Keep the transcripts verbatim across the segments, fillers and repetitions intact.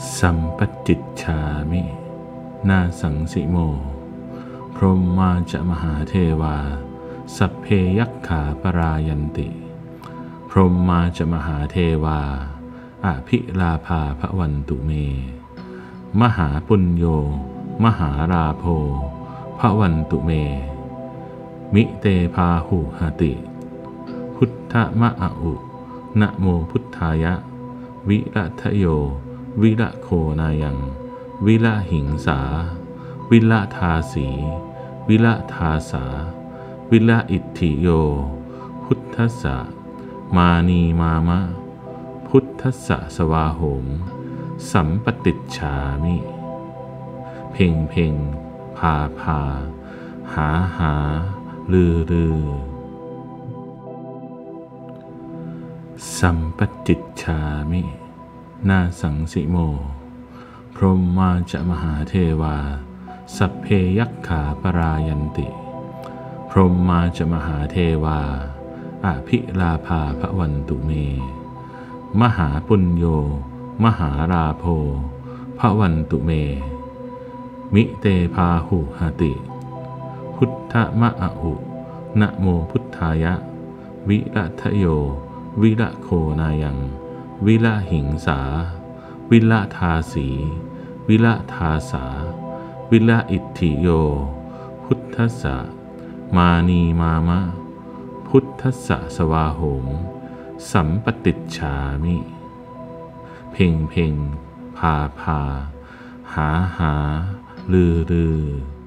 สัมปจิจฉามินาสังสิโมพรหมมาจะมหาเทวาสัพเพยัคขาปรายันติพรหมมาจะมหาเทวาอภิลาภาภวันตุเมมหาปุญโญมหาราโภภวันตุเมมิเตพาหุหติพุทธมะอะอุนะโมพุทธายะวิรัตโยวิระโคนายังวิระหิงสาวิระทาสีวิระทาสาวิระอิทธิโยพุทธัสสะมานีมามะพุทธัสสะสวาโหมสัมปติจฉามิเพ่งเพ่งพาพาหาหาลือลือสัมปจิจฉามินาสังสิโมพรหมมาจะมหาเทวาสัพเพยัคขาปรายันติพรหมมาจะมหาเทวาอภิลาภาภวันตุเมมหาปุญโญมหาราโภภวันตุเมมิเตพาหุหติพุทธมะอะอุนะโมพุทธายะวิรัตโยวิระโคนายังวิระหิงสาวิระทาสีวิระทาสาวิระอิทธิโยพุทธัสสะมานีมามะพุทธัสสะสวาโหมสัมปติจฉามิเพ่งเพ่งพาพาหาหาลือลือ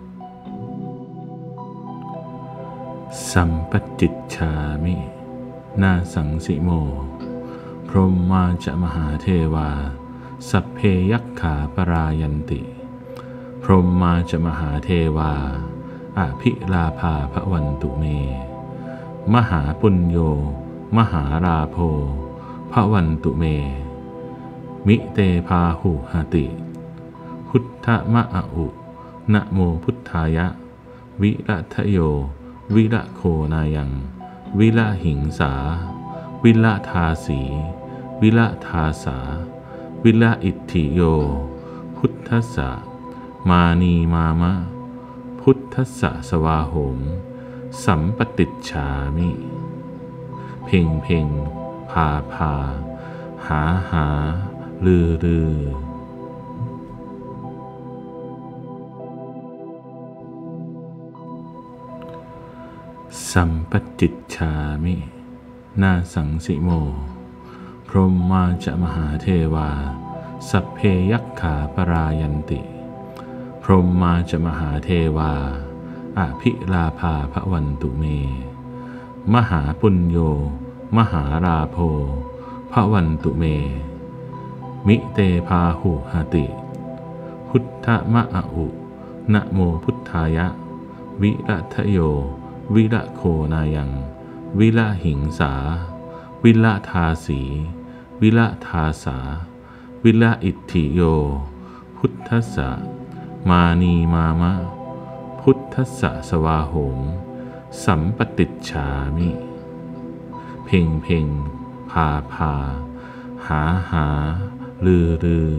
สัมปจิจฉามินาสังสิโมพรหมมาจะมหาเทวาสัพเพยัคขาปรายันติพรหมมาจะมหาเทวาอภิลาภาภวันตุเมมหาปุญโญมหาราโภภวันตุเมมิเตพาหุหติพุทธมะอะอุนะโมพุทธายะวิรัตโยวิระโคนายังวิระหิงสาวิระทาสีวิระทาสาวิระอิทธิโยพุทธัสสะมานีมามะพุทธัสสะสวาโหมสัมปติจฉามิเพ่งเพ่งพาพาหาหาลือลือสัมปจิจฉามินาสังสิโมพรหมมาจะมหาเทวาสัพเพยัคขาปรายันติพรหมมาจะมหาเทวาอภิลาภาภวันตุเมมหาปุญโญมหาราโภภวันตุเมมิเตพาหุหติพุทธมะอะอุนะโมพุทธายะวิรัตโยวิระโคนายังวิระหิงสาวิระทาสีวิระทาสาวิระอิทธิโยพุทธัสสะมานีมามะพุทธัสสะสวาโหมสัมปติจฉามิเพ่งเพ่งพาพาหาหาลือลือ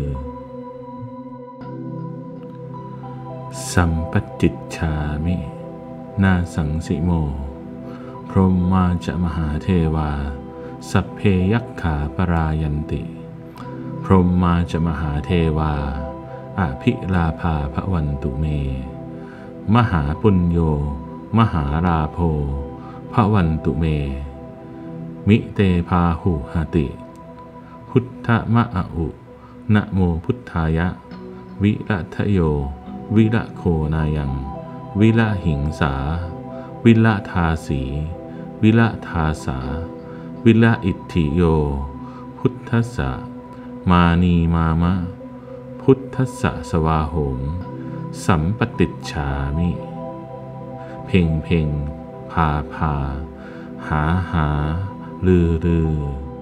สัมปจิจฉามินาสังสิโมพรหมมาจะมหาเทวาสัพเพยัคขาปรายันติพรหมมาจะมหาเทวาอภิลาภาภวันตุเมมหาปุญโญมหาราโภภวันตุเมมิเตพาหุหติพุทธมะอะอุนะโมพุทธายะวิรัตโยวิระโคนายังวิระหิงสาวิระทาสีวิระทาสาวิระอิทธิโยพุทธัสสะมานีมามะพุทธัสสะสวาโหมสัมปติจฉามิเพ่งเพ่งพาพาหาหาลือลือ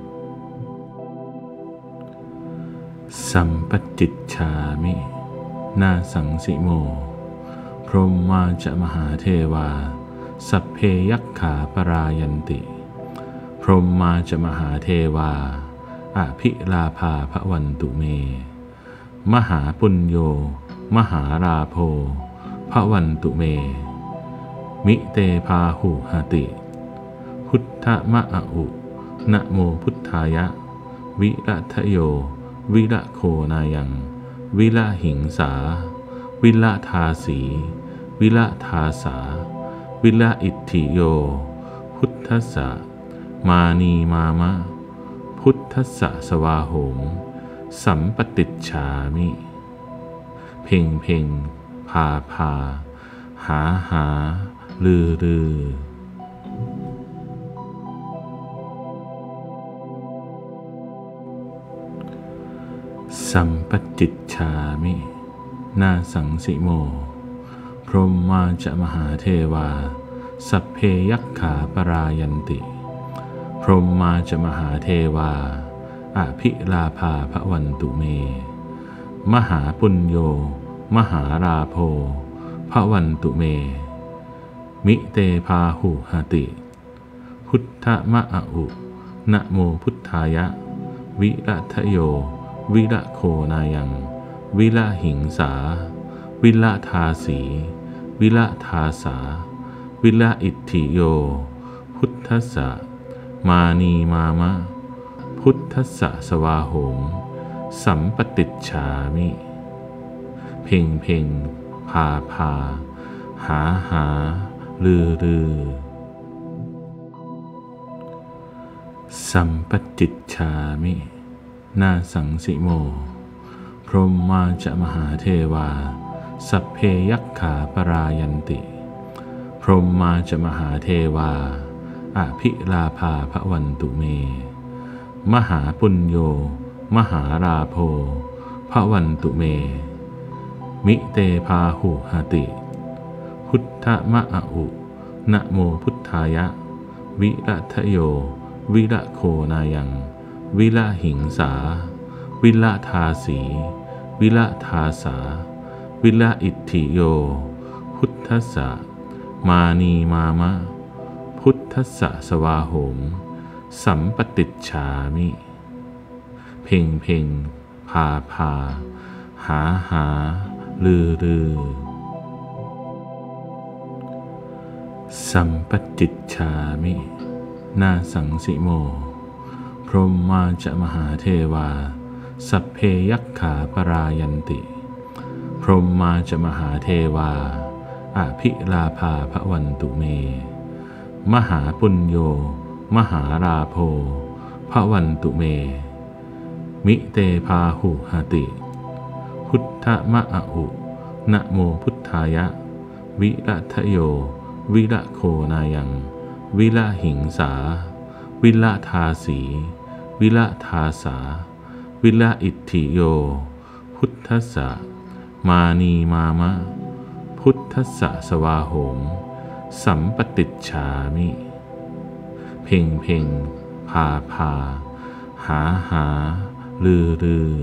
สัมปจิจฉามินาสังสิโมพรหมมาจะมหาเทวาสัพเพยัคขาปรายันติพรหมมาจะมหาเทวาอภิลาภาภวันตุเมมหาปุญโญมหาราโภภวันตุเมมิเตพาหุหติพุทธมะอุนะโมพุทธายะวิรัตโยวิระโคนายังวิระหิงสาวิระทาสีวิระทาสาวิระอิทธิโยพุทธัสสะมานีมามะพุทธัสสะสวาโหมสัมปติจฉามิเพ่งเพ่งพาพาหาหาลือลือสัมปติจฉามินาสังสิโมพรหมาจะมหาเทวาสัพเพยัคขาปรายันติพรหมาจะมหาเทวาอภิลาภาภวันตุเมมหาปุญโญมหาราโภภวันตุเมมิเตพาหุหติพุทธมะอุนะโมพุทธายะวิรัตโยวิระโคนายังวิระหิงสาวิระทาสีวิระทาสาวิระอิทธิโยพุทธัสสะมานีมามะพุทธัสสะสวาโหมสัมปติจฉามิเพ่งเพ่งพาพาหาหาลือลือสัมปติจฉามินาสังสิโมพรหมาจะมหาเทวาสัพเพยัคขาปรายันติพรหมาจะมหาเทวาอภิลาภาภวันตุเมมหาปุญโญมหาราโภภวันตุเมมิเตพาหุหติพุทธมะอุนะโมพุทธายะวิรัตโยวิระโคนายังวิระหิงสาวิระทาสีวิระทาสาวิระอิทธิโยพุทธัสสะมานีมามะพุทธัสสะสวาโหมสัมปติจฉามิเพ่งเพ่งพาพาหาหาลือลือสัมปติจฉามินาสังสิโมพรหมาจะมหาเทวาสัพเพยัคขาปรายันติพรหมาจะมหาเทวาอภิลาภาภวันตุเมมหาปุญโญมหาราโภภวันตุเมมิเตพาหุหติพุทธมะอุนะโมพุทธายะวิรัตโยวิระโคนายังวิระหิงสาวิระทาสีวิระทาสาวิระอิทธิโยพุทธัสสะมานีมามะพุทธัสสะสวาโหมสัมปติจฉามิเพ่งเพ่งพาพาหาหาลือลือ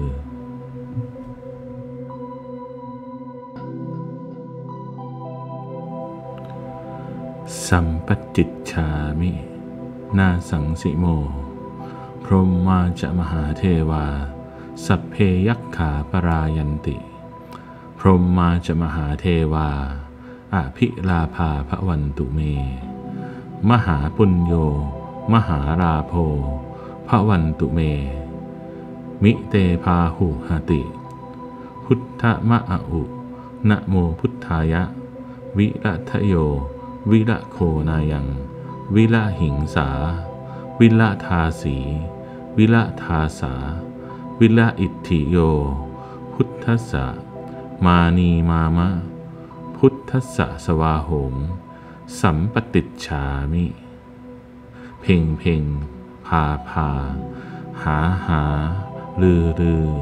สัมปติจฉามินาสังสิโมพรหมาจะมหาเทวาสัพเพยัคขาปรายันติพรหมาจะมหาเทวาอภิลาภาภวันตุเมมหาปุญโญมหาราโภภวันตุเมมิเตพาหุหติพุทธมะอุนะโมพุทธายะวิรัตโยวิระโคนายังวิระหิงสาวิระทาสีวิระทาสาวิระอิทธิโยพุทธัสสะมานีมามะพุทธัสสะสวาโหมสัมปติจฉามิเพ่งเพ่งพาพาหาหาลือลือ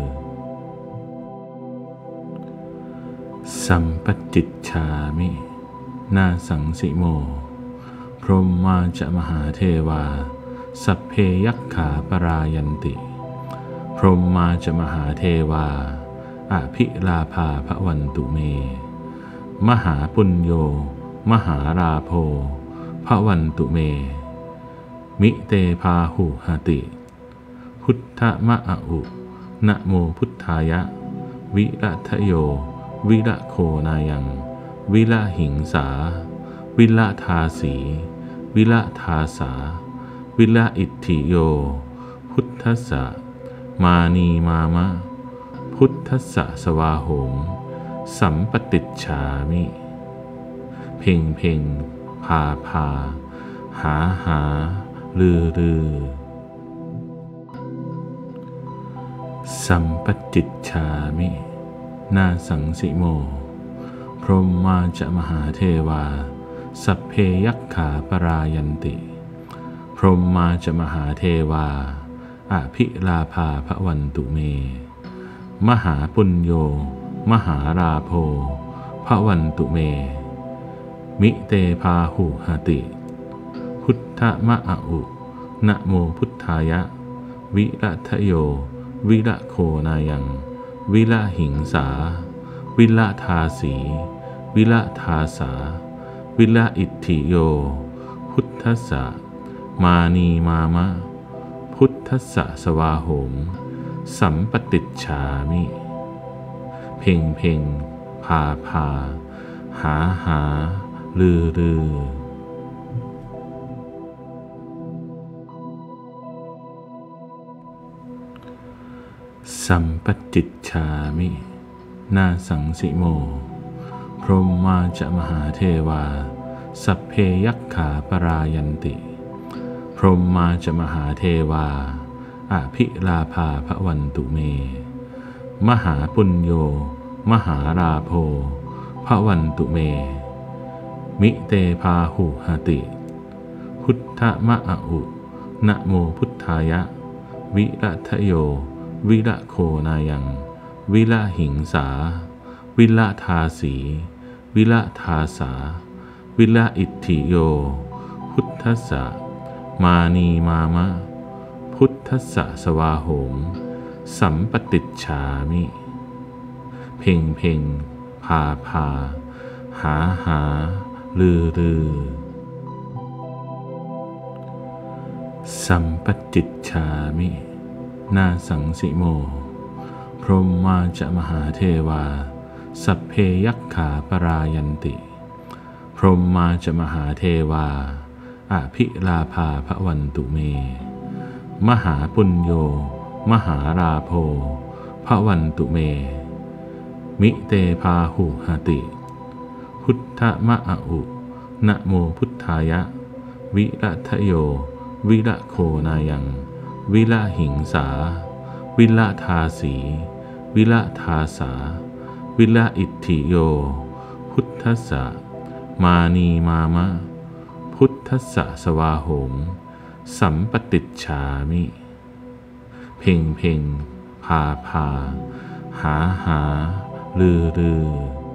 สัมปติจฉามินาสังสิโมพรหมาจะมหาเทวาสัพเพยัคขาปรายันติพรหมาจะมหาเทวาอภิลาภาภวันตุเมมหาปุญโญมหาราโภภวันตุเมมิเตพาหุหติพุทธมะอุนะโมพุทธายะวิรัทโยวิระโคนายังวิระหิงสาวิระทาสีวิระทาสาวิระอิทธิโยพุทธัสสะมานีมามะพุทธัสสะสวาโหมสัมปติจฉามิเพ่งเพ่งพาพาหาหาลือลือสัมปติจฉามินาสังสิโมพรหมาจะมหาเทวาสัพเพยัคขาปรายันติพรหมาจะมหาเทวาอภิลาภาภวันตุเมมหาปุญโญมหาราโภภวันตุเมมิเตพาหุหติพุทธมะอะอุนะโมพุทธายะวิรัทโยวิระโคนายังวิระหิงสาวิระทาสีวิระทาสาวิระอิทธิโยพุทธัสสะมานีมามะพุทธัสสะสวาโหมสัมปติจฉามิเพ่งเพ่งพาพาหาหาลือลือสัมปติจฉามินาสังสิโมพรหมาจะมหาเทวาสัพเพยัคขาปรายันติพรหมาจะมหาเทวาอภิลาภาภวันตุเมมหาปุญโญมหาราโภภวันตุเมมิเตพาหุหติพุทธมะอะอุนะโมพุทธายะวิรัทโยวิระโคนายังวิระหิงสาวิระทาสีวิระทาสาวิระอิทธิโยพุทธัสสะมานีมามะพุทธัสสะสวาโหมสัมปติจฉามิเพ่งเพ่งพาพาหาหาลือลือสัมปติจฉามินาสังสิโมพรหมาจะมหาเทวาสัพเพยัคขาปรายันติพรหมาจะมหาเทวาอภิลาภาภวันตุเมมหาปุญโญมหาราโภภวันตุเมมิเตพาหุหติพุทธมะอะอุนะโมพุทธายะวิรัทโยวิระโคนายังวิระหิงสาวิระทาสีวิระทาสาวิระอิทธิโยพุทธัสสะมานีมามะพุทธัสสะสวาโหมสัมปติจฉามิเพ่งเพ่งพาพาหาหาลือลือ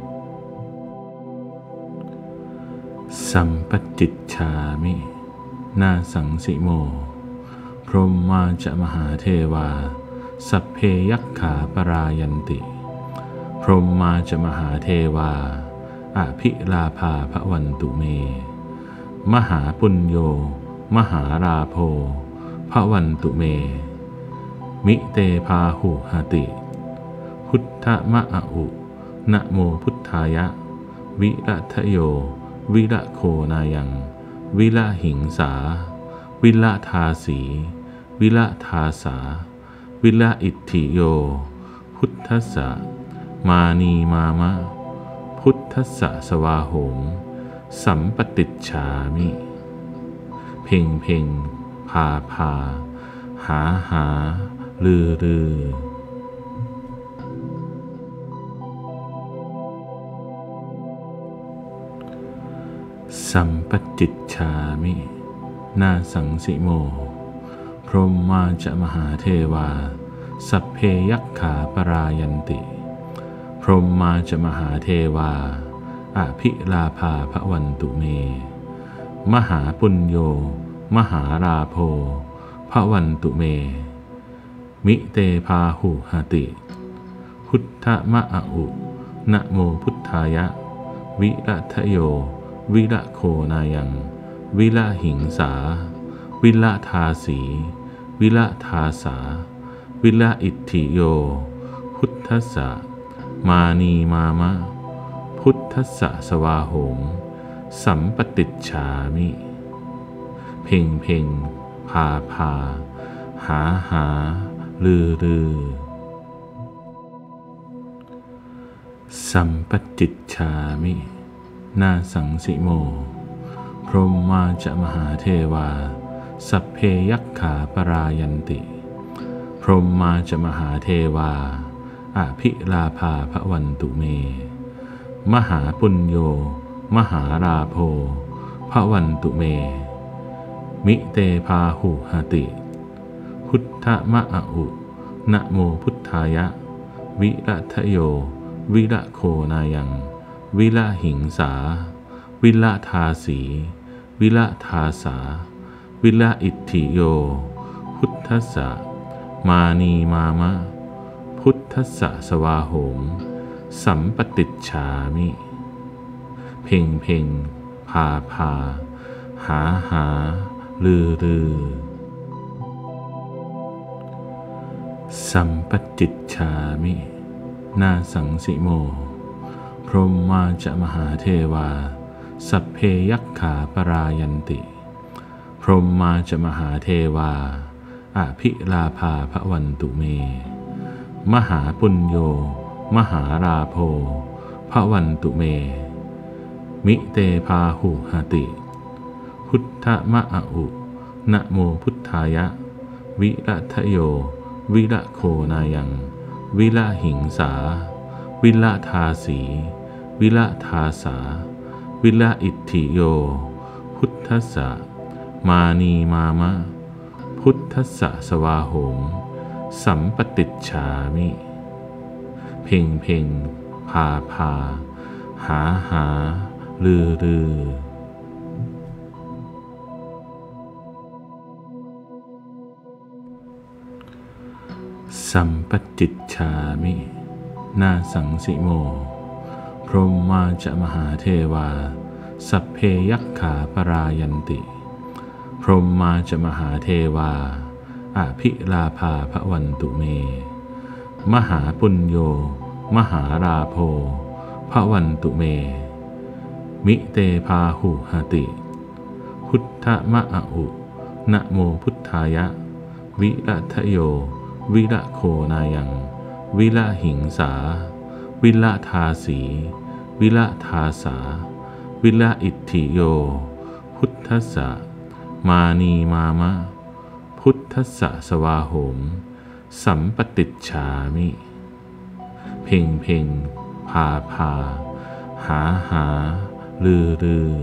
สัมปติจฉามินาสังสิโมพรหมาจะมหาเทวาสัพเพยัคขาปรายันติพรหมาจะมหาเทวาอภิลาภาภวันตุเมมหาปุญโญมหาราโภภวันตุเมมิเตพาหุหติพุทธมะอะอุนะโมพุทธายะวิรัทโยวิระโคนายังวิระหิงสาวิระทาสีวิระทาสาวิระอิทธิโยพุทธัสสะมานีมามะพุทธัสสะสวาโหมสัมปติจฉามิเพ่งเพ่งพาพาหาหาลือลือสัมปติจฉามินาสังสิโมพรหมาจะมหาเทวาสัพเพยัคขาปรายันติพรหมาจะมหาเทวาอภิลาภาภวันตุเมมหาปุญโญมหาราโภภวันตุเมมิเตพาหุหติพุทธมะอะอุนะโมพุทธายะวิรัทโยวิระโคนายังวิระหิงสาวิระทาสีวิระทาสาวิระอิทธิโยพุทธัสสะมานีมามะพุทธัสสะสวาโหมสัมปติจฉามิเพ่งเพ่งพาพาหาหาลือลือสัมปติจฉามินาสังสิโมพรหมาจะมหาเทวาสัพเพยัคขาปรายันติพรหมาจะมหาเทวาอภิลาภาภวันตุเมมหาปุญโญมหาราโภภวันตุเมมิเตพาหุหติพุทธมะอุนะโมพุทธายะวิรัตโยวิระโคนายังวิละหิงสาวิละทาสีวิละทาสาวิละอิทธิโยพุทธัสสะมานีมามะพุทธัสสะสวาโหมสัมปติจฉามิเพ่งเพ่งพาพาหาหาลือลือสัมปติจฉามินาสังสิโมพรหมาจะมหาเทวาสัพเพยัคขาปรายันติพรหมาจะมหาเทวาอภิลาภาภวันตุเมมหาปุญโญมหาราโภภวันตุเมมิเตพาหุหติพุทธมะอุนะโมพุทธายะวิรัตโยวิระโคนายังวิละหิงสาวิละทาสีวิละทาสาวิละอิทธิโยพุทธัสสะมานีมามะพุทธัสสะสวาโหมสัมปติจฉามิเพ่งเพ่งพาพาหาหาลือลือสัมปติจฉามินาสังสิโมพรหมาจะมหาเทวาสัพเพยัคขาปรายันติพรหมาจะมหาเทวาอภิลาภาภวันตุเมมหาปุญโญมหาราโภภวันตุเมมิเตพาหุหติพุทธมะอุนะโมพุทธายะวิรัตโยวิระโคนายังวิละหิงสาวิละทาสีวิละทาสาวิละอิทธิโยพุทธัสสะมานีมามะพุทธัสสะสวาโหมสัมปติจฉามิเพ่งเพ่งพาพาหาหาลือลือ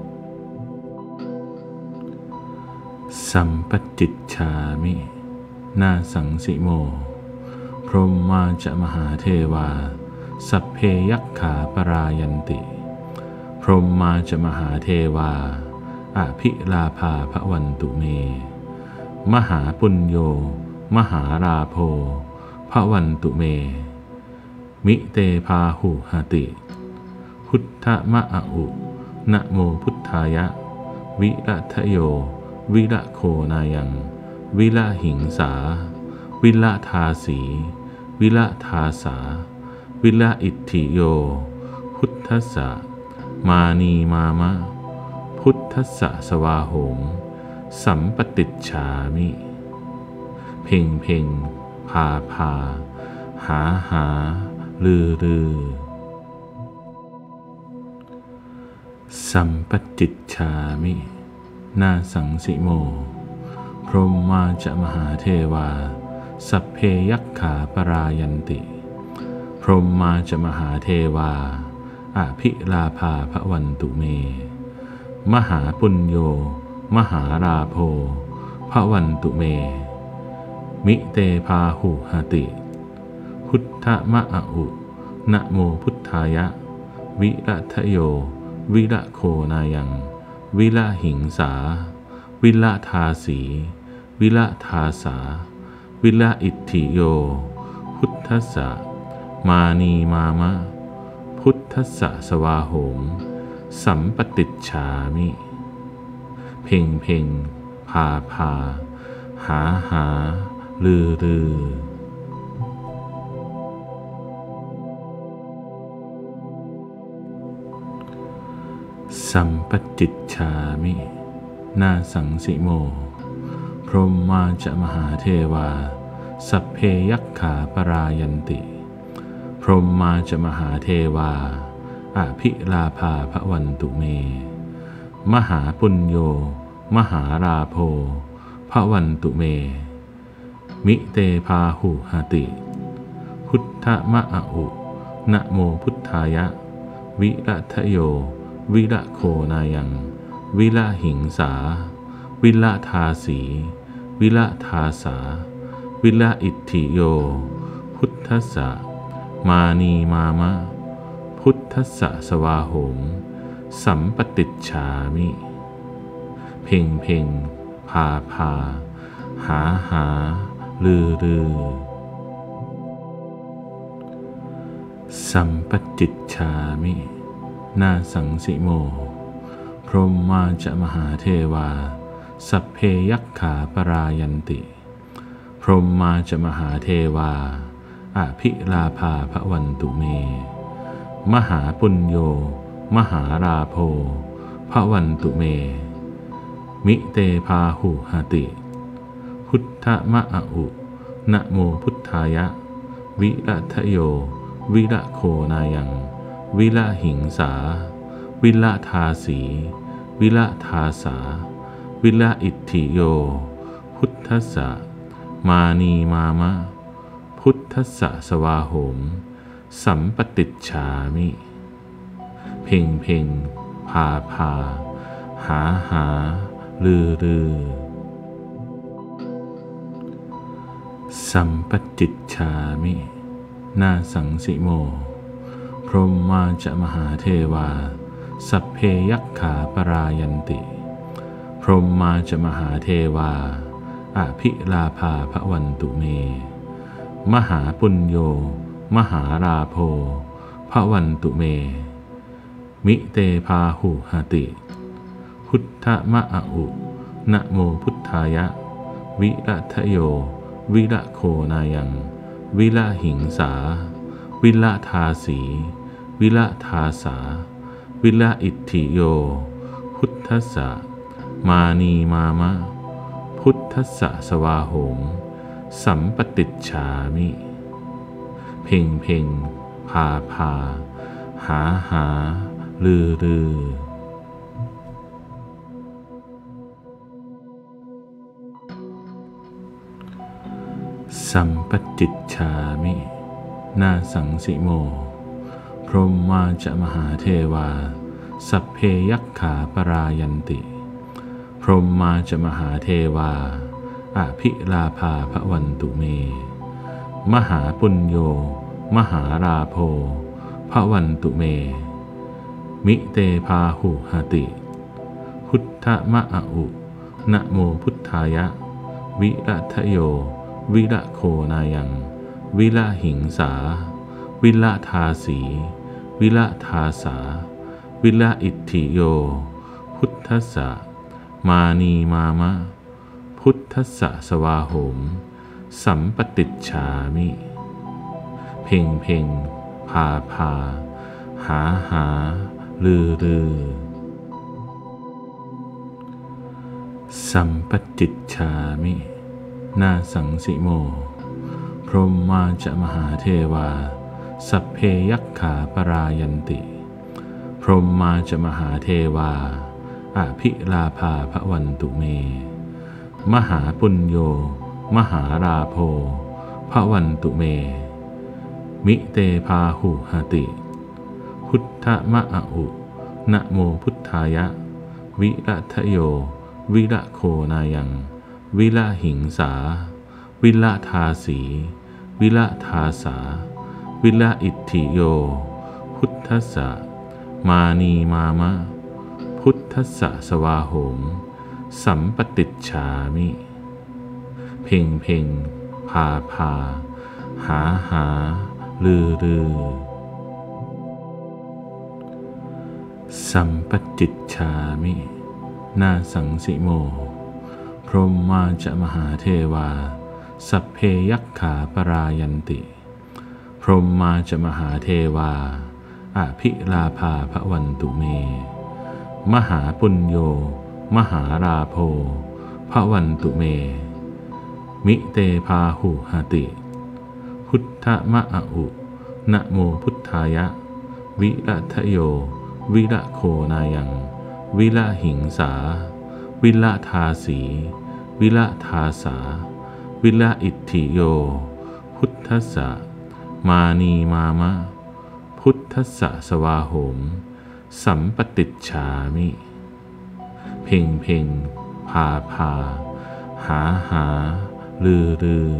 สัมปติจฉามินาสังสิโมพรหมาจะมหาเทวาสัพเพยัคขาปรายันติพรหมาจะมหาเทวาอภิลาภาภวันตุเมมหาปุญโญมหาราโภภวันตุเมมิเตพาหุหติพุทธมะอุนะโมพุทธายะวิรัตโยวิระโคนายังวิละหิงสาวิละทาสีวิละทาสาวิละอิทธิโยพุทธัสสะมานีมามะพุทธัสสะสวาโหมสัมปติจฉามิเพ่งเพ่งพาพาหาหาลือลือสัมปติจฉามินาสังสิโมพรหมาจะมหาเทวาสัพเพยัคขาปรายันติพรหมาจะมหาเทวาอภิลาภาภวันตุเมมหาปุญโญมหาราโภภวันตุเมมิเตพาหุหติพุทธมะอุนะโมพุทธายะวิรัตโยวิระโคนายังวิละหิงสาวิละทาสีวิละทาสาวิละอิทธิโยพุทธัสสะมานีมามะพุทธัสสะสวาโหมสัมปติจฉามิเพ่งเพ่งพาพาหาหาลือลือสัมปติจฉามินาสังสิโมพรหมาจะมหาเทวาสัพเพยัคขาปรายันติพรหมาจะมหาเทวาอภิลาภาภวันตุเมมหาปุญโญมหาราโภภวันตุเมมิเตพาหุหติพุทธมะอะอุนะโมพุทธายะวิรัตโยวิระโคนายังวิละหิงสาวิละทาสีวิละทาสาวิละอิทธิโยพุทธัสสะมานีมามะพุทธัสสะสวาโหมสัมปติจฉามิเพ่งเพ่งพาพาหาหาลือลือสัมปติจฉามินาสังสิโมพรหมาจะมหาเทวาสัพเพยัคขาปรายันติพรหมาจะมหาเทวาอภิลาภาภวันตุเมมหาปุญโญมหาราโภภวันตุเมมิเตพาหุหติพุทธมะอะอุนะโมพุทธายะวิรัตโยวิระโคนายังวิละหิงสาวิละทาสีวิละทาสาวิละอิทธิโยพุทธัสสะมานีมามะพุทธัสสะสวาโหมสัมปติจฉามิเพ่งเพ่งพาพาหาหาลือลือสัมปติจฉามินาสังสิโมพรหมาจะมหาเทวาสัพเพยัคขาปรายันติพรหมาจะมหาเทวาอภิลาภาภวันตุเมมหาปุญโญมหาราโภภวันตุเมมิเตพาหุหติพุทธมะอะอุนะโมพุทธายะวิรัตโยวิระโคนายังวิละหิงสาวิละทาสีวิละทาสาวิละอิทธิโยพุทธัสสะมานีมามะพุทธัสสะสวาโหมสัมปติจฉามิเพ่งเพ่งพาพาหาหาลือลือสัมปติจฉามินาสังสิโมพรหมาจะมหาเทวาสัพเพยัคขาปรายันติพรหมาจะมหาเทวาอภิลาภาภวันตุเมมหาปุญโญมหาราโภภวันตุเมมิเตพาหุหติพุทธมะอะอุนะโมพุทธายะวิรัตโยวิระโคนายังวิละหิงสาวิละทาสีวิละทาสาวิละอิทธิโยพุทธัสสะมานีมามะพุทธัสสะสวาโหมสัมปติจฉามิเพ่งเพ่งพาพาหาหาลือลือสัมปติจฉามินาสังสิโมพรหมาจะมหาเทวาสัพเพยัคขาปรายันติพรหมาจะมหาเทวาอภิลาภาภวันตุเมมหาปุญโญมหาราโภภวันตุเมมิเตพาหุหติพุทธมะอะอุนะโมพุทธายะวิรัตโยวิระโคนายังวิละหิงสาวิละทาสีวิละทาสาวิละอิทธิโยพุทธัสสะมานีมามะพุทธัสสะสวาโหมสัมปติจฉามิเพ่งเพ่งพาพาหาหาลือลือสัมปติจฉามินาสังสิโมพรหมาจะมหาเทวาสัพเพยัคขาปรายันติพรหมาจะมหาเทวาอภิลาภาภวันตุเมมหาปุญโญมหาราโภภวันตุเมมิเตพาหุหติพุทธมะอุนะโมพุทธายะวิรัตโยวิระโคนายังวิระหิงสาวิระทาสีวิระทาสาวิระอิทธิโยพุทธัสสะมานีมามะพุทธัสสะสวาโหมสัมปติจฉามิเพ่งเพ่งพาพาหาหาลือลือ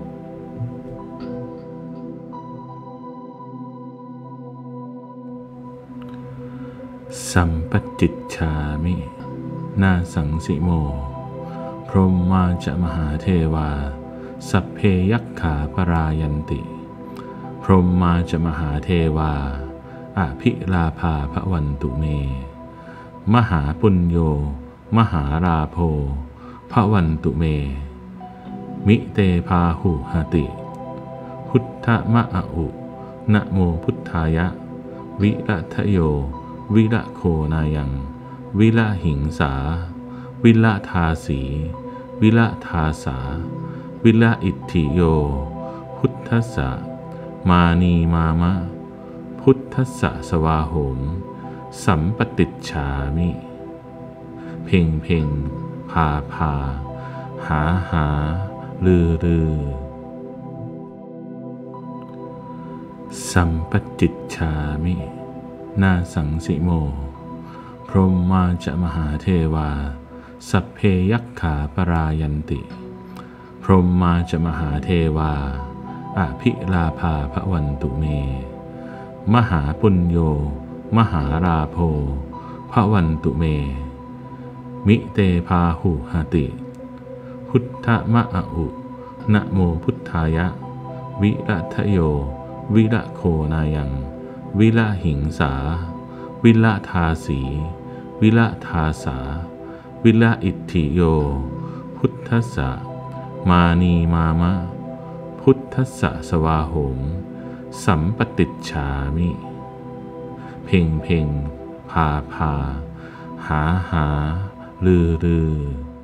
สัมปติจฉามินาสังสิโมพรหมาจะมหาเทวาสัพเพยัคขาปรายันติพรหมาจะมหาเทวาอภิลาภาภวันตุเมมหาปุญโญมหาราโภภวันตุเมมิเตพาหุหติพุทธมะอุนะโมพุทธายะวิรัตโยวิระโคนายังวิระหิงสาวิระทาสีวิระทาสาวิระอิทธิโยพุทธัสสะมานีมามะพุทธัสสะสวาโหมสัมปติจฉามิเพ่งเพ่งพาพาหาหาลือลือสัมปติจฉามินาสังสิโมพรหมาจะมหาเทวาสัพเพยัคขาปรายันติพรหมาจะมหาเทวาอภิลาภาภวันตุเมมหาปุญโญมหาราโภภวันตุเมมิเตพาหุหติพุทธมะอุนะโมพุทธายะวิรัตโยวิระโคนายังวิระหิงสาวิระทาสีวิระทาสาวิระอิทธิโยพุทธัสสะมานีมามะพุทธัสสะสวาโหมสัมปติจฉามิเพ่งเพ่งพาพาหาหาลือลือ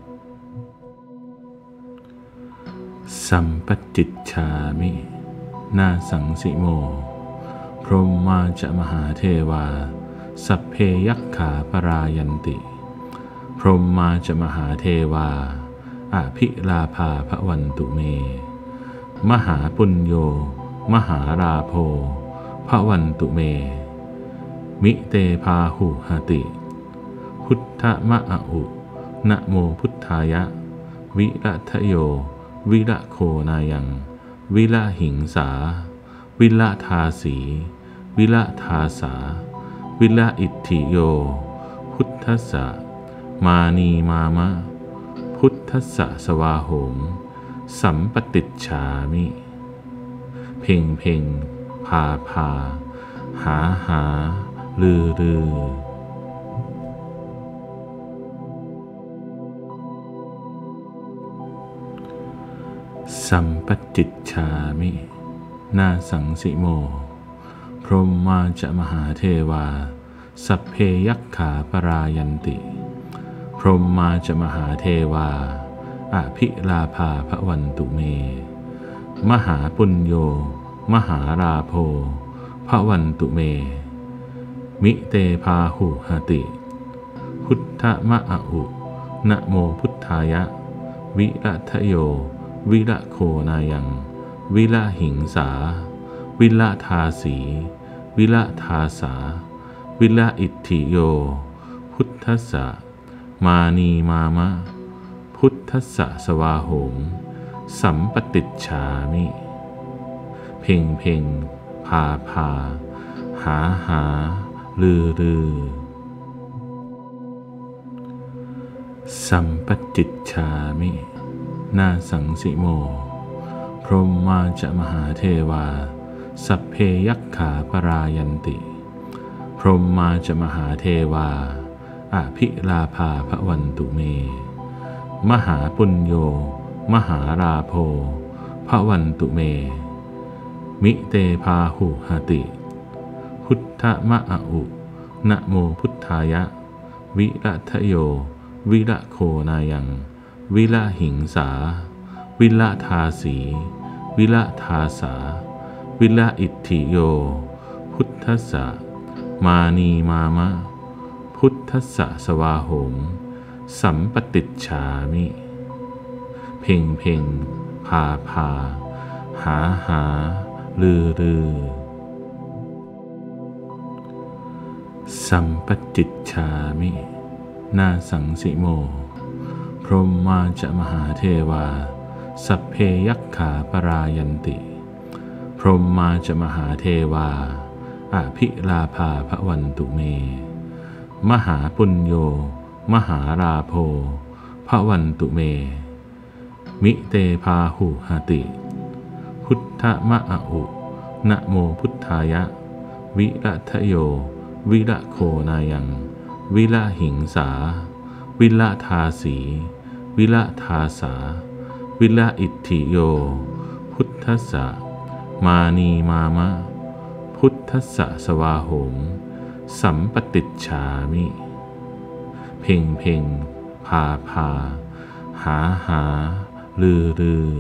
สัมปติจฉามินาสังสิโมพรหมาจะมหาเทวาสัพเพยัคขาปรายันติพรหมาจะมหาเทวาอภิลาภาภวันตุเมมหาปุญโญมหาราโภภวันตุเมมิเตพาหุหติพุทธมะอุนะโมพุทธายะวิรัตโยวิระโคนายังวิระหิงสาวิระทาสีวิระทาสาวิระอิทธิโยพุทธัสสะมานีมามะพุทธัสสะสวาโหมสัมปติจฉามิเพ่งเพ่งพาพาหาหาลือลือสัมปติจฉามินาสังสิโมพรหมาจะมหาเทวาสัพเพยัคขาปรายันติพรหมาจะมหาเทวาอภิลาภาภวันตุเมมหาปุญโญมหาราโภภวันตุเมมิเตพาหุหติพุทธมะอุนะโมพุทธายะวิรัตโยวิระโคนายังวิระหิงสาวิระทาสีวิระทาสาวิระอิทธิโยพุทธัสสะมานีมามะพุทธัสสะสวาโหมสัมปติจฉามิเพ่งเพ่งพาพาหาหาลือลือสัมปติจฉามินาสังสิโมพรหมาจะมหาเทวาสัพเพยัคขาปรายันติพรหมาจะมหาเทวาอภิลาภาภวันตุเมมหาปุญโญมหาราโภภวันตุเมมิเตพาหุหติพุทธมะอุนะโมพุทธายะวิรัทโยวิระโคนายังวิระหิงสาวิระทาสีวิระทาสาวิระอิทธิโยพุทธัสสะมานีมามะพุทธัสสะสวาโหมสัมปติจฉามิเพ่งเพ่งพาพาหาหาลือลือสัมปติจฉามินาสังสิโมพรหมาจะมหาเทวาสัพเพยัคขาปรายันติพรหมาจะมหาเทวาอภิลาภาภวันตุเมมหาปุญโญมหาราโภภวันตุเมมิเตพาหุหติพุทธมะอะอุนะโมพุทธายะวิรัทโยวิระโคนายังวิระหิงสาวิระทาสีวิระทาสาวิระอิทธิโยพุทธัสสะมานีมามะพุทธัสสะสวาโหมสัมปติจฉามิเพ่งเพ่งพาพาหาหาลือลือ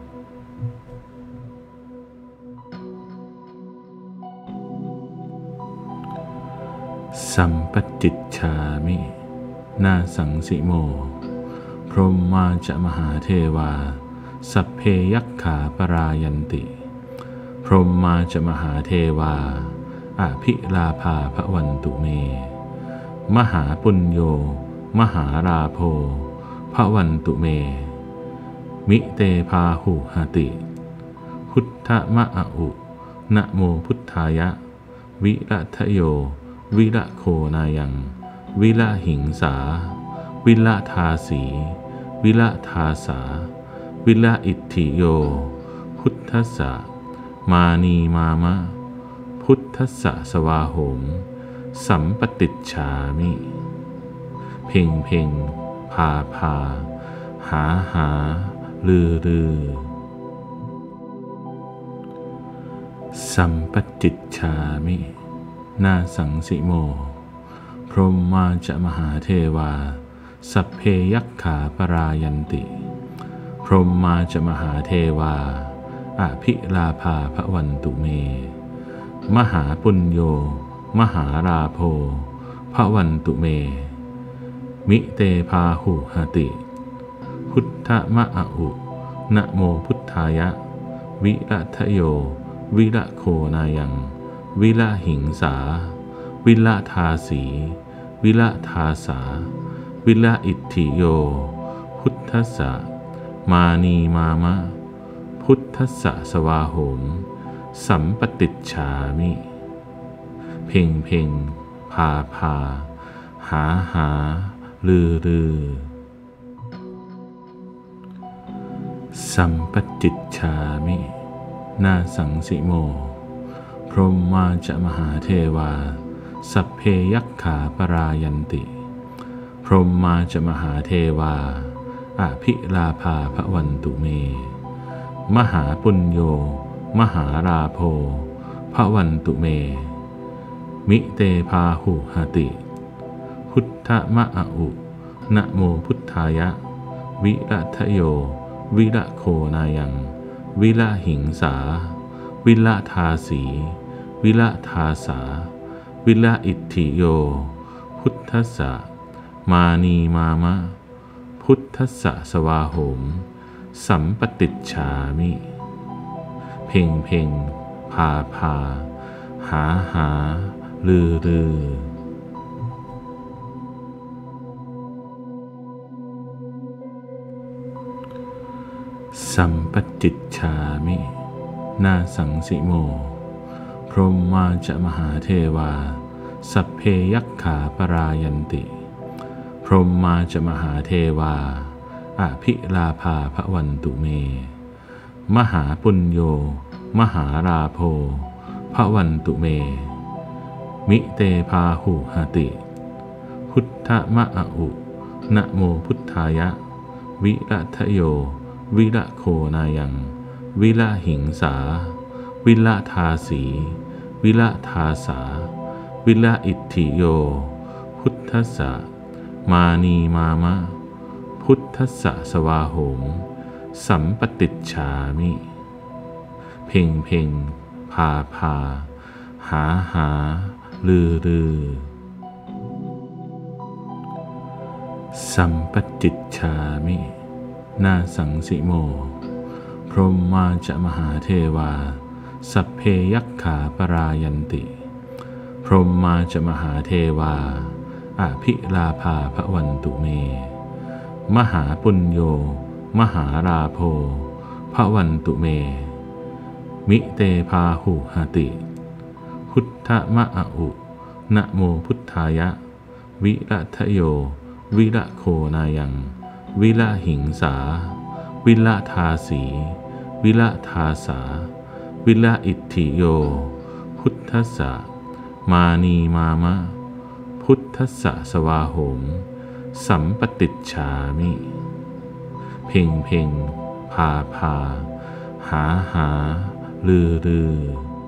สัมปติจฉามินาสังสิโมพรหมาจะมหาเทวาสัพเพยัคขาปรายันติพรหมาจะมหาเทวาอภิลาภาภวันตุเมมหาปุญโญมหาราโภภวันตุเมมิเตพาหุหติพุทธมะอะอุนะโมพุทธายะวิรัทโยวิระโคนายังวิระหิงสาวิระทาสีวิระทาสาวิระอิทธิโยพุทธัสสะมานีมามะพุทธัสสะสวาโหมสัมปติจฉามิเพ่งเพ่งพาพาหาหาลือลือสัมปติจฉามินาสังสิโมพรหมาจะมหาเทวาสัพเพยัคขาปรายันติพรหมาจะมหาเทวาอภิลาภาภวันตุเมมหาปุญโญมหาราโภภวันตุเมมิเตพาหุหติพุทธมะอะอุนะโมพุทธายะวิรัทโยวิระโคนายังวิระหิงสาวิระทาสีวิระทาสาวิระอิทธิโยพุทธัสสะมานีมามะพุทธัสสะสวาโหมสัมปติจฉามิเพ่งเพ่งพาพาหาหาลือลือสัมปติจฉามินาสังสิโมพรหมาจะมหาเทวาสัพเพยัคขาปรายันติพรหมาจะมหาเทวาอภิลาภาภวันตุเมมหาปุญโญมหาราโภภวันตุเมมิเตพาหุหติพุทธมะอะอุนะโมพุทธายะวิรัทโยวิระโคนายังวิระหิงสาวิระทาสีวิระทาสาวิระอิทธิโยพุทธัสสะมานีมามะพุทธัสสะสวาโหมสัมปติจฉามิเพ่งเพ่งพาพาหาหาลือลือสัมปติจฉามินาสังสิโมพรหมาจะมหาเทวาสัพเพยัคขาปรายันติพรหมาจะมหาเทวาอภิลาภาภวันตุเมมหาปุญโญมหาราโภภวันตุเมมิเตพาหุหติพุทธมะอะอุนะโมพุทธายะวิรัทโยวิระโคนายังวิระหิงสาวิระทาสีวิระทาสาวิระอิทธิโยพุทธัสสะมานีมามะพุทธัสสะสวาโหมสัมปติจฉามิเพ่งเพ่งพาพาหาหาลือลือสัมปติจฉามินาสังสิโมพรหมาจะมหาเทวาสัพเพยัคขาปรายันติพรหมาจะมหาเทวาอภิลาภาภวันตุเมมหาปุญโญมหาราโภภวันตุเมมิเตพาหุหติพุทธมะอุนะโมพุทธายะวิรัตโยวิระโคนายังวิละหิงสาวิละทาสีวิละทาสาวิละอิทธิโยพุทธัสสะมานีมามะพุทธัสสะสวาโหมสัมปติจฉามิเพ่งเพ่งพาพาหาหาลือลือ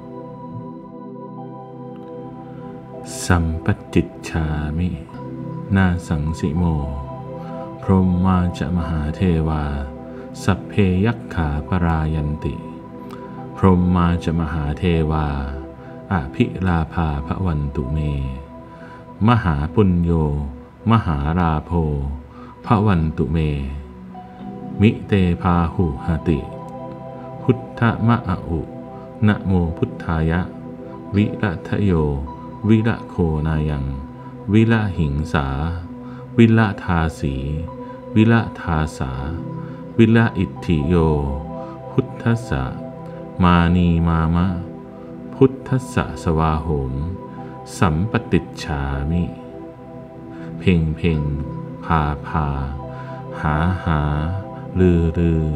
สัมปติจฉามินาสังสิโมพรหมาจะมหาเทวาสัพเพยัคขาปรายันติพรหมาจะมหาเทวาอภิลาภาภวันตุเมมหาปุญโญมหาราโภภวันตุเมมิเตพาหุหติพุทธมะอุนะโมพุทธายะวิรัตโยวิระโคนายังวิละหิงสาวิละทาสีวิละทาสาวิละอิทธิโยพุทธัสสะมานีมามะพุทธัสสะสวาโหมสัมปติจฉามิเพ่งเพ่งพาพาหาหาลือลือ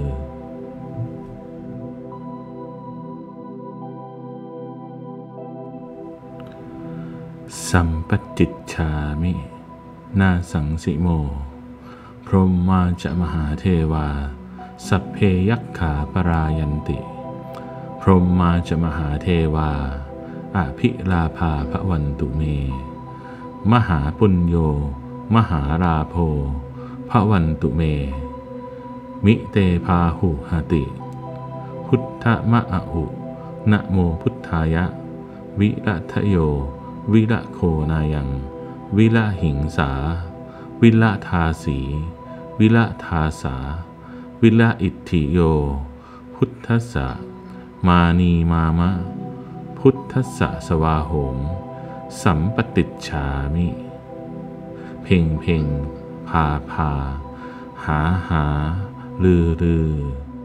สัมปติจฉามินาสังสิโมพรหมาจะมหาเทวาสัพเพยัคขาปรายันติพรหมาจะมหาเทวาอภิลาภาภวันตุเมมหาปุญโญมหาราโภภวันตุเมมิเตพาหุหติพุทธมะอุนะโมพุทธายะวิรัตโยวิระโคนายังวิละหิงสาวิละทาสีวิละทาสาวิละอิทธิโยพุทธัสสะมานีมามะพุทธัสสะสวาโหมสัมปติจฉามิเพ่งเพ่งพาพาหาหาลือลือ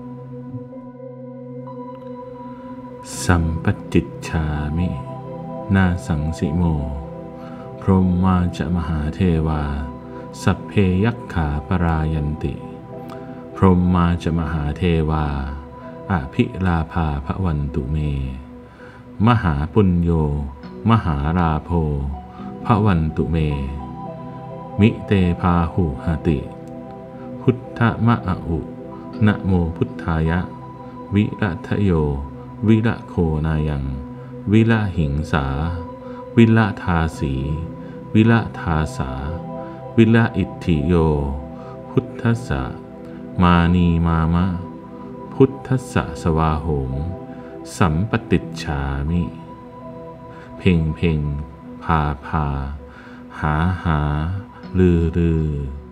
สัมปติจฉามินาสังสิโมพรหมาจะมหาเทวาสัพเพยัคขาปรายันติพรหมาจะมหาเทวาอภิลาภาภวันตุเมมหาปุญโญมหาราโภภวันตุเมมิเตพาหุหติพุทธมะอุนะโมพุทธายะวิรัตโยวิระโคนายังวิละหิงสาวิละทาสีวิละทาสาวิละอิทธิโยพุทธัสสะมานีมามะพุทธัสสะสวาโหมสัมปติจฉามิเพ่งเพ่งพาพาหาหาลือลือ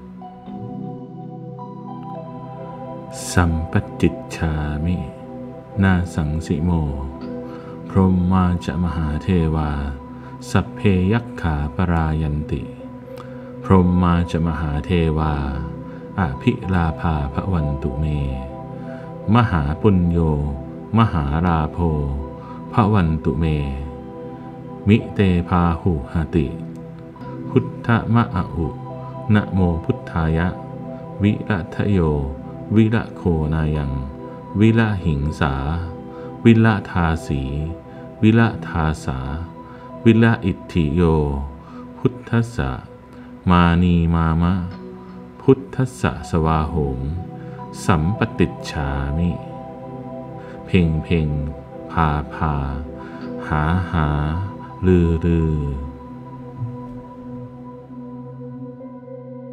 สัมปติจฉามินาสังสิโมพรหมาจะมหาเทวาสัพเพยัคขาปรายันติพรหมาจะมหาเทวาอภิลาภาภวันตุเมมหาปุญโญมหาราโภภวันตุเมมิเตพาหุหติพุทธมะอุนะโมพุทธายะวิรัตโยวิระโคนายังวิละหิงสาวิละทาสีวิละทาสาวิละอิทธิโยพุทธัสสะมานีมามะพุทธัสสะสวาโหมสัมปติจฉามิเพ่งเพ่งพาพาหาหาลือลือ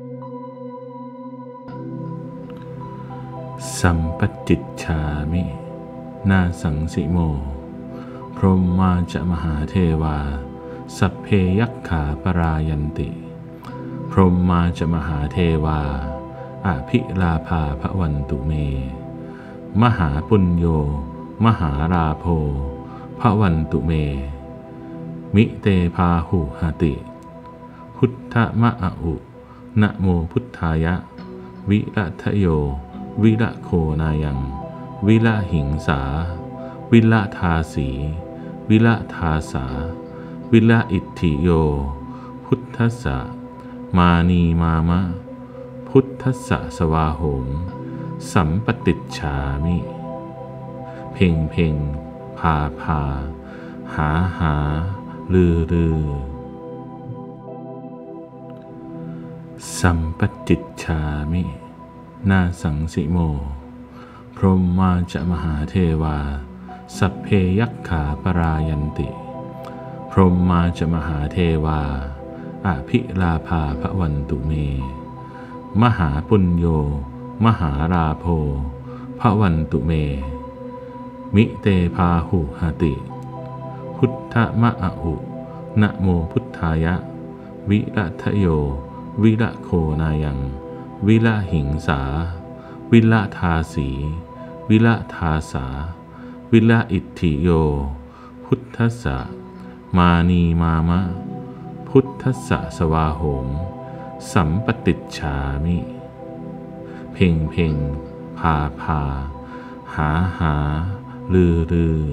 สัมปติจฉามินาสังสิโมพรหมาจะมหาเทวาสัพเพยัคขาปรายันติพรหมาจะมหาเทวาอภิลาภาภวันตุเมมหาปุญโญมหาราโภภวันตุเมมิเตพาหุหติพุทธมะอุนะโมพุทธายะวิรัตโยวิระโคนายังวิระหิงสาวิระทาสีวิระทาสาวิระอิทธิโยพุทธัสสะมานีมามะพุทธัสสะสวาโหมสัมปติจฉามิเพ่งเพ่งพาพาหาหาลือลือสัมปติจฉามินาสังสิโมพรหมาจะมหาเทวาสัพเพยัคขาปรายันติพรหมาจะมหาเทวาอภิลาภาภวันตุเมมหาปุญโญมหาราโภภวันตุเมมิเตพาหุหติพุทธมะอุนะโมพุทธายะวิรัตโยวิระโคนายังวิระหิงสาวิระทาสีวิระทาสาวิระอิทธิโยพุทธัสสะมานีมามะพุทธัสสะสวาโหมสัมปติจฉามิเพ่งเพ่งพาพาหาหาลือลือ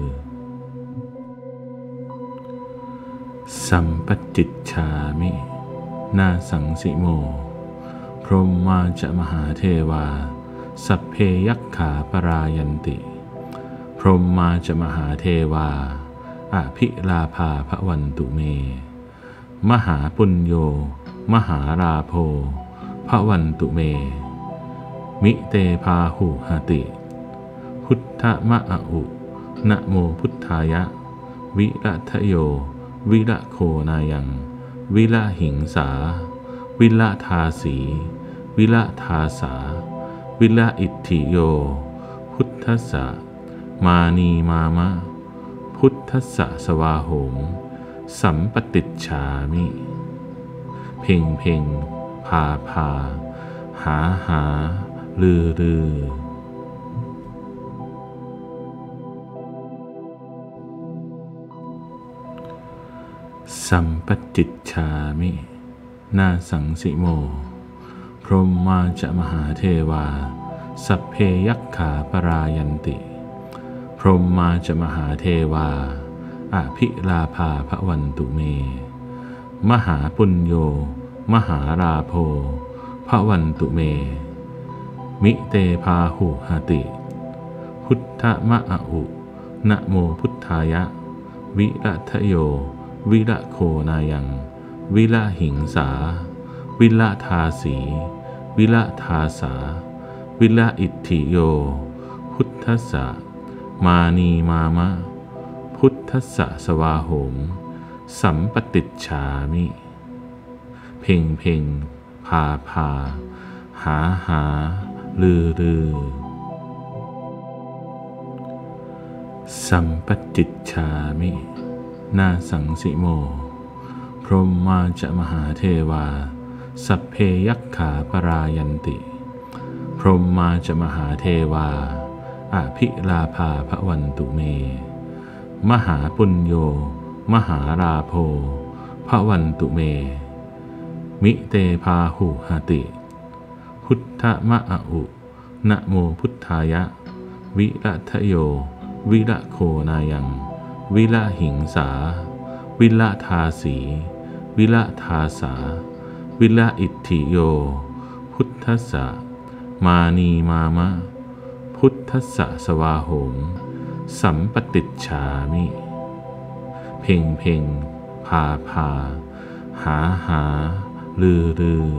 สัมปติจฉามินาสังสิโมพรหมาจะมหาเทวาสัพเพยัคขาปรายันติพรหมาจะมหาเทวาอภิลาภาภวันตุเมมหาปุญโญมหาราโภภวันตุเมมิเตพาหุหติพุทธมะอุนะโมพุทธายะวิรัตโยวิระโคนายังวิระหิงสาวิระทาสีวิระทาสาวิระอิทธิโยพุทธัสสะมานีมามะพุทธัสสะสวาโหมสัมปติจฉามิเพ่งเพ่งพาพาหาหาลือลือสัมปติจฉามินาสังสิโมพรหมาจะมหาเทวาสัพเพยัคขาปรายันติพรหมาจะมหาเทวาอภิลาภาภวันตุเมมหาปุญโญมหาราโภภวันตุเมมิเตพาหุหติพุทธมะอุนะโมพุทธายะวิรัตโยวิระโคนายังวิระหิงสาวิระทาสีวิระทาสาวิระอิทธิโยพุทธัสสะมานีมามะพุทธัสสะสวาโหมสัมปติจฉามิเพ่งเพ่งพาพาหาหาลือลือสัมปติจฉามินาสังสิโมพรหมาจะมหาเทวาสัพเพยัคขาปรายันติพรหมาจะมหาเทวาอภิลาภาภวันตุเมมหาปุญโญมหาราโภภวันตุเมมิเตพาหุหติพุทธมะอุนะโมพุทธายะวิรัตโยวิระโคนายังวิระหิงสาวิระทาสีวิระทาสาวิระอิทธิโยพุทธัสสะมานีมามะพุทธัสสะสวาโหมสัมปติจฉามิเพ่งเพ่งพาพาหาหาลือลือ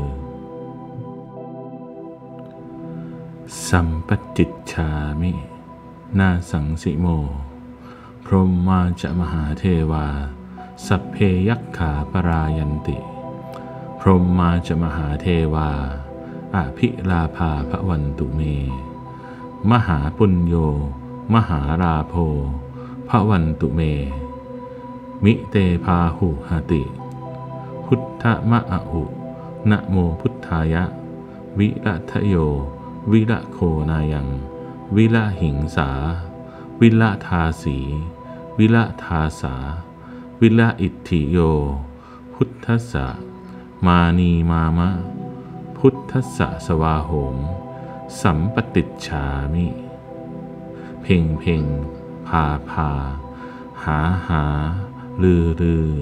สัมปติจฉามินาสังสิโมพรหมาจะมหาเทวาสัพเพยัคขาปรายันติพรหมาจะมหาเทวาอภิลาภาภวันตุเมมหาปุญโญมหาราโภภวันตุเมมิเตพาหุหติพุทธมะอะอุนะโมพุทธายะวิรัตโยวิระโคนายังวิระหิงสาวิระทาสีวิระทาสาวิระอิทธิโยพุทธัสสะมานีมามะพุทธัสสะสวาโหมสัมปติจฉามิเพ่งเพ่งพาพาหาหาลือลือ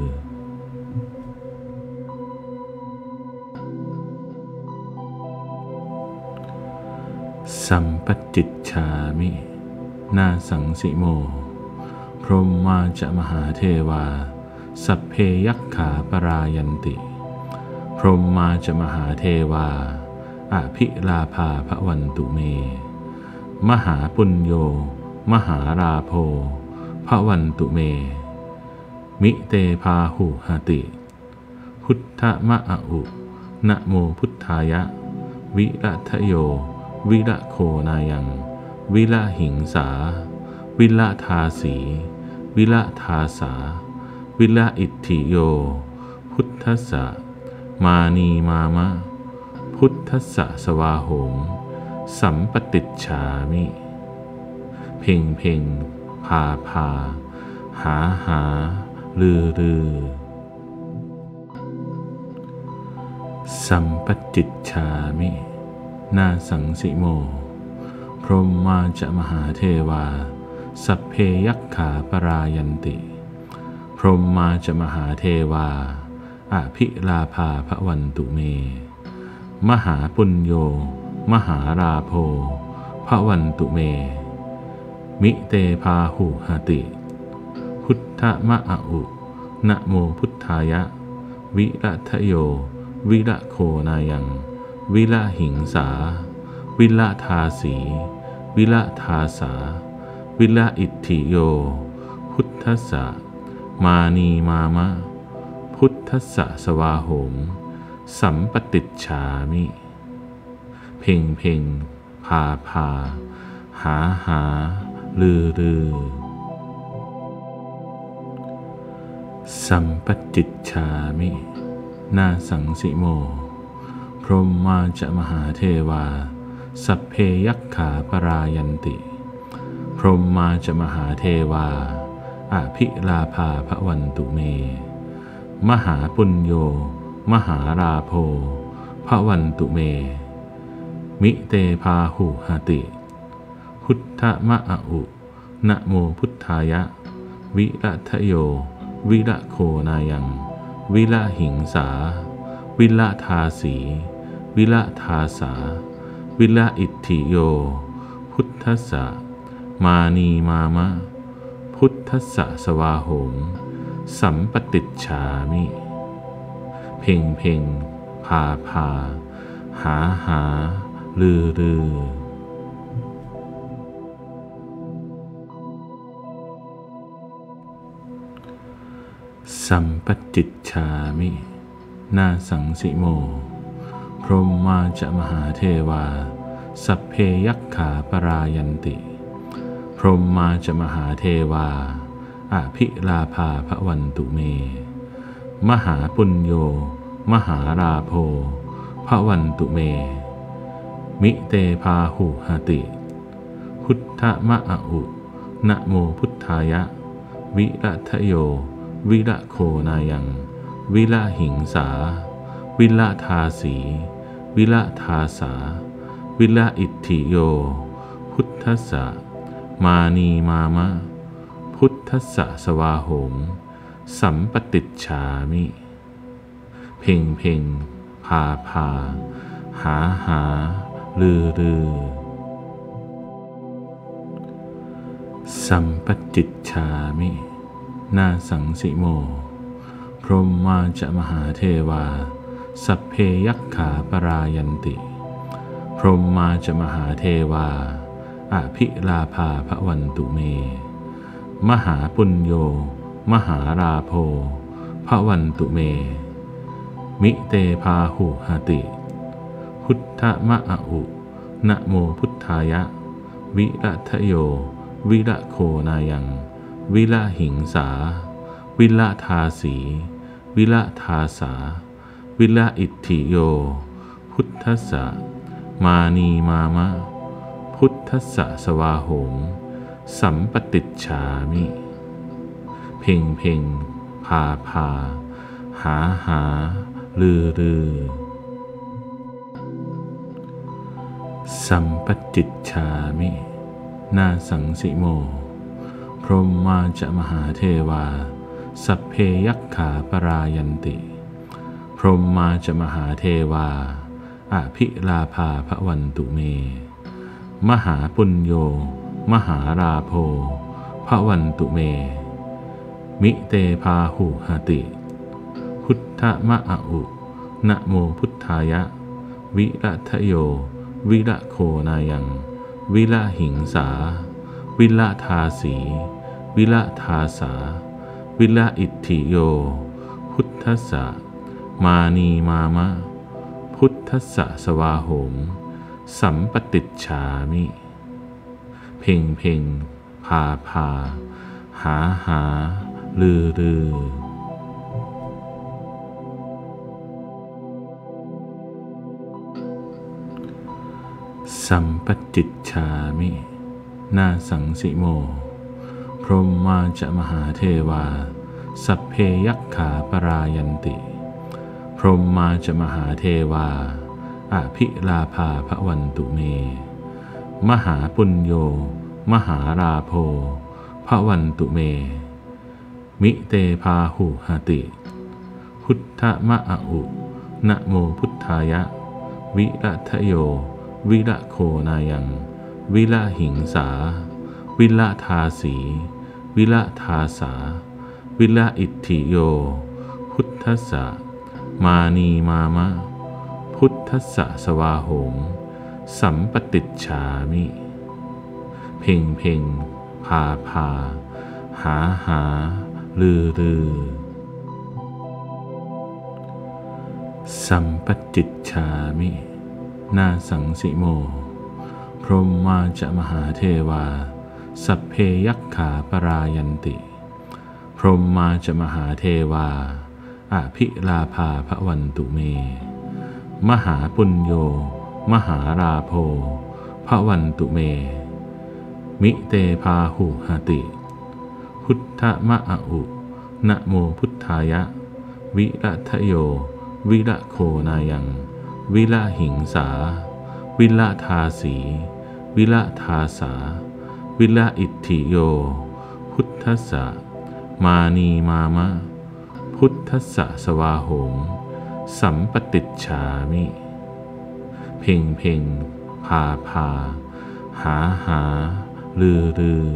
สัมปติจฉามินาสังสิโมพรหมาจะมหาเทวาสัพเพยัคขาปรายันติพรหมาจะมหาเทวาอภิลาภาภวันตุเมมหาปุญโญมหาราโภภวันตุเมมิเตพาหุหติพุทธมะอะอุนะโมพุทธายะวิรัตโยวิระโคนายังวิระหิงสาวิระทาสีวิระทาสาวิระอิทธิโยพุทธัสสะมานีมามะพุทธัสสะสวาโหมสัมปติจฉามิเพ่งเพ่งพาพาหาหาลือลือสัมปติจฉามินาสังสิโมพรหมาจะมหาเทวาสัพเพยัคขาปรายันติพรหมาจะมหาเทวาอภิลาภาภวันตุเมมหาปุญโญมหาราโภภวันตุเมมิเตพาหุหติพุทธมะอะอุนะโมพุทธายะวิรัตโยวิระโคนายังวิระหิงสาวิระทาสีวิระทาสาวิระอิทธิโยพุทธัสสะมานีมามะพุทธัสสะสวาโหมสัมปติจฉามิเพ่งเพ่งพาพาหาหาลือลือสัมปติจฉามินาสังสิโมพรหมาจะมหาเทวาสัพเพยัคขาปรายันติพรหมาจะมหาเทวาอภิลาภาภวันตุเมมหาปุญโญมหาราโภภวันตุเมมิเตพาหุหติพุทธมะอะอุนะโมพุทธายะวิรัตโยวิระโคนายังวิระหิงสาวิระทาสีวิระทาสาวิระอิทธิโยพุทธัสสะมานีมามะพุทธัสสะสวาโหมสัมปติจฉามิเพ่งเพ่งพาพาหาหาลือลือสัมปติจฉามินาสังสิโมพรหมาจะมหาเทวาสัพเพยัคขาปรายันติพรหมาจะมหาเทวาอภิลาภาภวันตุเมมหาปุญโญมหาราโภภวันตุเมมิเตพาหุหติพุทธมะอะอุนะโมพุทธายะวิรัตโยวิระโคนายังวิระหิงสาวิระทาสีวิระทาสาวิระอิทธิโยพุทธัสสะมานีมามะพุทธัสสะสวาโหมสัมปติจฉามิเพ่งเพ่งพาพาหาหาลือลือสัมปติจฉามินาสังสิโมพรหมาจะมหาเทวาสัพเพยัคขาปรายันติพรหมาจะมหาเทวาอภิลาภาภวันตุเมมหาปุญโญมหาราโภภวันตุเมมิเตพาหุหติพุทธมะอะอุนะโมพุทธายะวิรัทโยวิระโคนายังวิระหิงสาวิระทาสีวิระทาสาวิระอิทธิโยพุทธัสสะมานีมามะพุทธัสสะสวาโหมสัมปติจฉามิเพ่งเพ่งพาพาหาหาลือลือสัมปติจฉามินาสังสิโมพรหมาจะมหาเทวาสัพเพยัคขาปรายันติพรหมาจะมหาเทวาอภิลาภาภวันตุเมมหาปุญโญมหาราโภภวันตุเมมิเตพาหุหติพุทธมะอะอุนะโมพุทธายะวิรัทโยวิระโคนายังวิระหิงสาวิระทาสีวิระทาสาวิระอิทธิโยพุทธัสสะมานีมามะพุทธัสสะสวาโหมสัมปติจฉามิเพ่งเพ่งพาพาหาหาลือลือสัมปติจฉามินาสังสิโมพรหมาจะมหาเทวาสัพเพยัคขาปรายันติพรหมาจะมหาเทวาอภิลาภาภวันตุเมมหาปุญโญมหาราโภภวันตุเมมิเตพาหุหติพุทธมะอะอุนะโมพุทธายะวิรัทโยวิระโคนายังวิระหิงสาวิระทาสีวิระทาสาวิระอิทธิโยพุทธัสสะมานีมามะพุทธัสสะสวาโหมสัมปติจฉามิเพ่งเพ่งพาพาหาหาลือลือสัมปติจฉามินาสังสิโมพรหมาจะมหาเทวาสัพเพยัคขาปรายันติพรหมาจะมหาเทวาอภิลาภาภวันตุเมมหาปุญโญมหาราโภภวันตุเมมิเตพาหุหติพุทธมะอะอุนะโมพุทธายะวิรัทโยวิระโคนายังวิระหิงสาวิระทาสีวิระทาสาวิระอิทธิโยพุทธัสสะมานีมามะพุทธัสสะสวาโหมสัมปติจฉามิเพ่งเพ่งพาพาหาหาลือลือ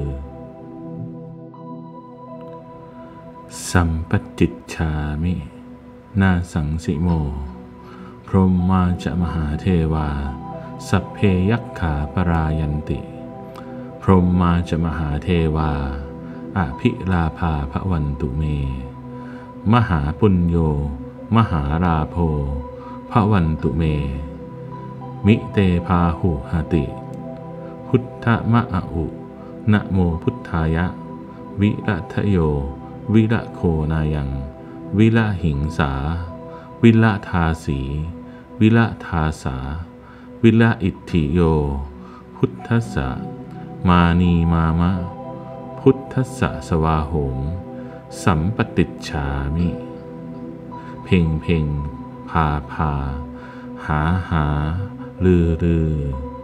สัมปติจฉามินาสังสิโมพรหมาจะมหาเทวาสัพเพยัคขาปรายันติพรหมาจะมหาเทวาอภิลาภาภวันตุเมมหาปุญโญมหาราโภภวันตุเมมิเตพาหุหติพุทธมะอะอุนะโมพุทธายะวิรัทโยวิระโคนายังวิระหิงสาวิระทาสีวิระทาสาวิระอิทธิโยพุทธัสสะมานีมามะพุทธัสสะสวาโหมสัมปติจฉามิเพ่งเพ่งพาพาหาหาลือลือ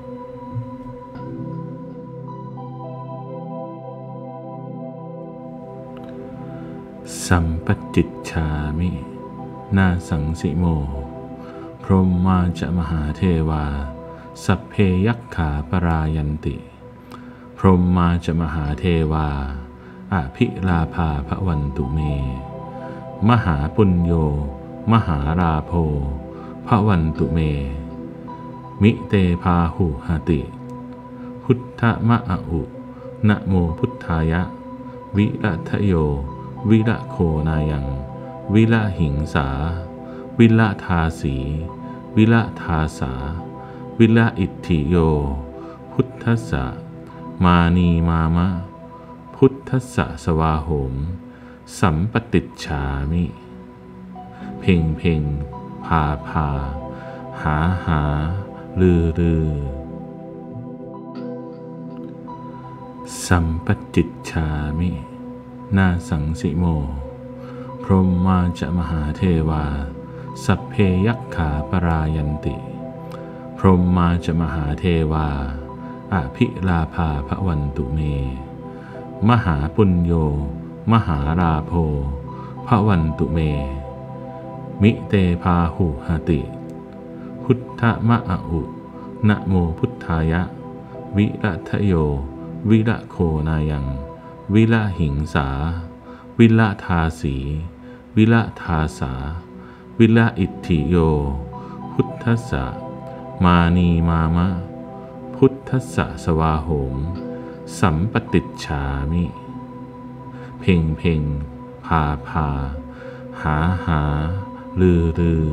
สัมปติจฉามินาสังสิโมพรหมาจะมหาเทวาสัพเพยัคขาปรายันติพรหมาจะมหาเทวาอภิลาภาภวันตุเมมหาปุญโญมหาราโภภวันตุเมมิเตพาหุหติพุทธมะอะอุนะโมพุทธายะวิรัทโยวิระโคนายังวิระหิงสาวิระทาสีวิระทาสาวิระอิทธิโยพุทธัสสะมานีมามะพุทธัสสะสวาโหมสัมปติจฉามิเพ่งเพ่งพาพาหาหาลือลือสัมปติจฉามินาสังสิโมพรหมาจะมหาเทวาสัพเพยัคขาปรายันติพรหมาจะมหาเทวาอภิลาภาภวันตุเมมหาปุญโญมหาราโภภวันตุเมมิเตพาหุหติพุทธมะอุนะโมพุทธายะวิรัตโยวิระโคนายังวิละหิงสาวิละทาสีวิละทาสาวิละอิทธิโยพุทธัสสะมานีมามะพุทธัสสะสวาโหมสัมปติจฉามิเพ่งเพ่งพาพาหาหาลือลือ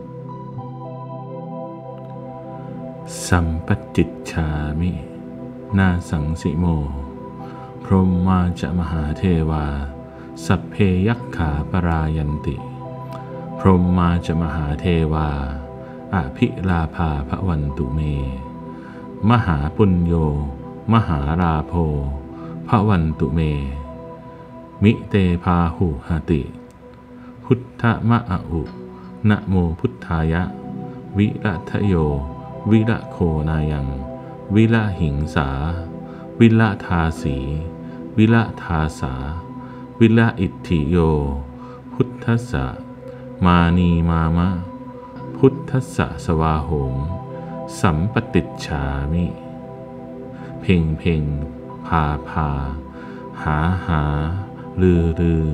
สัมปติจฉามินาสังสิโมพรหมาจะมหาเทวาสัพเพยัคขาปรายันติพรหมาจะมหาเทวาอภิลาภาภวันตุเมมหาปุญโญมหาราโภภวันตุเมมิเตพาหุหติพุทธมะอุนะโมพุทธายะวิรัตโยวิระโคนายังวิละหิงสาวิละทาสีวิละทาสาวิละอิทธิโยพุทธัสสะมานีมามะพุทธัสสะสวาโหมสัมปติจฉามิเพ่งเพ่งพาพาหาหาลือลือ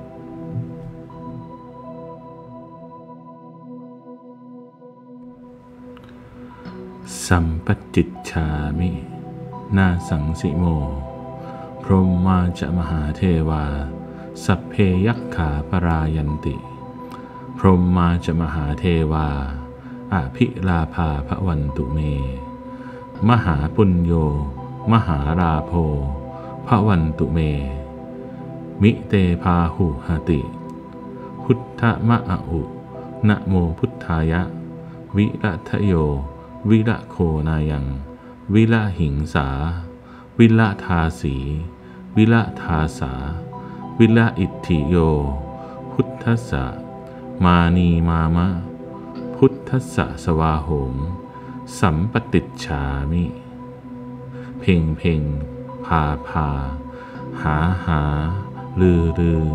สัมปติจฉามินาสังสิโมพรหมาจะมหาเทวาสัพเพยัคขาปรายันติพรหมาจะมหาเทวาอภิลาภาภวันตุเมมหาปุญโญมหาราโภภวันตุเมมิเตพาหุหติพุทธมะอุนะโมพุทธายะวิรัตโยวิระโคนายังวิละหิงสาวิละทาสีวิละทาสาวิละอิทธิโยพุทธัสสะมานีมามะพุทธัสสะสวาโหมสัมปติจฉามิเพ่งเพ่งพาพาหาหาลือลือ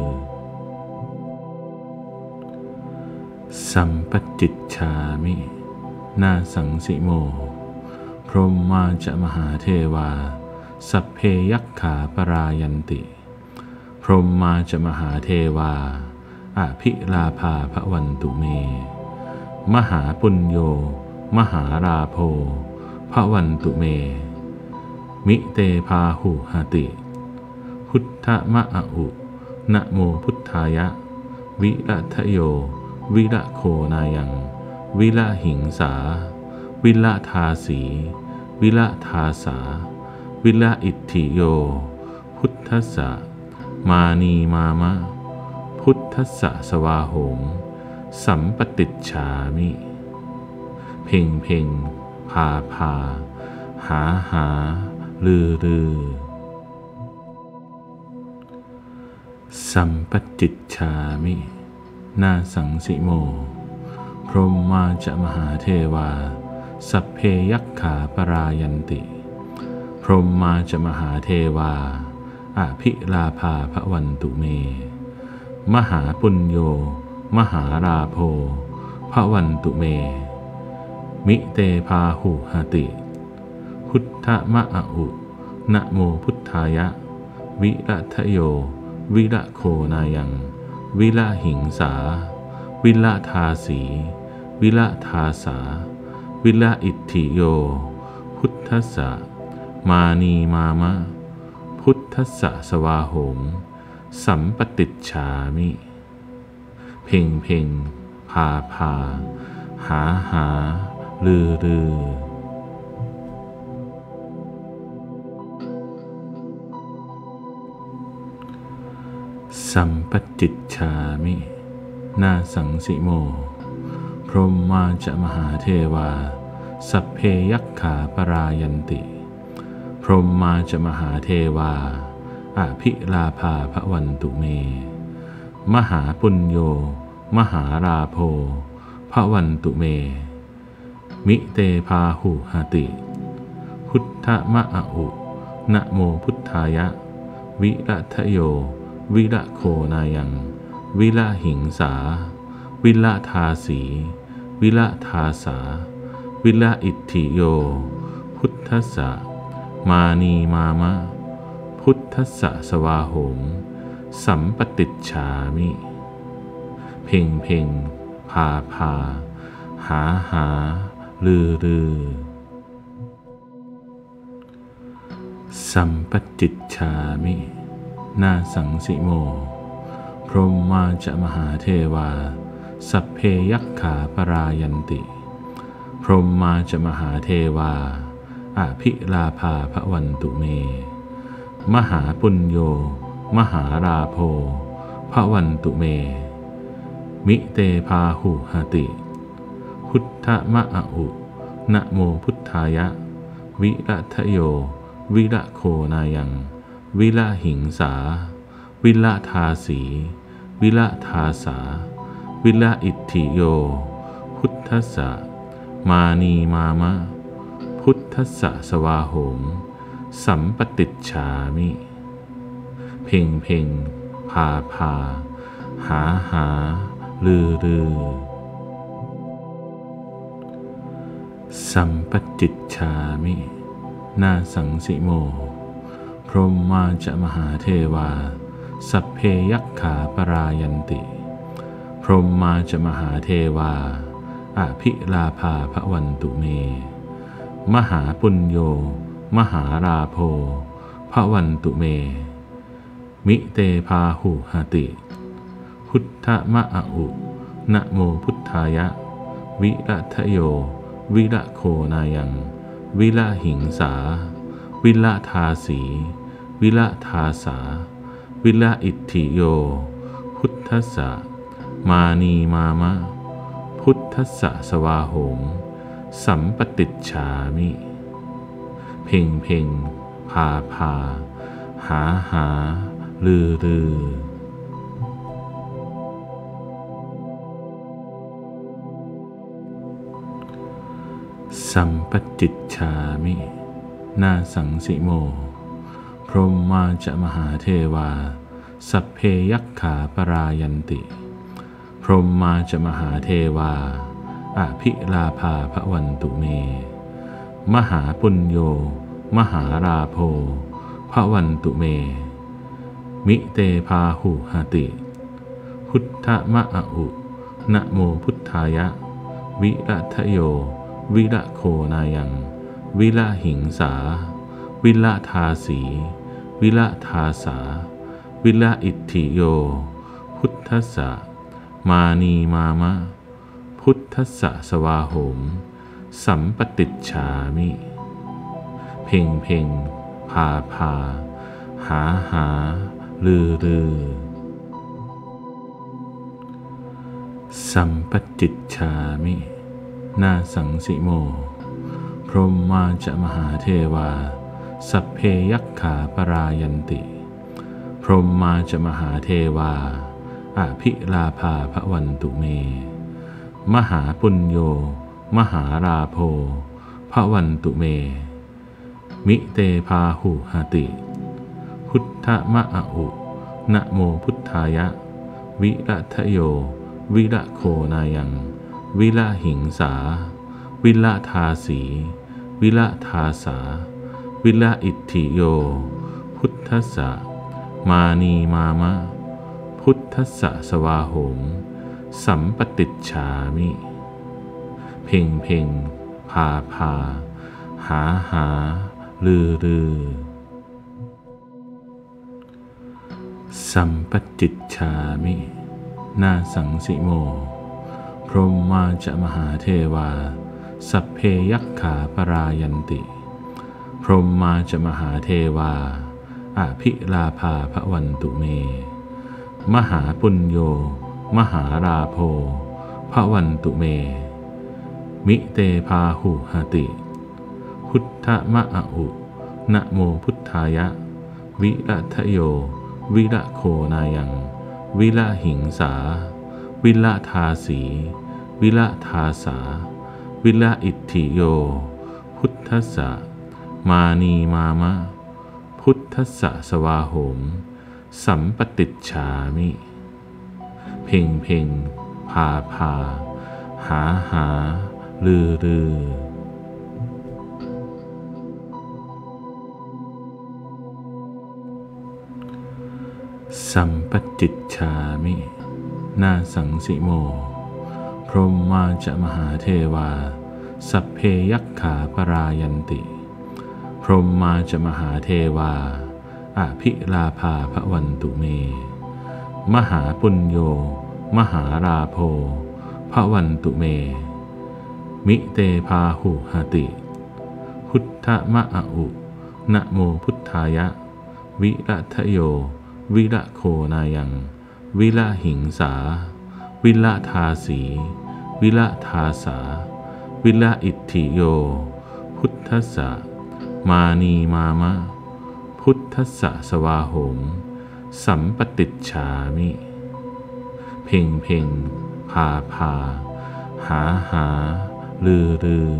สัมปติจฉามินาสังสิโมพรหมาจะมหาเทวาสัพเพยัคขาปรายันติพรหมาจะมหาเทวาอภิลาภาภวันตุเมมหาปุญโญมหาราโภภวันตุเมมิเตพาหุหติพุทธมะอุนะโมพุทธายะวิรัตโยวิระโคนายังวิละหิงสาวิละทาสีวิละทาสาวิละอิทธิโยพุทธัสสะมานีมามะพุทธัสสะสวาโหมสัมปติจฉามิเพ่งเพ่งพาพาหาหาลือลือสัมปติจฉามินาสังสิโมพรหมาจะมหาเทวาสัพเพยัคขาปรายันติพรหมาจะมหาเทวาอภิลาภาภวันตุเมมหาปุญโญมหาราโภภวันตุเมมิเตพาหุหติพุทธมะอุนะโมพุทธายะวิรัตโยวิระโคนายังวิละหิงสาวิละทาสีวิละทาสาวิละอิทธิโยพุทธัสสะมานีมามะพุทธัสสะสวาโหมสัมปติจฉามิเพ่งเพ่งพาพาหาหาลือลือสัมปติจฉามินาสังสิโมพรหมาจะมหาเทวาสัพเพยัคขาปรายันติพรหมาจะมหาเทวาอภิลาภาภวันตุเมมหาปุญโญมหาราโภภวันตุเมมิเตพาหุหติพุทธมะอะอุนะโมพุทธายะวิรัตโยวิระโคนายังวิละหิงสาวิละทาสีวิละทาสาวิละอิทธิโยพุทธัสสะมานีมามะพุทธัสสะสวาโหมสัมปติจฉามิเพ่งเพ่งพาพาหาหาลือลือสัมปติจฉามินาสังสิโมพรหมาจะมหาเทวาสัพเพยัคขาปรายันติพรหมาจะมหาเทวาอภิลาภาภวันตุเมมหาปุญโญมหาราโภภวันตุเมมิเตพาหุหติพุทธมะอะอุนะโมพุทธายะวิรัตโยวิระโคนายังวิละหิงสาวิละทาสีวิละทาสาวิละอิทธิโยพุทธัสสะมานีมามะพุทธัสสะสวาโหมสัมปติจฉามิเพ่งเพ่งพาพาหาหาลือลือสัมปติจฉามินาสังสิโมพรหมาจะมหาเทวาสัพเพยัคขาปรายันติพรหมาจะมหาเทวาอภิลาภาภวันตุเมมหาปุญโญมหาราโภภวันตุเมมิเตพาหุหติพุทธมะอะอุนะโมพุทธายะวิรัตโยวิระโคนายังวิละหิงสาวิละทาสีวิละทาสาวิละอิทธิโยพุทธัสสะมานีมามะพุทธัสสะสวาโหมสัมปติจฉามิเพ่งเพ่งพาพาหาหาลือลือสัมปติจฉามินาสังสิโมพรหมาจะมหาเทวาสัพเพยัคขาปรายันติพรหมาจะมหาเทวาอภิลาภาภวันตุเมมหาปุญโญมหาราโภภวันตุเมมิเตพาหุหติพุทธมะอะอุนะโมพุทธายะวิรัตโยวิระโคนายังวิละหิงสาวิละทาสีวิละทาสาวิละอิทธิโยพุทธัสสะมานีมามะพุทธัสสะสวาโหมสัมปติจฉามิเพ่งเพ่งพาพาหาหาลือลือสัมปติจฉามินาสังสิโมพรหมาจะมหาเทวาสัพเพยัคขาปรายันติพรหมาจะมหาเทวาอภิลาภาภวันตุเมมหาปุญโญมหาราโภภวันตุเมมิเตพาหุหติพุทธมะอะอุนะโมพุทธายะวิรัตโยวิระโคนายังวิละหิงสาวิละทาสีวิละทาสาวิละอิทธิโยพุทธัสสะมานีมามะพุทธัสสะสวาโหมสัมปติจฉามิเพ่งเพ่งพาพาหาหาลือลือสัมปติจฉามินาสังสิโมพรหมาจะมหาเทวาสัพเพยัคขาปรายันติพรหมาจะมหาเทวาอภิลาภาภวันตุเมมหาปุญโญมหาราโภภวันตุเมมิเตพาหุหติพุทธมะอุนะโมพุทธายะวิรัตโยวิระโคนายังวิระหิงสาวิระทาสีวิระทาสาวิระอิทธิโยพุทธัสสะมานีมามะพุทธัสสะสวาโหมสัมปติจฉามิเพ่งเพ่งพาพาหาหาลือลือสัมปติจฉามินาสังสิโมพรหมาจะมหาเทวาสัพเพยัคขาปรายันติพรหมาจะมหาเทวาอภิลาภาภวันตุเมมหาปุญโญมหาราโภภวันตุเมมิเตพาหุหติพุทธมะอุนะโมพุทธายะวิรัตโยวิระโคนายังวิระหิงสาวิระทาสีวิระทาสาวิระอิทธิโยพุทธัสสะมานีมามะพุทธัสสะสวาโหมสัมปติจฉามิเพ่งเพ่งพาพาหาหาลือลือ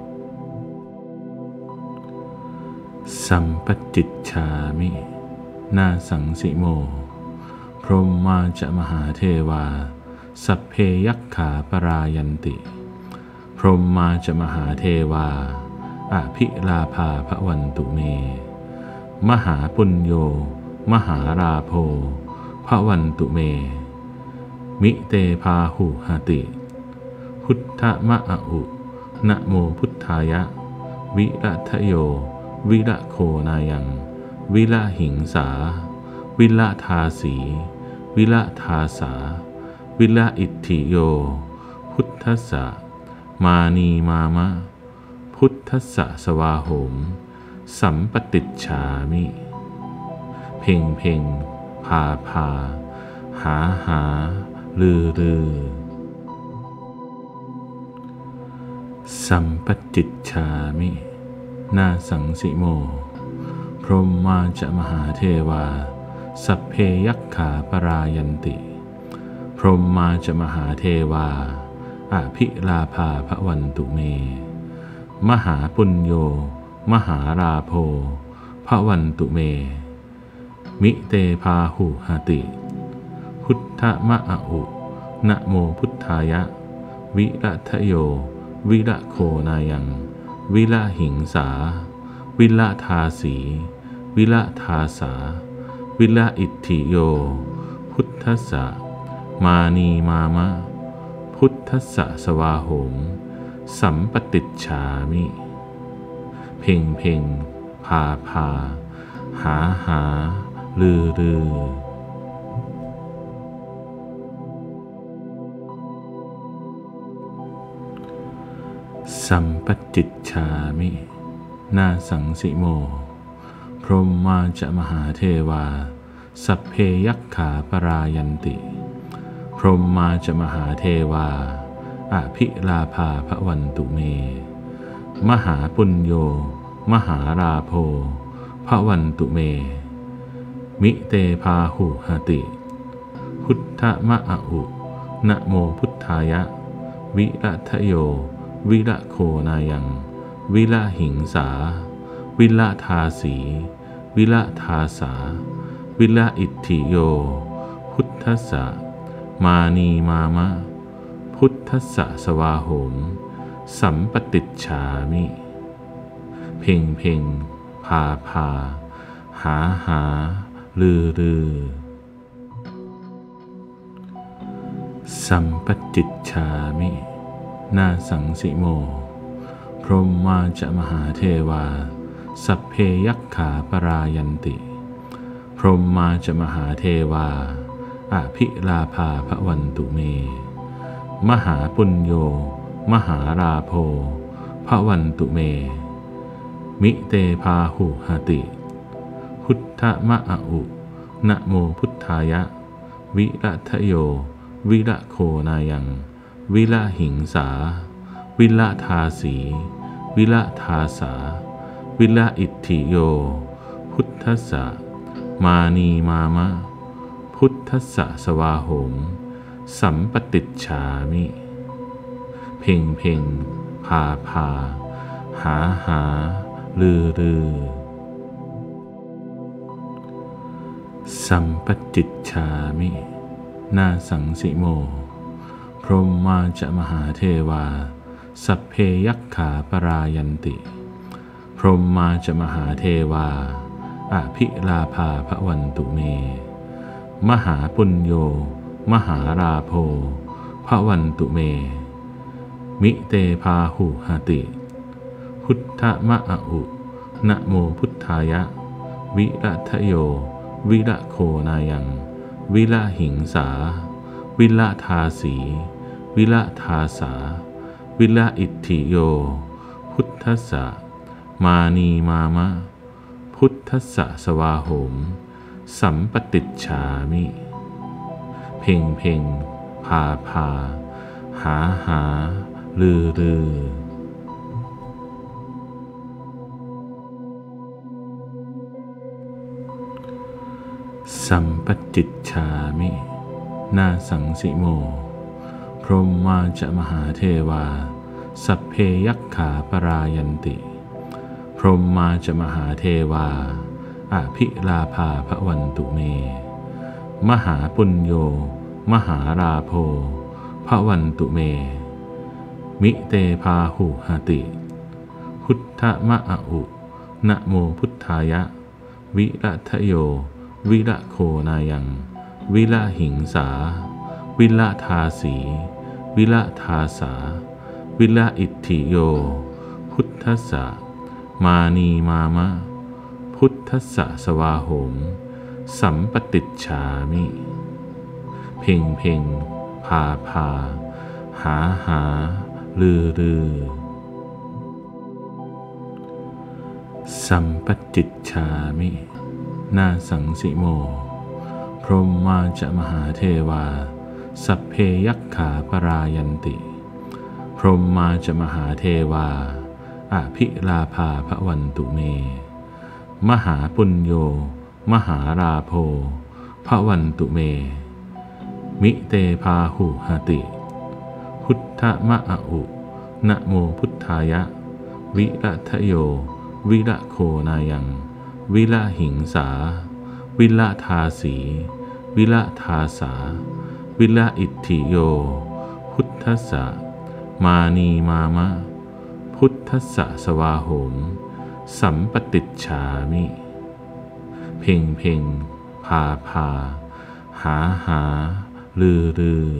สัมปติจฉามินาสังสิโมพรหมาจะมหาเทวาสัพเพยัคขาปรายันติพรหมาจะมหาเทวาอภิลาภาภวันตุเมมหาปุญโญมหาราโภภวันตุเมมิเตพาหุหติพุทธมะอุนะโมพุทธายะวิรัตโยวิระโคนายังวิระหิงสาวิระทาสีวิระทาสาวิระอิทธิโยพุทธัสสะมานีมามะพุทธัสสะสวาโหมสัมปติจฉามิเพ่งเพ่งพาพาหาหาลือลือสัมปติจฉามินาสังสิโมพรหมาจะมหาเทวาสัพเพยัคขาปรายันติพรหมาจะมหาเทวาอภิลาภาภวันตุเมมหาปุญโญมหาราโภภวันตุเมมิเตพาหุหติพุทธมะอุนะโมพุทธายะวิรัตโยวิระโคนายังวิระหิงสาวิระทาสีวิระทาสาวิระอิทธิโยพุทธัสสะมานีมามะพุทธัสสะสวาโหมสัมปติจฉามิเพ่งเพ่งพาพาหาหาลือลือสัมปติจฉามินาสังสิโมพรหมาจะมหาเทวาสัพเพยัคขาปรายันติพรหมาจะมหาเทวาอภิลาภาภวันตุเมมหาปุญโญมหาราโภภวันตุเมมิเตพาหุหติพุทธมะอุนะโมพุทธายะวิรัตโยวิระโคนายังวิระหิงสาวิระทาสีวิระทาสาวิระอิทธิโยพุทธัสสะมานีมามะพุทธัสสะสวาโหมสัมปติจฉามิเพ่งเพ่งพาพาหาหาลือลือสัมปติจฉามินาสังสิโมพรหมาจะมหาเทวาสัพเพยัคขาปรายันติพรหมาจะมหาเทวาอภิลาภาภวันตุเมมหาปุญโญมหาราโภภวันตุเมมิเตพาหุหติพุทธมะอุนะโมพุทธายะวิรัทโยวิระโคนายังวิระหิงสาวิระทาสีวิระทาสาวิระอิทธิโยพุทธัสสะมานีมามะพุทธัสสะสวาโหมสัมปติจฉามิเพ่งเพ่งพาพาหาหาลือลือสัมปติจฉามินาสังสิโมพรหมาจะมหาเทวาสัพเพยัคขาปรายันติพรหมาจะมหาเทวาอภิลาภาภวันตุเมมหาปุญโญมหาราโภภวันตุเมมิเตพาหุหติพุทธมะอุนะโมพุทธายะวิรัทโยวิระโคนายังวิระหิงสาวิระทาสีวิระทาสาวิระอิทธิโยพุทธัสสะมานีมามะพุทธัสสะสวาโหมสัมปติจฉามิเพ่งเพ่งพาพาหาหาลือลือสัมปติจฉามินาสังสิโมพรหมาจะมหาเทวาสัพเพยัคขาปรายันติพรหมาจะมหาเทวาอภิลาภาภวันตุเมมหาปุญโญมหาราโภภวันตุเมมิเตพาหุหติพุทธมะอุนะโมพุทธายะวิรัทโยวิระโคนายังวิระหิงสาวิระทาสีวิระทาสาวิระอิทธิโยพุทธัสสะมานีมามะพุทธัสสะสวาโหมสัมปติจฉามิเพ่งเพ่งพาพาหาหาลือลือสัมปติจฉามินาสังสิโมพรหมาจะมหาเทวาสัพเพยัคขาปรายันติพรหมาจะมหาเทวาอภิลาภาภวันตุเมมหาปุญโญมหาราโภภวันตุเมมิเตพาหุหติพุทธมะอุนะโมพุทธายะวิรัทโยวิระโคนายังวิระหิงสาวิระทาสีวิระทาสาวิระอิทธิโยพุทธัสสะมานีมามะพุทธัสสะสวาโหมสัมปติจฉามิเพ่งเพ่งพาพาหาหาลือลือ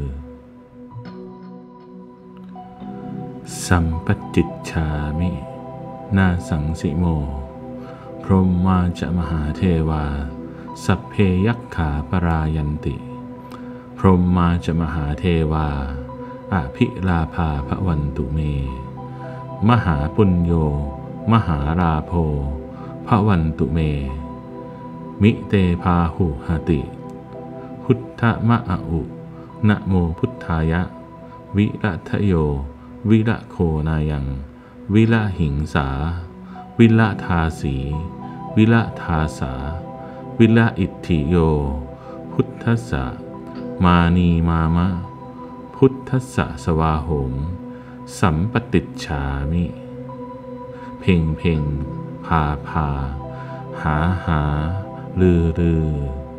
สัมปติจฉามินาสังสิโมพรหมาจะมหาเทวาสัพเพยัคขาปรายันติพรหมาจะมหาเทวาอภิลาภาภวันตุเมมหาปุญโญมหาราโภภวันตุเมมิเตพาหุหติพุทธมะอุนะโมพุทธายะวิรัทโยวิระโคนายังวิระหิงสาวิระทาสีวิระทาสาวิระอิทธิโยพุทธัสสะมานีมามะพุทธัสสะสวาโหมสัมปติจฉามิเพ่งเพ่งพาพาหาหาลือลือ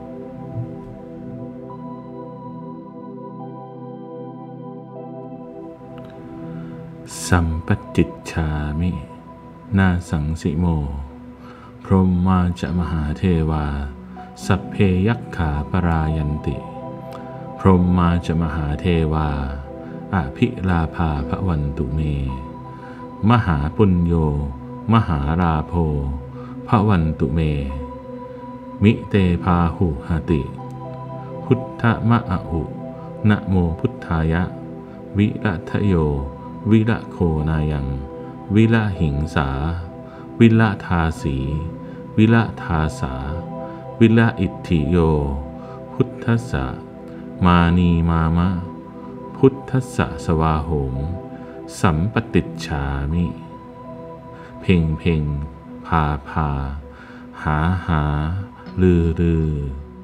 สัมปติจฉามินาสังสิโมพรหมาจะมหาเทวาสัพเพยัคขาปรายันติพรหมาจะมหาเทวาอภิลาภาภวันตุเมมหาปุญโญมหาราโภภวันตุเมมิเตพาหุหติพุทธมะอุนะโมพุทธายะวิรัทโยวิระโคนายังวิระหิงสาวิระทาสีวิระทาสาวิระอิทธิโยพุทธัสสะมานีมามะพุทธัสสะสวาโหมสัมปติจฉามิเพ่งเพ่งพาพาหาหาลือลือ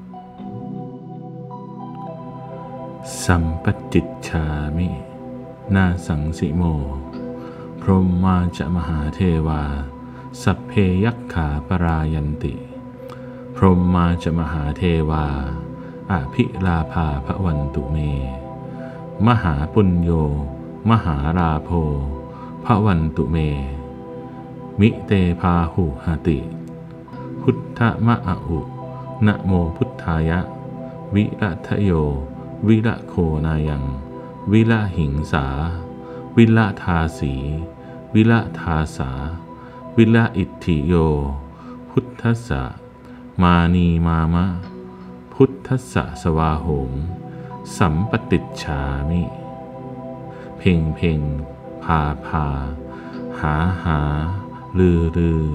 สัมปติจฉามินาสังสิโมพรหมาจะมหาเทวาสัพเพยัคขาปรายันติพรหมาจะมหาเทวาอภิลาภาภวันตุเมมหาปุญโญมหาราโภภวันตุเมมิเตพาหุหติพุทธมะอะอุนะโมพุทธายะวิรัทโยวิระโคนายังวิระหิงสาวิระทาสีวิระทาสาวิระอิทธิโยพุทธัสสะมานีมามะพุทธัสสะสวาโหมสัมปติจฉามิเพ่งเพ่งพาพาหาหาลือลือ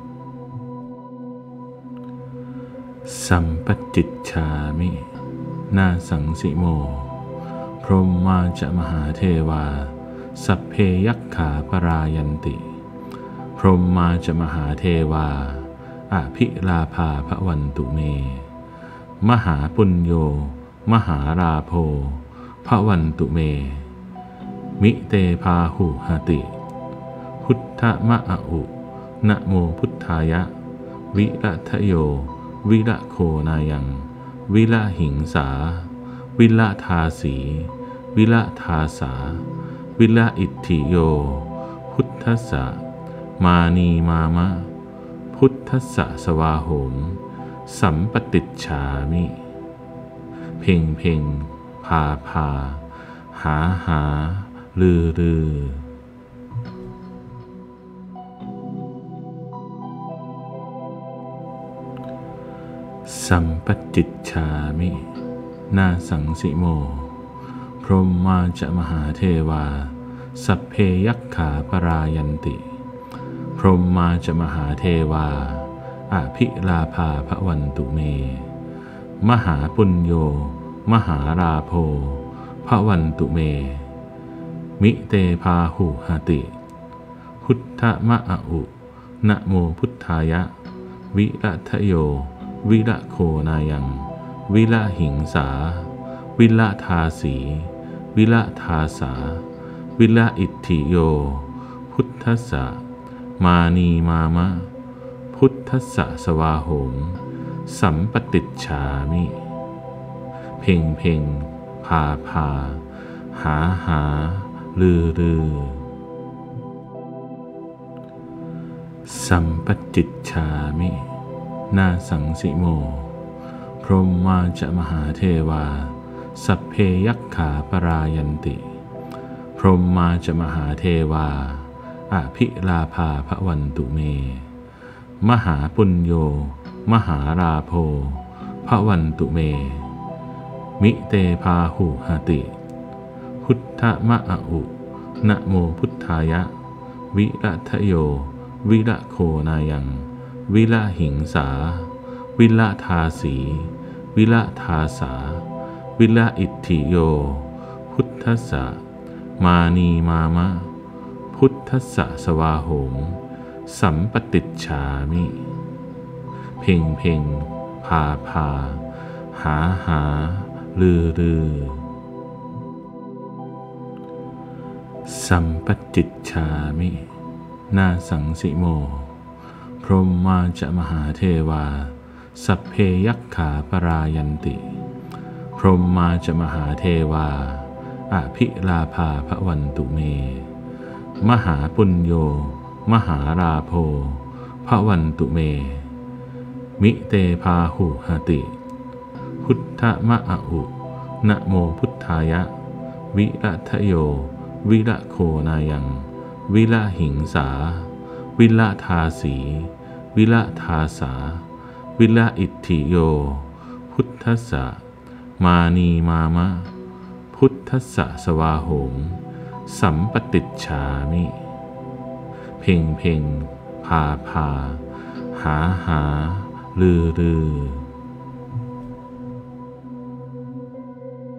สัมปติจฉามินาสังสิโมพรหมาจะมหาเทวาสัพเพยัคขาปรายันติพรหมาจะมหาเทวาอภิลาภาภวันตุเมมหาปุญโญมหาราโภภวันตุเมมิเตพาหุหติพุทธมะอะอุนะโมพุทธายะวิรัทโยวิระโคนายังวิระหิงสาวิระทาสีวิระทาสาวิระอิทธิโยพุทธัสสะมานีมามะพุทธัสสะสวาโหมสัมปติจฉามิเพ่งเพ่งพาพาหาหาลือลือสัมปติจฉามินาสังสิโมพรหมาจะมหาเทวาสัพเพยัคขาปรายันติพรหมาจะมหาเทวาอภิลาภาภวันตุเมมหาปุญโญมหาราโภภวันตุเมมิเตพาหุหติพุทธมะอะอุนะโมพุทธายะวิรัทโยวิระโคนายังวิระหิงสาวิระทาสีวิระทาสาวิระอิทธิโยพุทธัสสะมานีมามะพุทธัสสะสวาโหมสัมปติจฉามิเพ่งเพ่งพาพาหาหาลือลือสัมปติจฉามินาสังสิโมพรหมาจะมหาเทวาสัพเพยัคขาปรายันติพรหมาจะมหาเทวาอภิลาภาภวันตุเมมหาปุญโญมหาราโภภวันตุเมมิเตพาหุหติพุทธมะอะอุนะโมพุทธายะวิรัทโยวิระโคนายังวิระหิงสาวิระทาสีวิระทาสาวิระอิทธิโยพุทธัสสะมานีมามะพุทธัสสะสวาโหมสัมปติจฉามิเพ่งเพ่งพาพาหาหาลือลือสัมปติจฉามินาสังสิโมพรหมาจะมหาเทวาสัพเพยัคขาปรายันติพรหมาจะมหาเทวาอภิลาภาภวันตุเมมหาปุญโญมหาราโภภวันตุเมมิเตพาหุหติพุทธมะอะอุนะโมพุทธายะวิรัทโยวิระโคนายังวิระหิงสาวิระทาสีวิระทาสาวิระอิทธิโยพุทธัสสะมานีมามะพุทธัสสะสวาโหมสัมปติจฉามิเพ่งเพ่งพาพาหาหาลือลือ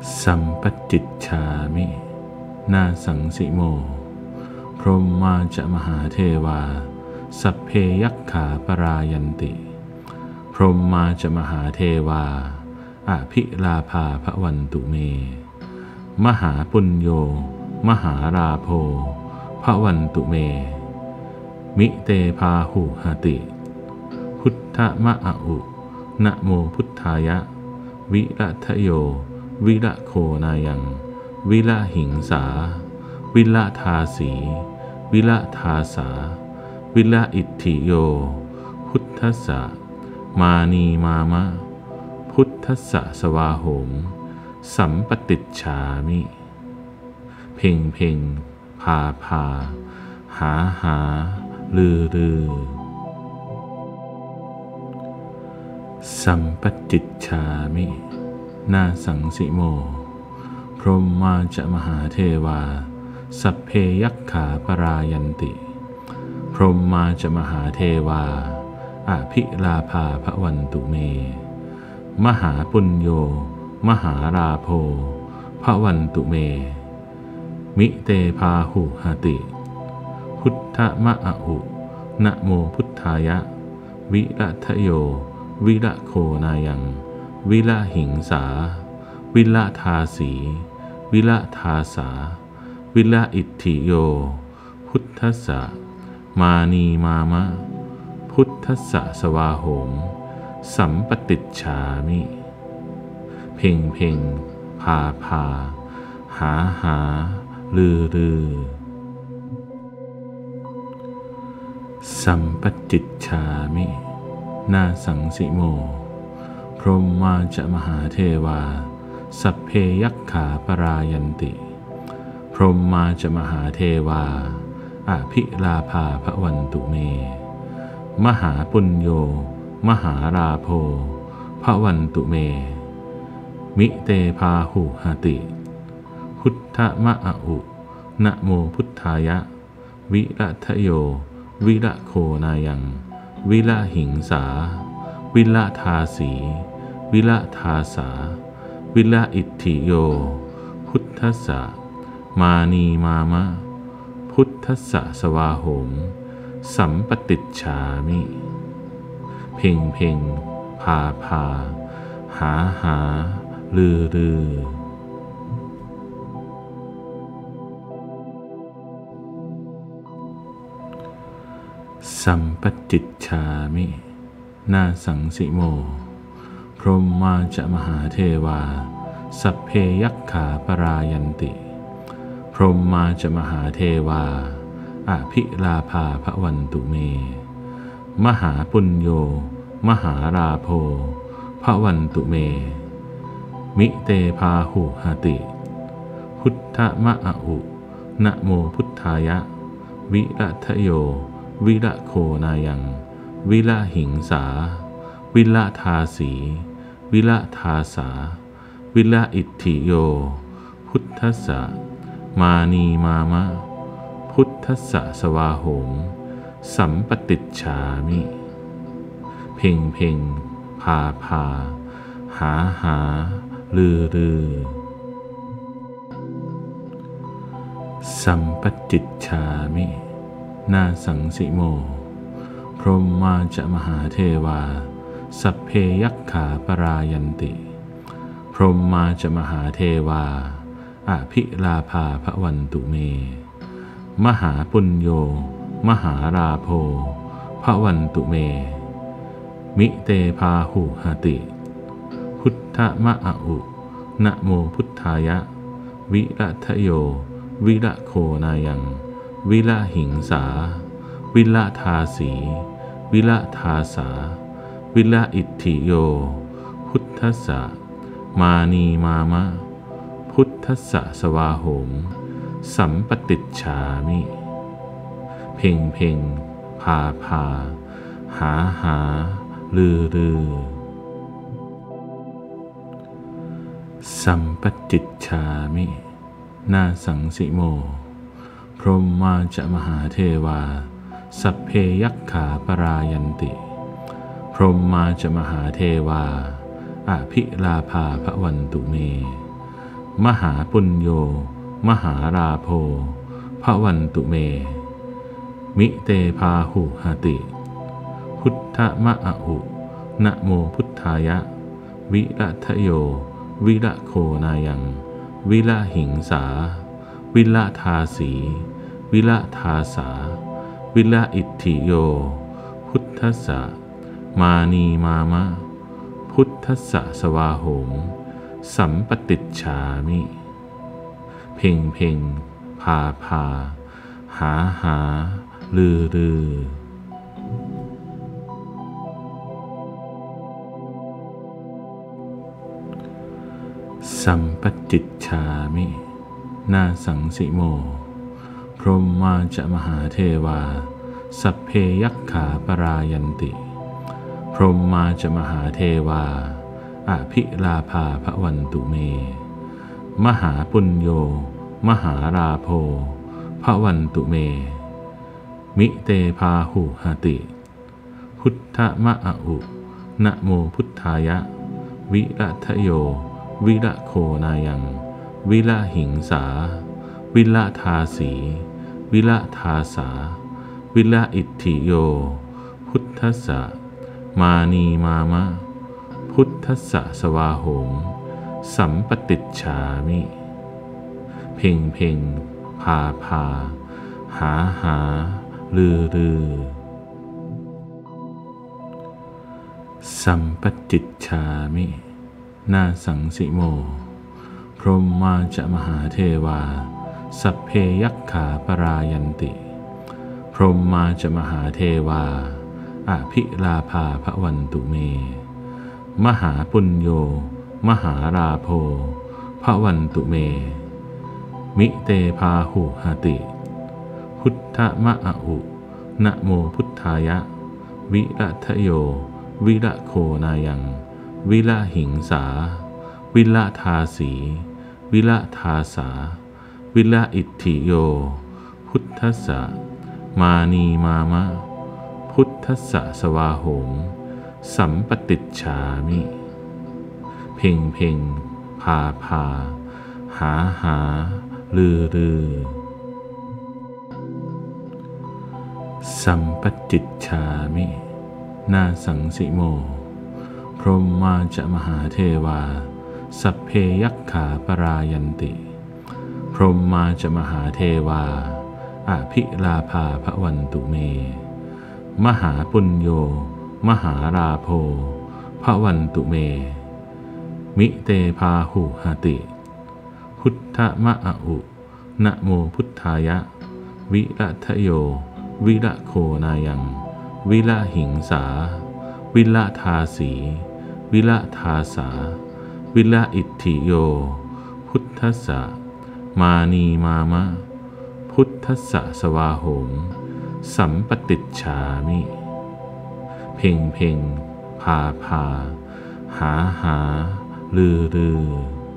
สัมปติจฉามินาสังสิโมพรหมาจะมหาเทวาสัพเพยัคขาปรายันติพรหมาจะมหาเทวาอภิลาภาภวันตุเมมหาปุญโญมหาราโภภวันตุเมมิเตพาหุหติพุทธมะอุนะโมพุทธายะวิรัตโยวิระโคนายังวิระหิงสาวิระทาสีวิระทาสาวิระอิทธิโยพุทธัสสะมานีมามะพุทธัสสะสวาโหมสัมปติจฉามิเพ่งเพ่งพาพาหาหาลือลือสัมปติจฉามินาสังสิโมพรหมาจะมหาเทวาสัพเพยัคขาปรายันติพรหมาจะมหาเทวาอภิลาภาภวันตุเมมหาปุญโญมหาราโภภวันตุเมมิเตพาหุหติพุทธมะอุนะโมพุทธายะวิรัตโยวิระโคนายังวิระหิงสาวิระทาสีวิระทาสาวิระอิทธิโยพุทธัสสะมานีมามะพุทธัสสะสวาโหมสัมปติจฉามิเพ่งเพ่งพาพาหาหาลือลือสัมปติจฉามินาสังสิโมพรหมาจะมหาเทวาสัพเพยัคขาปรายันติพรหมาจะมหาเทวาอภิลาภาภวันตุเมมหาปุญโญมหาราโภภวันตุเมมิเตพาหุหติพุทธมะอุนะโมพุทธายะวิรัตโยวิระโคนายังวิระหิงสาวิระทาสีวิระทาสาวิระอิทธิโยพุทธัสสะมานีมามะพุทธัสสะสวาโหมสัมปติจฉามิเพ่งเพ่งพาพาหาหาลือลือสัมปติจฉามินาสังสิโมพรหมาจะมหาเทวาสัพเพยัคขาปรายันติพรหมาจะมหาเทวาอภิลาภาภวันตุเมมหาปุญโญมหาราโภภวันตุเมมิเตพาหุหติพุทธมะอุนะโมพุทธายะวิรัตโยวิระโคนายังวิระหิงสาวิระทาสีวิระทาสาวิระอิทธิโยพุทธัสสะมานีมามะพุทธัสสะสวาโหมสัมปติจฉามิเพ่งเพ่งพาพาหาหาลือลือสัมปติจฉามินาสังสิโมพรหมาจะมหาเทวาสัพเพยัคขาปรายันติพรหมาจะมหาเทวาอภิลาภาภวันตุเมมหาปุญโญมหาราโภภวันตุเมมิเตพาหุหติพุทธมะอุนะโมพุทธายะวิรัตโยวิระโคนายังวิระหิงสาวิระทาสีวิระทาสาวิระอิทธิโยพุทธัสสะมานีมามะพุทธัสสะสวาโหมสัมปติจฉามิเพ่งเพ่งพาพาหาหาลือลือสัมปติจฉามินาสังสิโมพรหมาจะมหาเทวาสัพเพยัคขาปรายันติพรหมาจะมหาเทวาอภิลาภาภวันตุเมมหาปุญโญมหาราโภภวันตุเมมิเตพาหุหติพุทธมะอะอุนะโมพุทธายะวิรัตโยวิระโคนายังวิระหิงสาวิระทาสีวิระทาสาวิระอิทธิโยพุทธัสสะมานีมามะพุทธัสสะสวาโหมสัมปติจฉามิเพ่งเพ่งพาพาหาหาลือลือสัมปติจฉามินาสังสิโมพรหมาจะมหาเทวาสัพเพยัคขาปรายันติพรหมาจะมหาเทวาอภิลาภาภวันตุเมมหาปุญโญมหาราโภภวันตุเมมิเตพาหุหติพุทธมะอะอุนะโมพุทธายะวิรัตโยวิระโคนายังวิระหิงสาวิระทาสีวิระทาสาวิระอิทธิโยพุทธัสสะมานีมามะพุทธัสสะสวาโหมสัมปติจฉามิเพ่งเพ่งพาพาหาหาลือลือสัมปติจฉามินาสังสิโมพรหมาจะมหาเทวาสัพเพยัคขาปรายันติพรหมาจะมหาเทวาอภิลาภาภวันตุเมมหาปุญโญมหาราโภภวันตุเมมิเตพาหุหติพุทธมะอะอุนะโมพุทธายะวิรัตโยวิระโคนายังวิระหิงสาวิระทาสีวิระทาสาวิระอิทธิโยพุทธัสสะมานีมามะพุทธัสสะสวาโหมสัมปติจฉามิเพ่งเพ่งพาพาหาหาลือลือสัมปติจฉามินาสังสิโมพรหมาจะมหาเทวาสัพเพยัคขาปรายันติพรหมาจะมหาเทวาอภิลาภาภวันตุเมมหาปุญโญมหาราโภภวันตุเมมิเตพาหุหติพุทธมะอะอุนะโมพุทธายะวิรัตโยวิระโคนายังวิระหิงสาวิระทาสีวิระทาสาวิระอิทธิโยพุทธัสสะมานีมามะพุทธัสสะสวาโหมสัมปติจฉามิเพ่งเพ่งพาพาหาหาลือลือ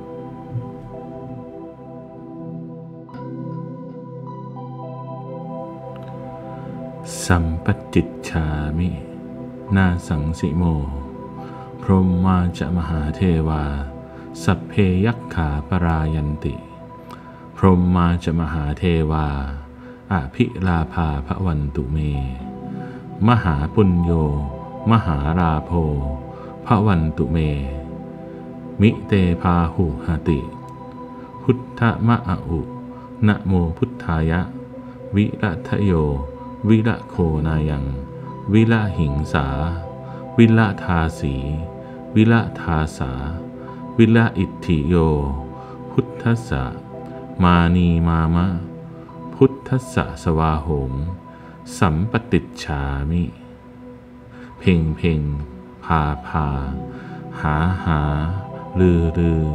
สัมปติจฉามินาสังสิโมพรหมาจะมหาเทวาสัพเพยัคขาปรายันติพรหมาจะมหาเทวาอภิลาภาภวันตุเมมหาปุญโญมหาราโภภวันตุเมมิเตพาหุหติพุทธมะอะอุนะโมพุทธายะวิรัตโยวิระโคนายังวิระหิงสาวิระทาสีวิระทาสาวิระอิทธิโยพุทธัสสะมานีมามะพุทธัสสะสวาโหมสัมปติจฉามิเพ่งเพ่งพาพาหาหาลือลือ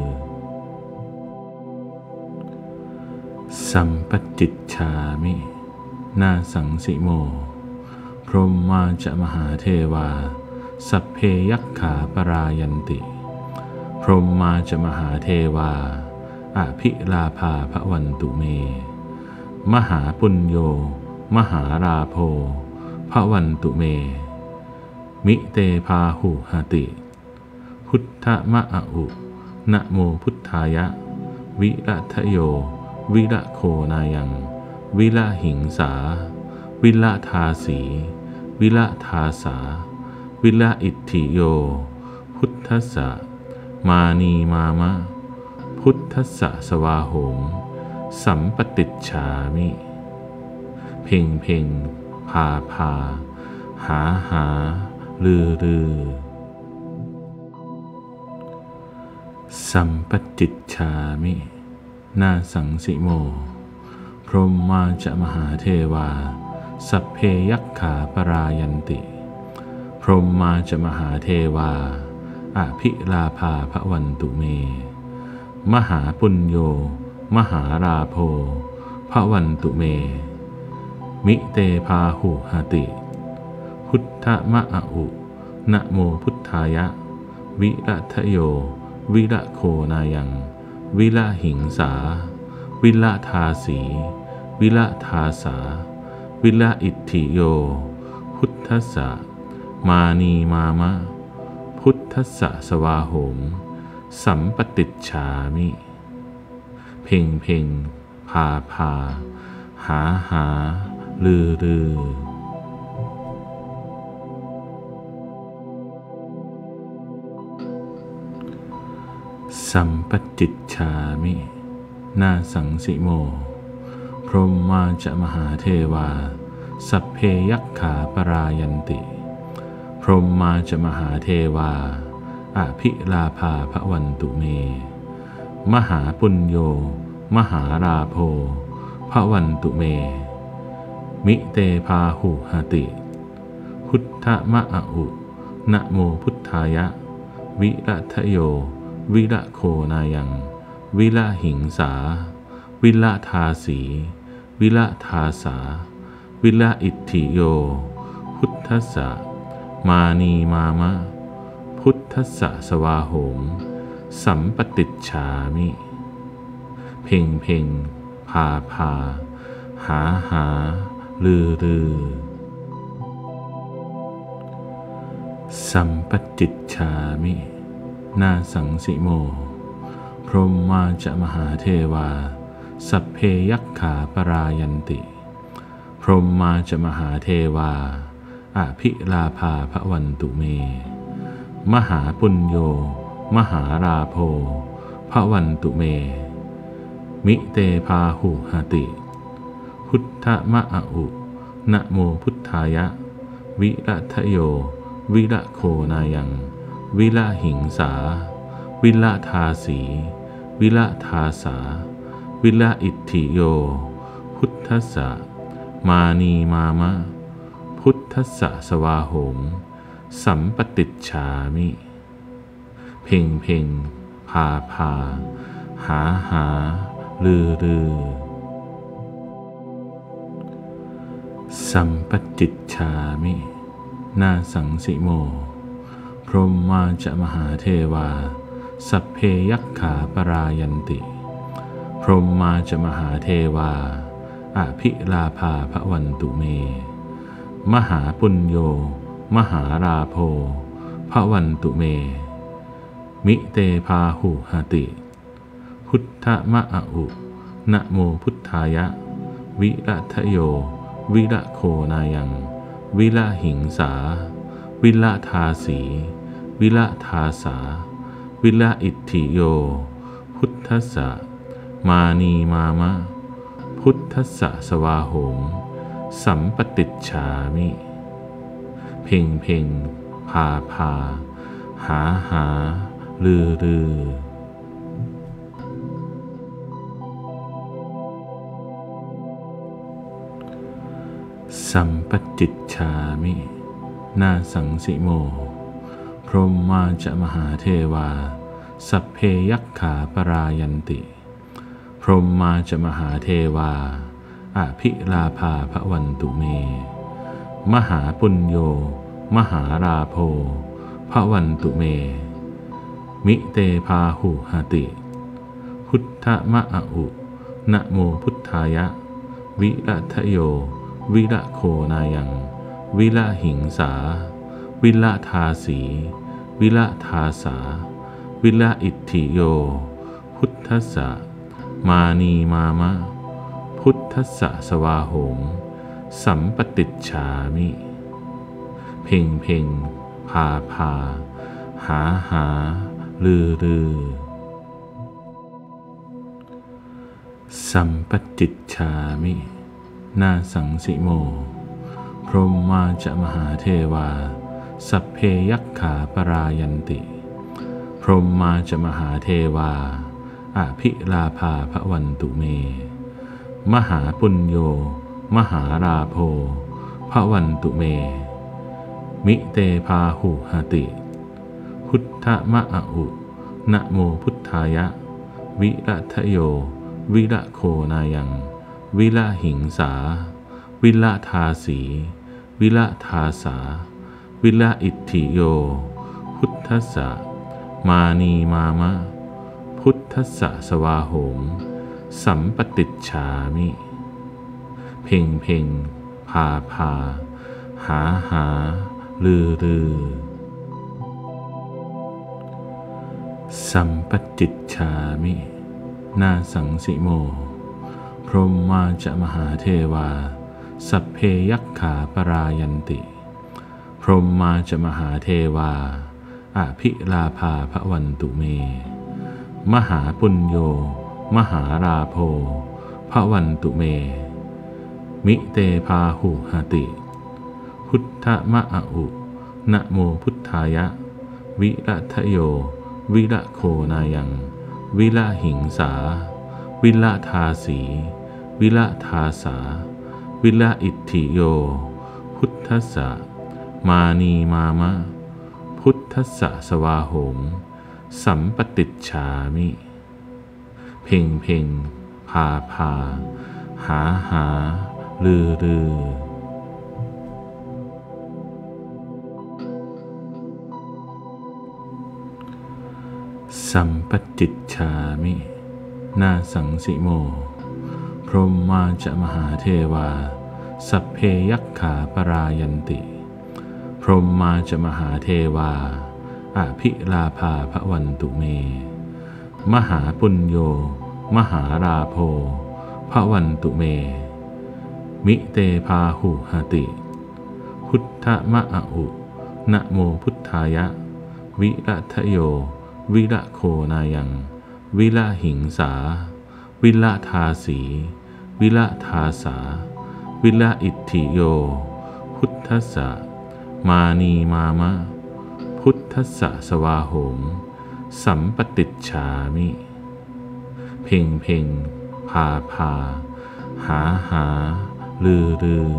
สัมปติจฉามินาสังสิโมพรหมาจะมหาเทวาสัพเพยัคขาปรายันติพรหมาจะมหาเทวาอภิลาภาภวันตุเมมหาปุญโญมหาราโภภวันตุเมมิเตพาหุหติพุทธมะอะอุนะโมพุทธายะวิรัทโยวิระโคนายังวิระหิงสาวิระทาสีวิระทาสาวิระอิทธิโยพุทธัสสะมานีมามะพุทธัสสะสวาโหมสัมปติจฉามิเพ่งเพ่งพาพาหาหาลือลือสัมปติจฉามินาสังสิโมพรหมาจะมหาเทวาสัพเพยัคขาปรายันติพรหมาจะมหาเทวาอภิลาภาภวันตุเมมหาปุญโญมหาราโภภวันตุเมมิเตพาหุหติพุทธมะอุนะโมพุทธายะวิรัทโยวิระโคนายังวิระหิงสาวิระทาสีวิระทาสาวิระอิทธิโยพุทธัสสะมานีมามะพุทธัสสะสวาโหมสัมปติจฉามิเพ่งเพ่งพาพาหาหาลือลือสัมปติจฉามินาสังสิโมพรหมาจะมหาเทวาสัพเพยัคขาปรายันติพรหมาจะมหาเทวาอภิลาภาภวันตุเมมหาปุญโญมหาราโภภวันตุเมมิเตพาหุหติพุทธมะอุนะโมพุทธายะวิรัทโยวิระโคนายังวิระหิงสาวิระทาสีวิระทาสาวิระอิทธิโยพุทธัสสะมานีมามะพุทธัสสะสวาโหมสัมปติจฉามิเพ่งเพ่งพาพาหาหาลือลือสัมปติจฉามินาสังสิโมพรหมาจะมหาเทวาสัพเพยัคขาปรายันติพรหมาจะมหาเทวาอภิลาภาภวันตุเมมหาปุญโญมหาราโภภวันตุเมมิเตพาหุหติพุทธมะอุนะโมพุทธายะวิรัทโยวิระโคนายังวิระหิงสาวิระทาสีวิระทาสาวิระอิทธิโยพุทธัสสะมานีมามะพุทธัสสะสวาโหมสัมปติจฉามิเพ่งเพ่งพาพาหาหาลือลือสัมปติจฉามินาสังสิโมพรหมาจะมหาเทวาสัพเพยัคขาปรายันติพรหมาจะมหาเทวาอภิลาภาภวันตุเมมหาปุญโญมหาราโภภวันตุเมมิเตพาหุหติพุทธมะอุนะโมพุทธายะวิรัทโยวิระโคนายังวิระหิงสาวิระทาสีวิระทาสาวิระอิทธิโยพุทธัสสะมานีมามะพุทธัสสะสวาโหมสัมปติจฉามิเพ่งเพ่งพาพาหาหาลือลือสัมปติจฉามินาสังสิโมพรหมาจะมหาเทวาสัพเพยัคขาปรายันติพรหมาจะมหาเทวาอภิลาภาภวันตุเมมหาปุญโญมหาราโภภวันตุเมมิเตพาหุหติพุทธมะอุนะโมพุทธายะวิรัทโยวิระโคนายังวิระหิงสาวิระทาสีวิระทาสาวิระอิทธิโยพุทธัสสะมานีมามะพุทธัสสะสวาโหมสัมปติจฉามิเพ่งเพ่งพาพาหาหาลือลือสัมปติจฉามินาสังสิโมพรหมาจะมหาเทวาสัพเพยัคขาปรายันติพรหมาจะมหาเทวาอภิลาภาภวันตุเมมหาปุญโญมหาราโภภวันตุเมมิเตพาหุหติพุทธมะอุนะโมพุทธายะวิรัตโยวิระโคนายังวิละหิงสาวิละทาสีวิละทาสาวิละอิทธิโยพุทธัสสะมานีมามะพุทธัสสะสวาโหมสัมปติจฉามิเพ่งเพ่งพาพาหาหาลือลือสัมปติจฉามินาสังสิโมพรหมาจะมหาเทวาสัพเพยัคขาปรายันติพรหมาจะมหาเทวาอภิลาภาภวันตุเมมหาปุญโญมหาราโภภวันตุเมมิเตพาหุหติพุทธมะอุนะโมพุทธายะวิรัตโยวิระโคนายังวิละหิงสาวิละทาสีวิละทาสาวิละอิทธิโยพุทธัสสะมานีมามะพุทธัสสะสวาโหมสัมปติจฉามิเพ่งเพ่งพาพาหาหาลือลือสัมปติจฉามินาสังสิโมพรหมาจะมหาเทวาสัพเพยัคขาปรายันติพรหมาจะมหาเทวาอภิลาภาภวันตุเมมหาปุญโญมหาราโภภวันตุเมมิเตพาหุหติพุทธมะอุนะโมพุทธายะวิรัตโยวิระโคนายังวิละหิงสาวิละทาสีวิละทาสาวิละอิทธิโยพุทธัสสะมานีมามะพุทธัสสะสวาโหมสัมปติจฉามิเพ่งเพ่งพาพาหาหาลือลือ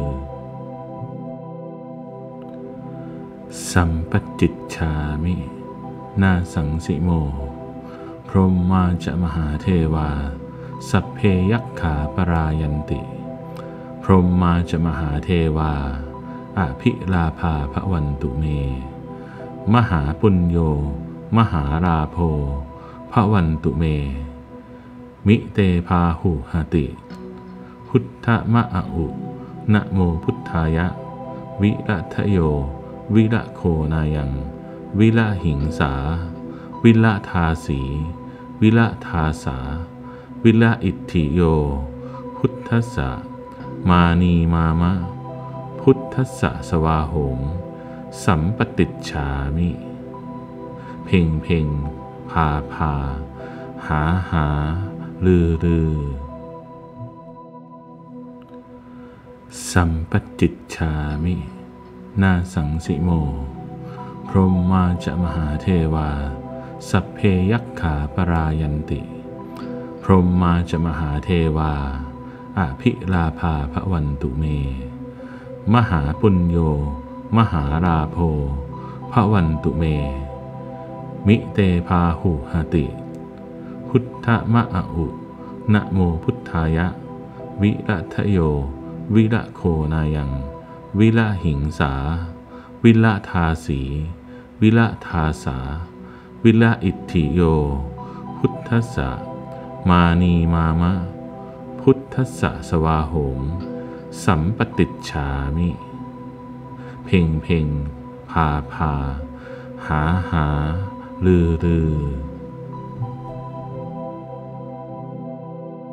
สัมปติจฉามินาสังสิโมพรหมาจะมหาเทวาสัพเพยัคขาปรายันติพรหมาจะมหาเทวาอภิลาภาภวันตุเมมหาปุญโญมหาราโภภวันตุเมมิเตพาหุหติพุทธมะอุนะโมพุทธายะวิรัตโยวิระโคนายังวิละหิงสาวิละทาสีวิละทาสาวิละอิทธิโยพุทธัสสะมานีมามะพุทธัสสะสวาโหมสัมปติจฉามิเพ่งเพ่งพาพาหาหาลือลือสัมปติจฉามินาสังสิโมพรหมาจะมหาเทวาสัพเพยัคขาปรายันติพรหมาจะมหาเทวาอภิลาภาภวันตุเมมหาปุญโญมหาราโภภวันตุเมมิเตพาหุหติพุทธมะอุนะโมพุทธายะวิรัตโยวิระโคนายังวิละหิงสาวิละทาสีวิละทาสาวิละอิทธิโยพุทธัสสะมานีมามะพุทธัสสะสวาโหมสัมปติจฉามิเพ่งเพ่งพาพาหาหาลือลือ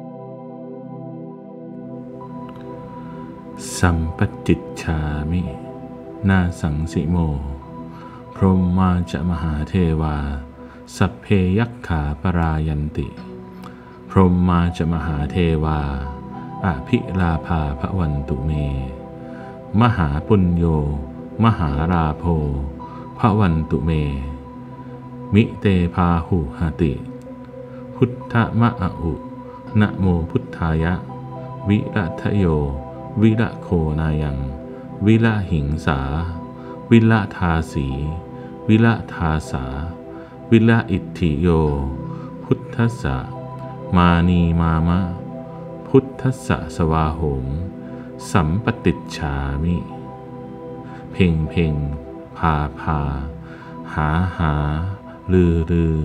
สัมปติจฉามินาสังสิโมพรหมาจะมหาเทวาสัพเพยัคขาปรายันติพรหมาจะมหาเทวาอภิลาภาภวันตุเมมหาปุญโญมหาราโภภวันตุเมมิเตพาหุหติพุทธมะอุนะโมพุทธายะวิรัตโยวิระโคนายังวิระหิงสาวิระทาสีวิระทาสาวิระอิทธิโยพุทธัสสะมานีมามะพุทธัสสะสวาโหมสัมปติจฉามิเพ่งเพ่งพาพาหาหาลือลือ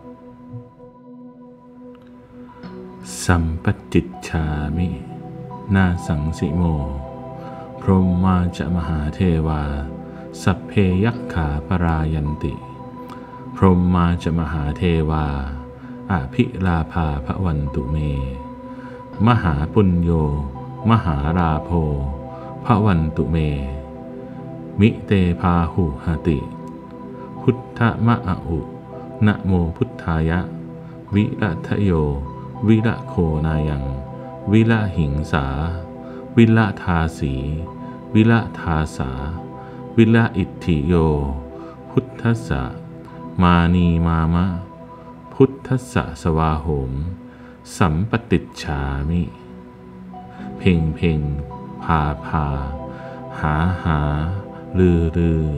สัมปติจฉามินาสังสิโมพรหมาจะมหาเทวาสัพเพยัคขาปรายันติพรหมาจะมหาเทวาอภิลาภาภวันตุเมมหาปุญโญมหาราโภภวันตุเมมิเตพาหุหติพุทธมะอุนะโมพุทธายะวิรัตโยวิระโคนายังวิระหิงสาวิระทาสีวิระทาสาวิระอิทธิโยพุทธัสสะมานีมามะพุทธัสสะสวาโหมสัมปติจฉามิเพ่งเพ่งพาพาหาหาลือลือ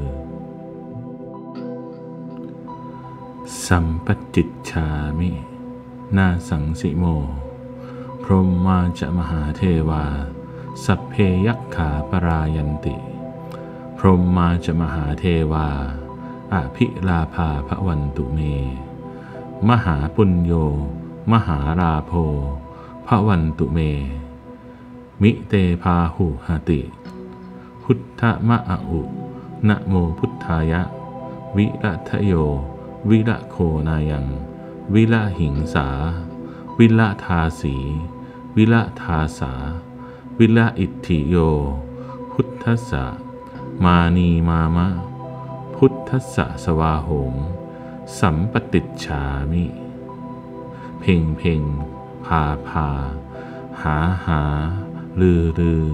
สัมปติจฉามินาสังสิโมพรหมาจะมหาเทวาสัพเพยัคขาปรายันติพรหมาจะมหาเทวาอภิลาภาภวันตุเมมหาปุญโญมหาราโภภวันตุเมมิเตพาหุหติพุทธมะอุนะโมพุทธายะวิรัตโยวิระโคนายังวิระหิงสาวิระทาสีวิระทาสาวิระอิทธิโยพุทธัสสะมานีมามะพุทธัสสะสวาโหมสัมปติจฉามิเพ่งเพ่งพาพาหาหาลือลือ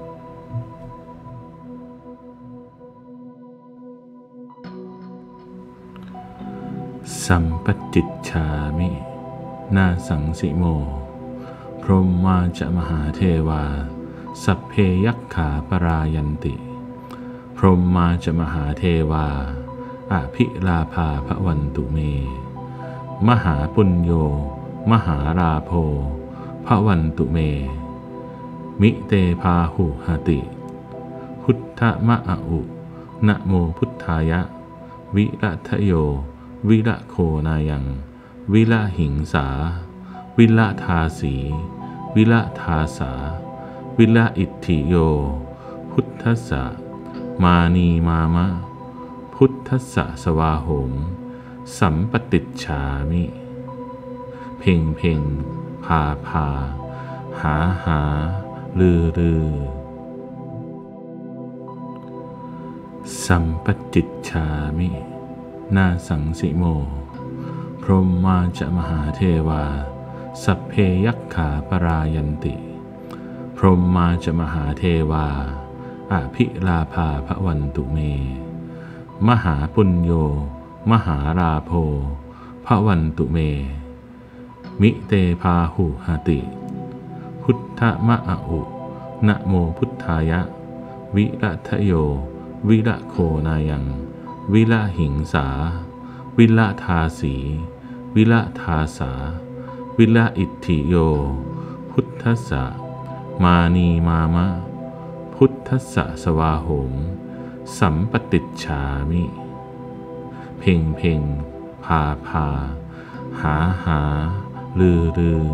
สัมปติจฉามินาสังสิโมพรหมาจะมหาเทวาสัพเพยัคขาปรายันติพรหมาจะมหาเทวาอภิลาภาภวันตุเมมหาปุญโญมหาราโภภวันตุเมมิเตพาหุหติพุทธมะอุนะโมพุทธายะวิรัตโยวิระโคนายังวิระหิงสาวิระทาสีวิระทาสาวิระอิทธิโยพุทธัสสะมานีมามะพุทธัสสะสวาโหมสัมปติจฉามิเพ่งเพ่งพาพาหาหาลือลือสัมปติจฉามินาสังสิโมพรหมาจะมหาเทวาสัพเพยัคขาปรายันติพรหมาจะมหาเทวาอภิลาภาภวันตุเมมหาปุญโญมหาราโภภวันตุเมมิเตพาหุหติพุทธมะอุนะโมพุทธายะวิรัตโยวิระโคนายังวิระหิงสาวิระทาสีวิระทาสาวิระอิทธิโยพุทธัสสะมานีมามะพุทธัสสะสวาโหมสัมปติจฉามิเพ่งเพ่งพาพาหาหาลือลือ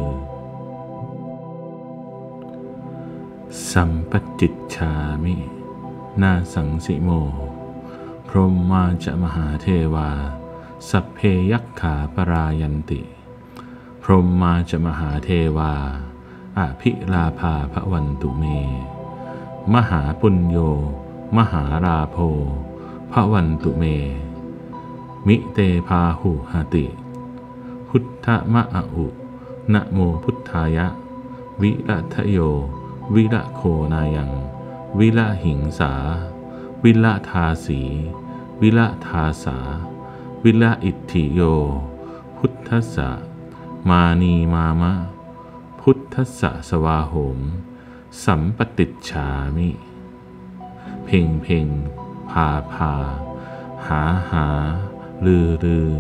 สัมปติจฉามินาสังสิโมพรหมาจะมหาเทวาสัพเพยัคขาปรายันติพรหมาจะมหาเทวาอภิลาภาภวันตุเมมหาปุญโญมหาราโภภวันตุเมมิเตพาหุหติพุทธมะอุนะโมพุทธายะวิรัตโยวิระโคนายังวิระหิงสาวิระทาสีวิระทาสาวิระอิทธิโยพุทธัสสะมานีมามะพุทธัสสะสวาโหมสัมปติจฉามิเพ่งเพ่งพาพาหาหาลือลือ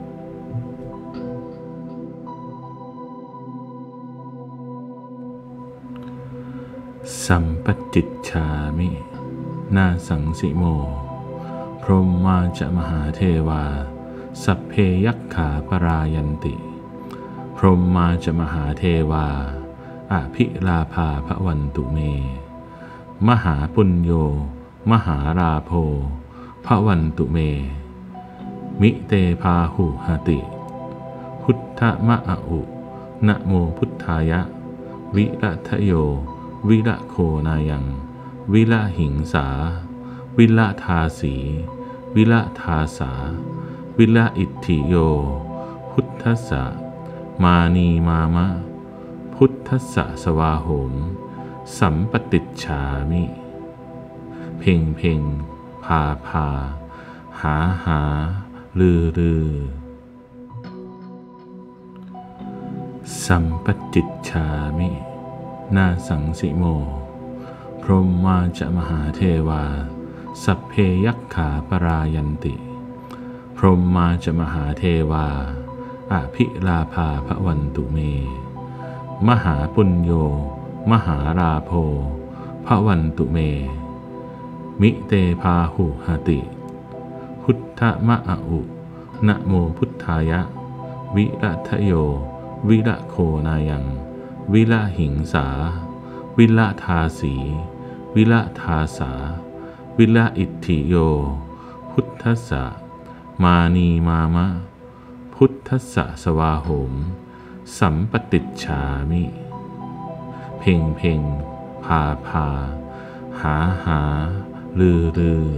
สัมปติจฉามินาสังสิโมพรหมาจะมหาเทวาสัพเพยัคขาปรายันติพรหมาจะมหาเทวาอภิลาภาภวันตุเมมหาปุญโญมหาราโภภวันตุเมมิเตพาหุหติพุทธมะอุนะโมพุทธายะวิรัตโยวิระโคนายังวิระหิงสาวิระทาสีวิระทาสาวิระอิทธิโยพุทธัสสะมานีมามะพุทธัสสะสวาโหมสัมปติจฉามิเพ่งเพ่งพาพาหาหาลือลือสัมปติจฉามินาสังสิโมพรหมาจะมหาเทวาสัพเพยัคขาปรายันติพรหมาจะมหาเทวาอภิลาภาภวันตุเมมหาปุญโญมหาราโภภวันตุเมมิเตพาหุหติพุทธมะอุนะโมพุทธายะวิรัตโยวิระโคนายังวิระหิงสาวิระทาสีวิระทาสาวิระอิทธิโยพุทธัสสะมานีมามะพุทธัสสะสวาโหมสัมปติจฉามิเพ่งเพ่งพาพาหาหาลือลือ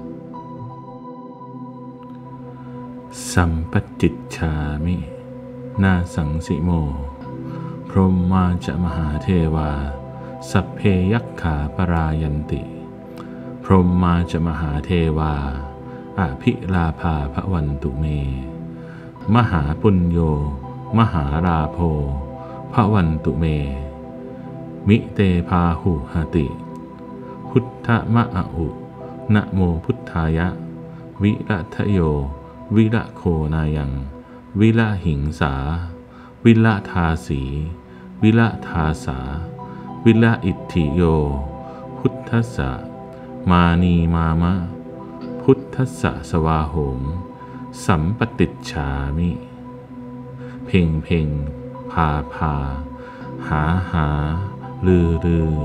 สัมปติจฉามินาสังสิโมพรหมาจะมหาเทวาสัพเพยัคขาปรายันติพรหมาจะมหาเทวาอภิลาภาภวันตุเมมหาปุญโญมหาราโภภวันตุเมมิเตพาหุหติพุทธมะอุนะโมพุทธายะวิรัตโยวิระโคนายังวิระหิงสาวิระทาสีวิระทาสาวิระอิทธิโยพุทธัสสะมานีมามะพุทธัสสะสวาโหมสัมปติจฉามิเพ่งเพ่งพาพาหาหาลือลือ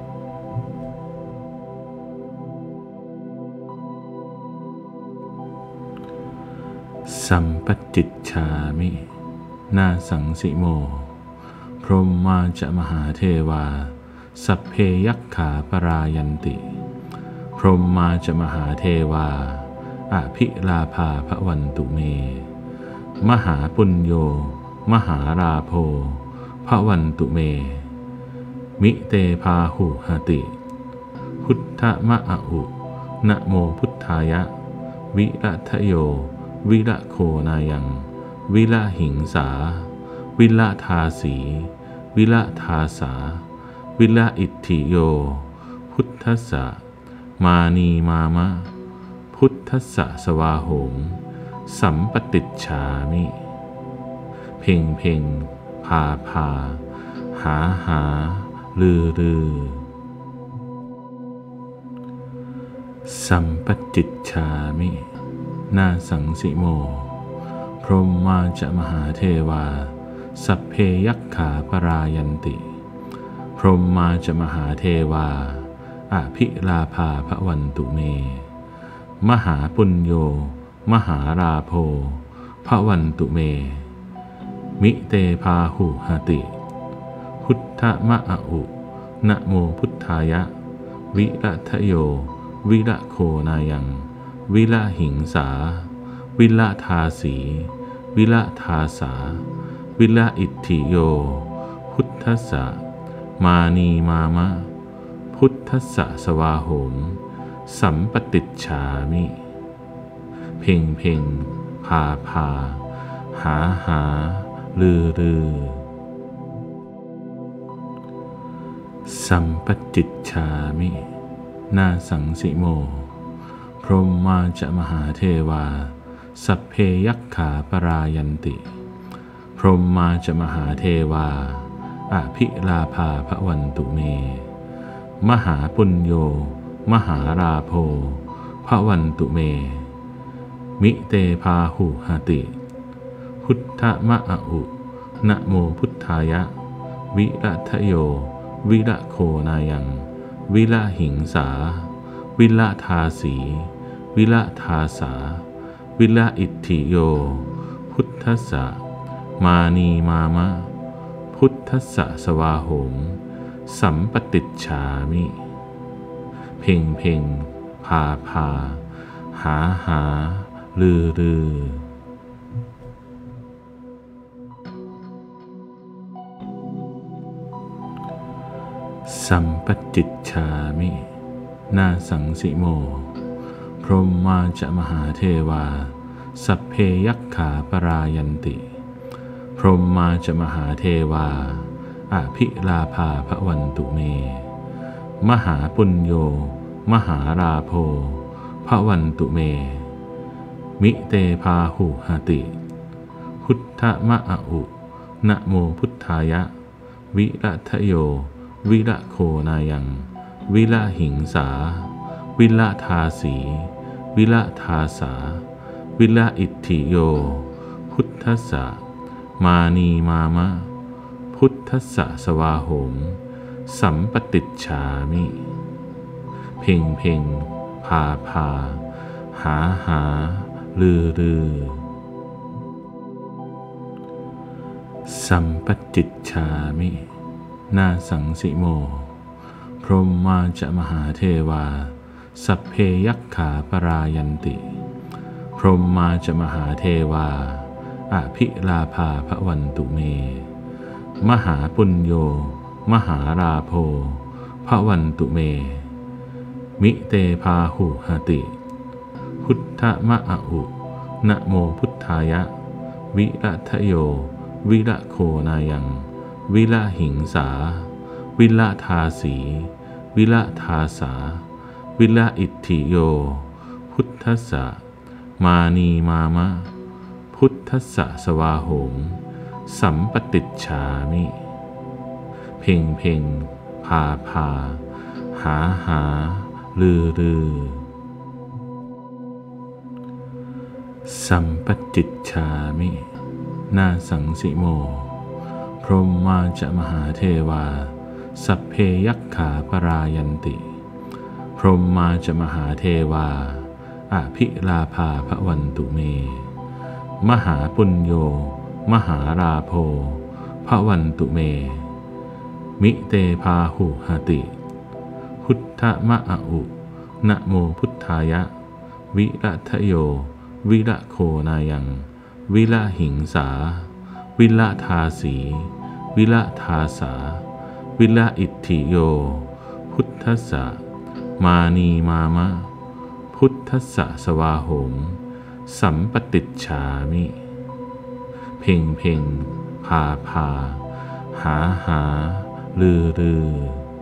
สัมปติจฉามินาสังสิโมพรหมาจะมหาเทวาสัพเพยัคขาปรายันติพรหมาจะมหาเทวาอภิลาภาภวันตุเมมหาปุญโญมหาราโภภวันตุเมมิเตพาหุหติพุทธมะอุนะโมพุทธายะวิรัตโยวิระโคนายังวิระหิงสาวิระทาสีวิระทาสาวิระอิทธิโยพุทธัสสะมานีมามะพุทธัสสะสวาโหมสัมปติจฉามิเพ่งเพ่งพาพาหาหาลือลือสัมปติจฉามินาสังสิโมพรหมาจะมหาเทวาสัพเพยัคขาปรายันติพรหมาจะมหาเทวาอภิลาภาภวันตุเมมหาปุญโญมหาราโภภวันตุเมมิเตพาหุหติพุทธมะอุนะโมพุทธายะวิรัทโยวิระโคนายังวิระหิงสาวิระทาสีวิระทาสาวิระอิทธิโยพุทธัสสะมานีมามะพุทธัสสะสวาโหมสัมปติจฉามิเพ่งเพ่งพาพาหาหาลือลือสัมปติจฉามินาสังสิโมพรหมาจะมหาเทวาสัพเพยัคขาปรายันติพรหมาจะมหาเทวาอภิลาภาภวันตุเมมหาปุญโญมหาราโภภวันตุเมมิเตพาหุหติพุทธมะอุนะโมพุทธายะวิรัทโยวิระโคนายังวิระหิงสาวิระทาสีวิระทาสาวิระอิทธิโยพุทธัสสะมานีมามะพุทธัสสะสวาโหมสัมปติจฉามิเพ่งเพ่งพาพาหาหาลือลือสัมปติจฉามินาสังสิโมพรหมาจะมหาเทวาสัพเพยัคขาปรายันติพรหมาจะมหาเทวาอภิลาภาภวันตุเมมหาปุญโญมหาราโภภวันตุเมมิเตพาหุหติพุทธมะอุนะโมพุทธายะวิรัทโยวิระโคนายังวิระหิงสาวิระทาสีวิระทาสาวิระอิทธิโยพุทธัสสะมานีมามะพุทธัสสะสวาโหมสัมปติจฉามิเพ่งเพ่งพาพาหาหาลือลือสัมปติจฉามินาสังสิโมพรหมาจะมหาเทวาสัพเพยัคขาปรายันติพรหมาจะมหาเทวาอภิลาภาภวันตุเมมหาปุญโญมหาราโภภวันตุเมมิเตพาหุหติพุทธมะอุนะโมพุทธายะวิรัทโยวิระโคนายังวิระหิงสาวิระทาสีวิระทาสาวิระอิทธิโยพุทธัสสะมานีมามะพุทธัสสะสวาโหมสัมปติจฉามิเพ่งเพ่งพาพาหาหาลือลือสัมปติจฉามินาสังสิโมพรหมาจะมหาเทวาสัพเพยัคขาปรายันติพรหมาจะมหาเทวาอภิลาภาภวันตุเมมหาปุญโญมหาราโภภวันตุเมมิเตพาหุหติพุทธมะอุนะโมพุทธายะวิรัทโยวิระโคนายังวิระหิงสาวิระทาสีวิระทาสาวิระอิทธิโยพุทธัสสะมานีมามะพุทธัสสะสวาโหมสัมปติจฉามิเพ่งเพ่งพาพาหาหาลือลือ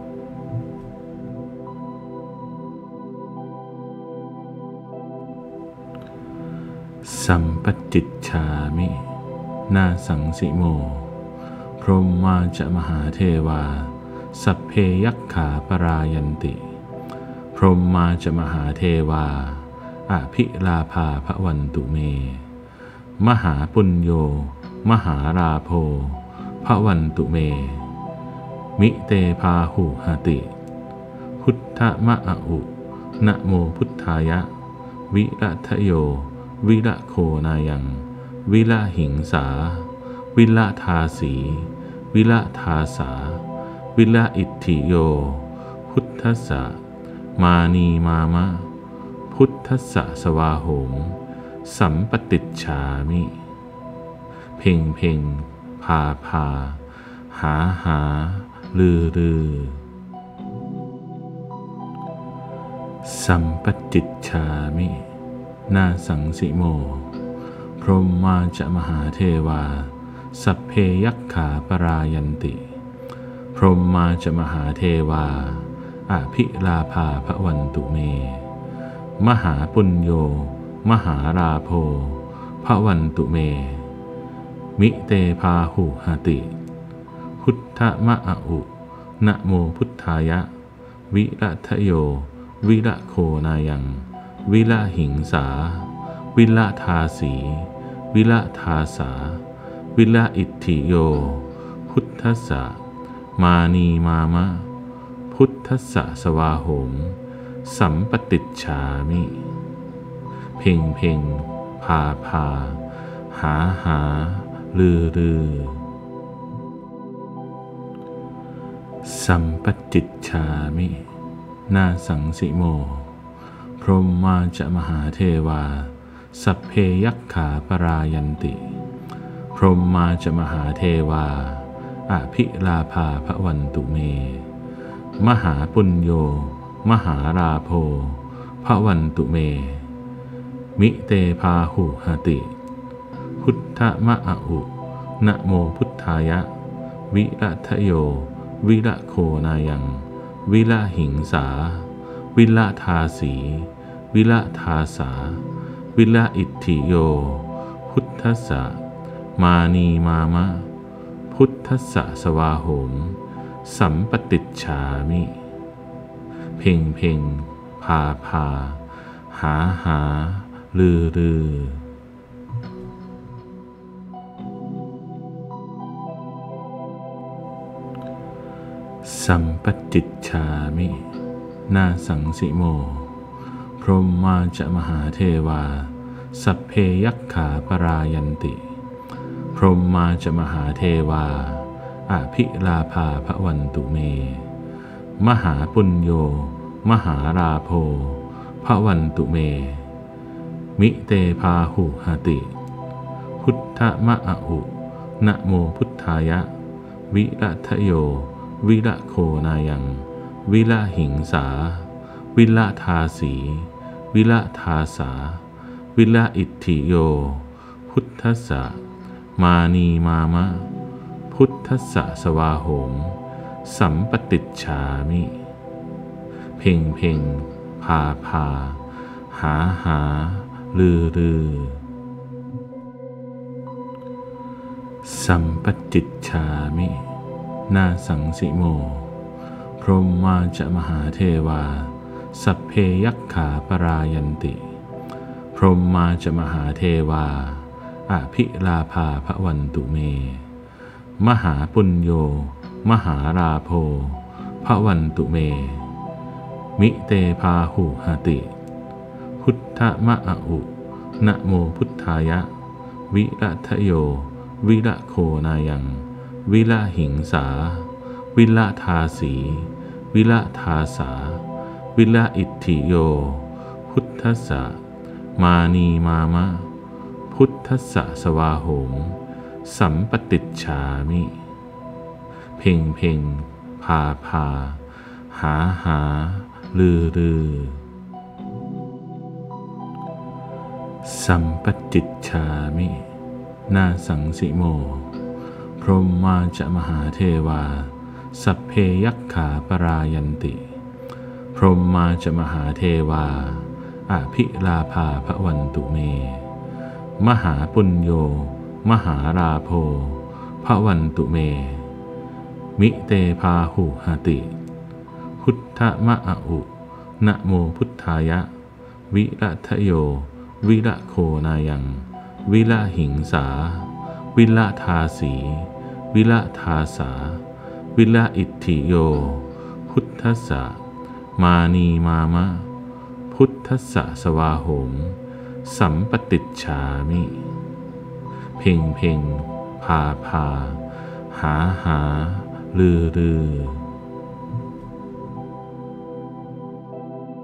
สัมปติจฉามินาสังสิโมพรหมาจะมหาเทวาสัพเพยัคขาปรายันติพรหมาจะมหาเทวาอภิลาภาภวันตุเมมหาปุญโญมหาราโภภวันตุเมมิเตพาหุหติพุทธมะอุนะโมพุทธายะวิรัทโยวิระโคนายังวิระหิงสาวิระทาสีวิระทาสาวิระอิทธิโยพุทธัสสะมานีมามะพุทธัสสะสวาโหมสัมปติจฉามิเพ่งเพ่งพาพาหาหาลือลือสัมปติจฉามินาสังสิโมพรหมาจะมหาเทวาสัพเพยัคขาปรายันติพรหมาจะมหาเทวาอภิลาภาภวันตุเมมหาปุญโญมหาราโภภวันตุเมมิเตพาหุหติพุทธมะอุนะโมพุทธายะวิรัตโยวิระโคนายังวิละหิงสาวิละทาสีวิละทาสาวิละอิทธิโยพุทธัสสะมานีมามะพุทธัสสะสวาโหมสัมปติจฉามิเพ่งเพ่งพาพาหาหาลือลือสัมปติจฉามินาสังสิโมพรหมาจะมหาเทวาสัพเพยัคขาปรายันติพรหมาจะมหาเทวาอภิลาภาภวันตุเมมหาปุญโญมหาราโภภวันตุเมมิเตพาหุหติพุทธมะอุนะโมพุทธายะวิรัตโยวิระโคนายังวิละหิงสาวิละทาสีวิละทาสาวิละอิทธิโยพุทธัสสะมานีมามะพุทธัสสะสวาโหมสัมปติจฉามิเพ่งเพ่งพาพาหาหาลือลือสัมปติจฉามินาสังสิโมพรหมาจะมหาเทวาสัพเพยัคขาปรายันติพรหมาจะมหาเทวาอภิลาภาภวันตุเมมหาปุญโญมหาราโภภวันตุเมมิเตพาหุหติพุทธมะอุนะโมพุทธายะวิรัตโยวิระโคนายังวิละหิงสาวิละทาสีวิละทาสาวิละอิทธิโยพุทธัสสะมานีมามะพุทธัสสะสวาโหมสัมปติจฉามิเพ่งเพ่งพาพาหาหาลือลือสัมปติจฉามินาสังสิโมพรหมาจะมหาเทวาสัพเพยัคขาปรายันติพรหมาจะมหาเทวาอภิลาภาภวันตุเมมหาปุญโญมหาราโภภวันตุเมมิเตพาหุหติพุทธมะอุนะโมพุทธายะวิรัตโยวิระโคนายังวิละหิงสาวิละทาสีวิละทาสาวิละอิทธิโยพุทธัสสะมานีมามะพุทธัสสะสวาโหมสัมปติจฉามิเพ่งเพ่งพาพาหาหาลือลือสัมปติจฉามินาสังสิโมพรหมาจะมหาเทวาสัพเพยัคขาปรายันติพรหมาจะมหาเทวาอภิลาภาภวันตุเมมหาปุญโญมหาราโภภวันตุเมมิเตพาหุหติพุทธมะอุนะโมพุทธายะวิรัตโยวิระโคนายังวิละหิงสาวิละทาสีวิละทาสาวิละอิทธิโยพุทธัสสะมานีมามะพุทธัสสะสวาโหมสัมปติจฉามิเพ่งเพ่งพาพาหาหาลือลือ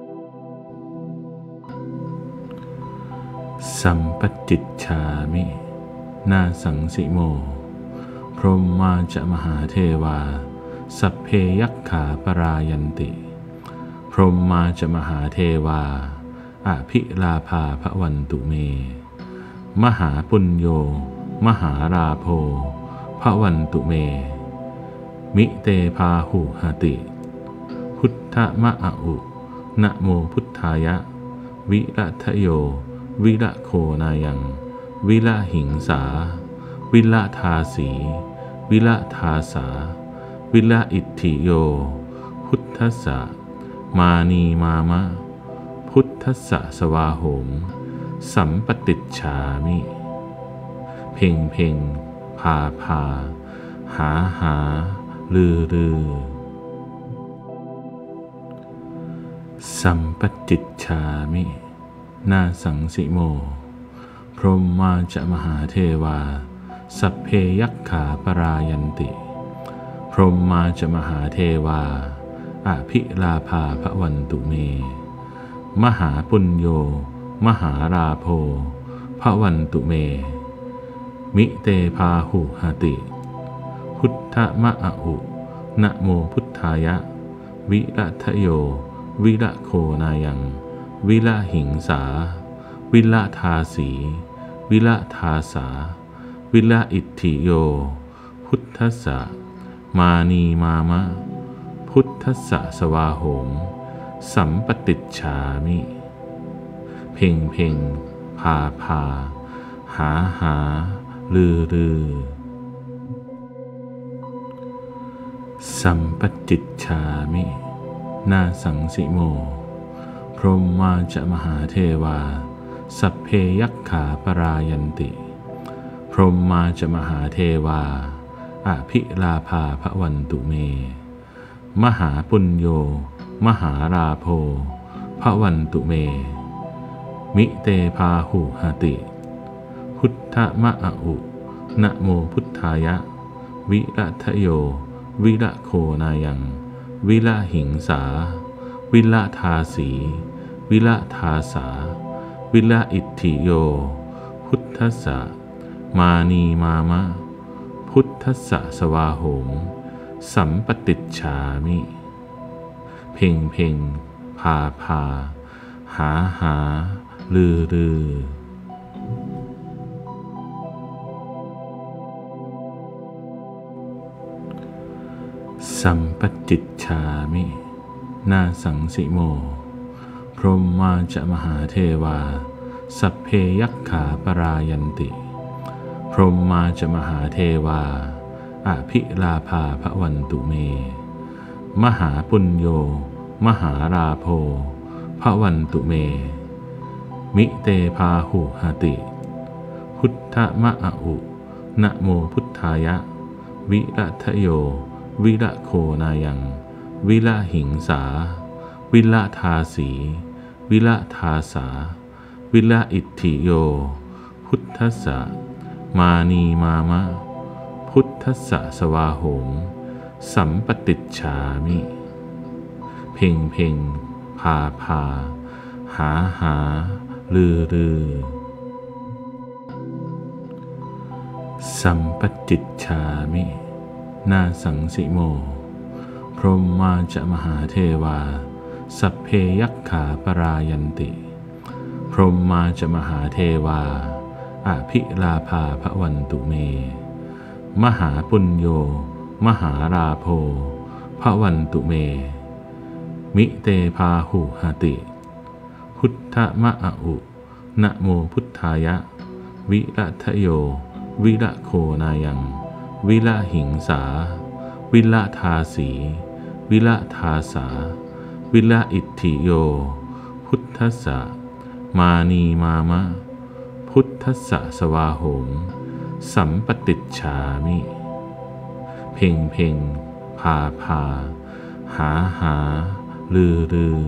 สัมปจิจฉามินาสังสิโมพรหมาจะมหาเทวาสัพเพยัคขาปรายันติพรหมาจะมหาเทวาอภิลาภาภวันตุเมมหาปุญโญมหาราโภภวันตุเมมิเตพาหุหติพุทธมะอุนะโมพุทธายะวิรัตโยวิระโคนายังวิระหิงสาวิระทาสีวิระทาสาวิระอิทธิโยพุทธัสสะมานีมามะพุทธัสสะสวาโหมสัมปติจฉามิเพ่งเพ่งพาพาหาหาลือลือสัมปจิจฉามินาสังสิโมพรหมาจะมหาเทวาสัพเพยัคขาปรายันติพรหมาจะมหาเทวาอภิลาภาภวันตุเมมหาปุญโญมหาราโภภวันตุเมมิเตพาหุหติพุทธมะอุนะโมพุทธายะวิรัตโยวิระโคนายังวิระหิงสาวิระทาสีวิระทาสาวิระอิทธิโยพุทธัสสะมานีมามะพุทธัสสะสวาโหมสัมปติจฉามิเพ่งเพ่งพาพาหาหาลือลือสัมปจิจฉามินาสังสิโมพรหมาจะมหาเทวาสัพเพยัคขาปรายันติพรหมาจะมหาเทวาอภิลาภาภวันตุเมมหาปุญโญมหาราโภภวันตุเมมิเตพาหุหติพุทธมะอุนะโมพุทธายะวิรัตโยวิระโคนายังวิระหิงสาวิระทาสีวิระทาสาวิระอิทธิโยพุทธัสสะมานีมามะพุทธัสสะสวาโหมสัมปติจฉามิเพ่งเพ่งพาพาหาหาลือลือสัมปจิจฉามินาสังสิโมพรหมาจะมหาเทวาสัพเพยัคขาปรายันติพรหมาจะมหาเทวาอภิลาภาภวันตุเมมหาปุญโญมหาราโภภวันตุเมมิเตพาหุหติพุทธมะอุนะโมพุทธายะวิรัตโยวิระโคนายังวิระหิงสาวิระทาสีวิระทาสาวิระอิทธิโยพุทธัสสะมานีมามะพุทธัสสะสวาโหมสัมปติจฉามิเพ่งเพ่งพาพาหาหาลือลือสัมปจิจฉามินาสังสิโมพรหมาจะมหาเทวาสัพเพยัคขาปรายันติพรหมาจะมหาเทวาอภิลาภาภวันตุเมมหาปุญโญมหาราโภภวันตุเมมิเตพาหุหติพุทธมะอุนะโมพุทธายะวิรัตโยวิระโคนายังวิระหิงสาวิระทาสีวิระทาสาวิระอิทธิโยพุทธัสสะมานีมามะพุทธัสสะสวาโหมสัมปติจฉามิเพ่งเพ่งพาพาหาหาลือลือ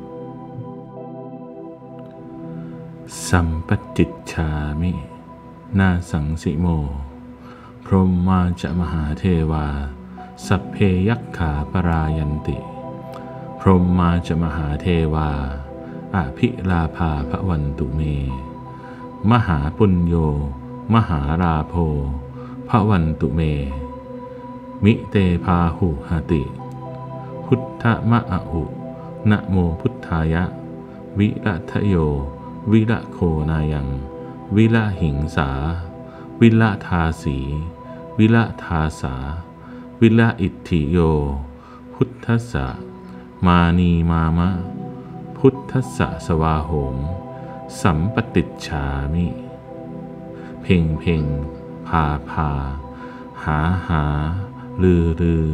สัมปจิจฉามินาสังสิโมพรหมาจะมหาเทวาสัพเพยัคขาปรายันติพรหมาจะมหาเทวาอภิลาภาภวันตุเมมหาปุญโญมหาราโภภวันตุเมมิเตพาหุหติพุทธมะอะอุนะโมพุทธายะวิรัตโยวิระโคนายังวิระหิงสาวิระทาสีวิระทาสาวิระอิทธิโยพุทธัสสะมานีมามะพุทธัสสะสวาโหมสัมปติจฉามิเพ่งเพ่งพาพาหาหาลือลือ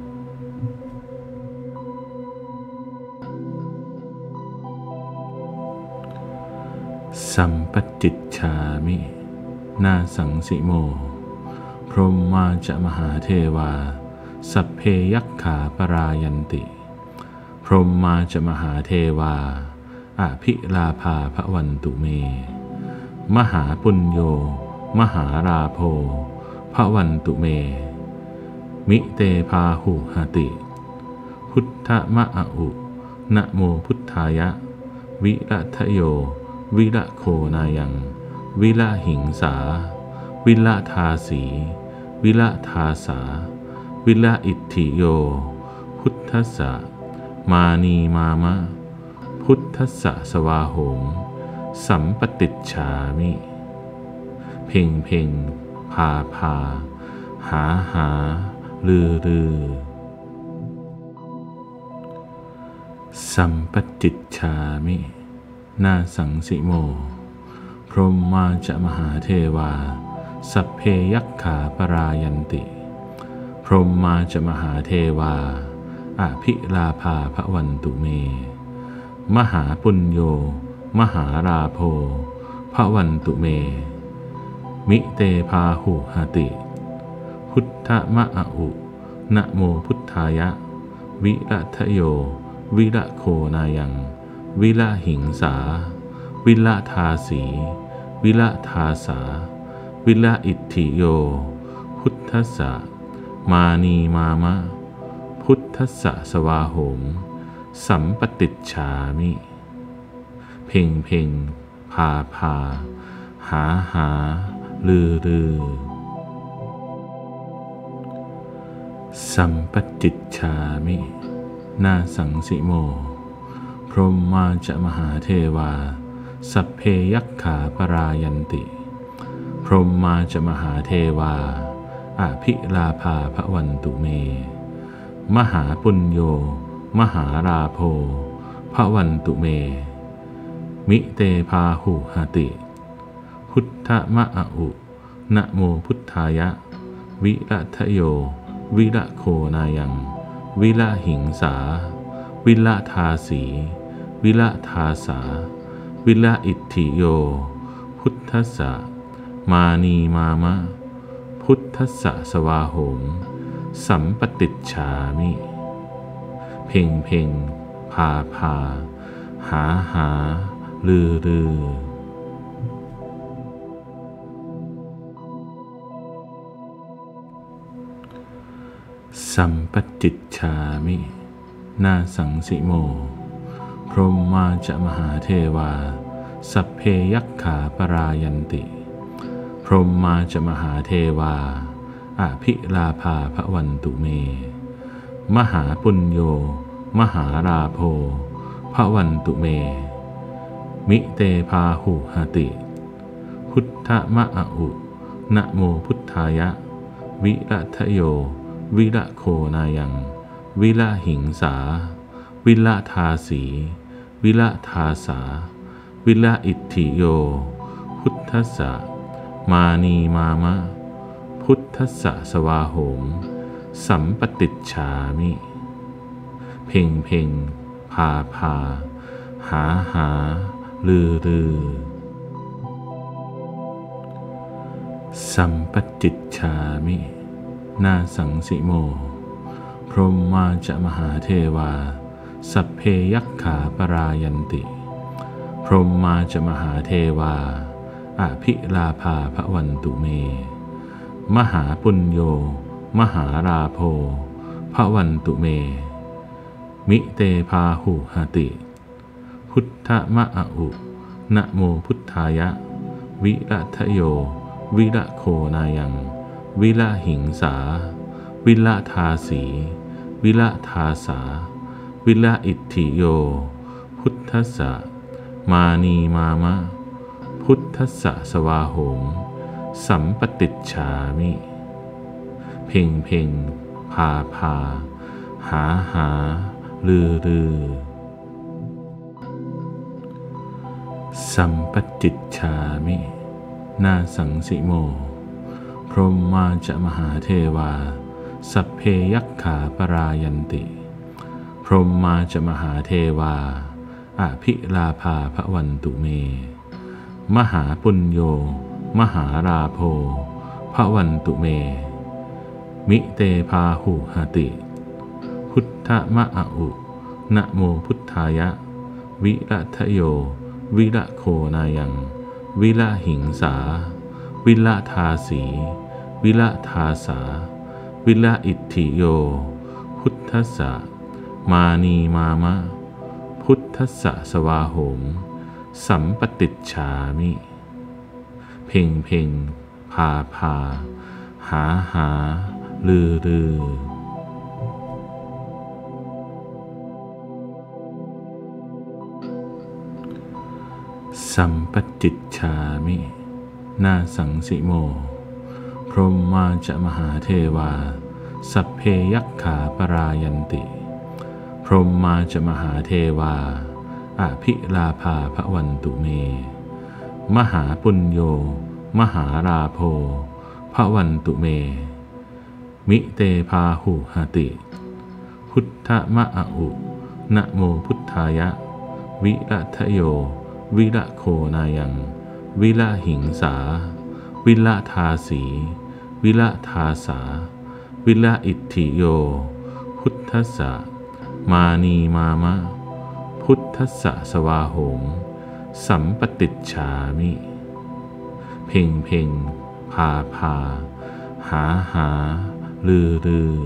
สัมปติจฉามินาสังสิโมพรหมาจะมหาเทวาสัพเพยัคขาปรายันติพรหมาจะมหาเทวาอภิลาภาภวันตุเมมหาปุญโญมหาราโภภวันตุเมมิเตพาหุหติพุทธมะอะอุนะโมพุทธายะวิรัตโยวิระโคนายังวิระหิงสาวิระทาสีวิระทาสาวิระอิทธิโยพุทธัสสะมานีมามะพุทธัสสะสวาโหมสัมปติจฉามิเพ่งเพ่งพาพาหาหาลือลือสัมปติจฉามินาสังสิโมพรหมาจะมหาเทวาสัพเพยัคขาปรายันติพรหมาจะมหาเทวาอภิลาภาภวันตุเมมหาปุญโญมหาราโภภวันตุเมมิเตพาหุหติพุทธมะอะอุนะโมพุทธายะวิรัตโยวิระโคนายังวิระหิงสาวิระทาสีวิระทาสาวิระอิทธิโยพุทธัสสะมานีมามะพุทธัสสะสวาโหมสัมปติจฉามิเพ่งเพ่งพาพาหาหาลือลือสัมปติจฉามินาสังสิโมพรหมาจะมหาเทวาสัพเพยัคขาปรายันติพรหมาจะมหาเทวาอภิลาภาภวันตุเมมหาปุญโญมหาราโภภวันตุเมมิเตพาหุหติพุทธมะอะอุนะโมพุทธายะวิรัตโยวิระโคนายังวิระหิงสาวิระทาสีวิระทาสาวิระอิทธิโยพุทธัสสะมานีมามะพุทธัสสะสวาโหมสัมปติจฉามิเพ่งเพ่งพาพาหาหาลือลือสัมปติจฉามินาสังสิโมพรหมาจะมหาเทวาสัพเพยัคขาปรายันติพรหมาจะมหาเทวาอภิลาภาภวันตุเมมหาปุญโญมหาราโภภวันตุเมมิเตพาหุหติพุทธมะอะอุนะโมพุทธายะวิรัตโยวิระโคนายังวิระหิงสาวิระทาสีวิระทาสาวิระอิทธิโยพุทธัสสะมานีมามะพุทธัสสะสวาโหมสัมปติจฉามิเพ่งเพ่งพาพาหาหาลือลือสัมปติจฉามินาสังสิโมพรหมาจะมหาเทวาสัพเพยัคขาปรายันติพรหมาจะมหาเทวาอภิลาภาภวันตุเมมหาปุญโญมหาราโภภวันตุเมมิเตพาหุหติพุทธมะอะอุนะโมพุทธายะวิรัทโยวิระโคนายังวิระหิงสาวิระทาสีวิระทาสาวิระอิทธิโยพุทธัสสะมานีมามะพุทธัสสะสวาโหมสัมปติจฉามิเพ่งเพ่งพาพาหาหาลือลือสัมปติจฉามินาสังสิโมพรหมาจะมหาเทวาสัพเพยัคขาปรายันติพรหมาจะมหาเทวาอภิลาภาภวันตุเมมหาปุญโญมหาราโภภวันตุเมมิเตพาหุหติพุทธมะอะอุนะโมพุทธายะวิรัทโยวิระโคนายังวิระหิงสาวิระทาสีวิระทาสาวิระอิทธิโยพุทธัสสะมานีมามะพุทธัสสะสวาโหมสัมปติจฉามิเพ่งเพ่งพาพาหาหาลือลือสัมปติจฉามินาสังสิโมพรหมาจะมหาเทวาสัพเพยัคขาปรายันติพรหมาจะมหาเทวาอภิลาภาภวันตุเมมหาปุญโญมหาราโภภวันตุเมมิเตพาหุหติพุทธมะอะอุนะโมพุทธายะวิรัทโยวิระโคนายังวิระหิงสาวิระทาสีวิระทาสาวิระอิทธิโยพุทธัสสะมานีมามะพุทธัสสะสวาโหมสัมปติจฉามิเพ่งเพ่งพาพาหาหาลือลือ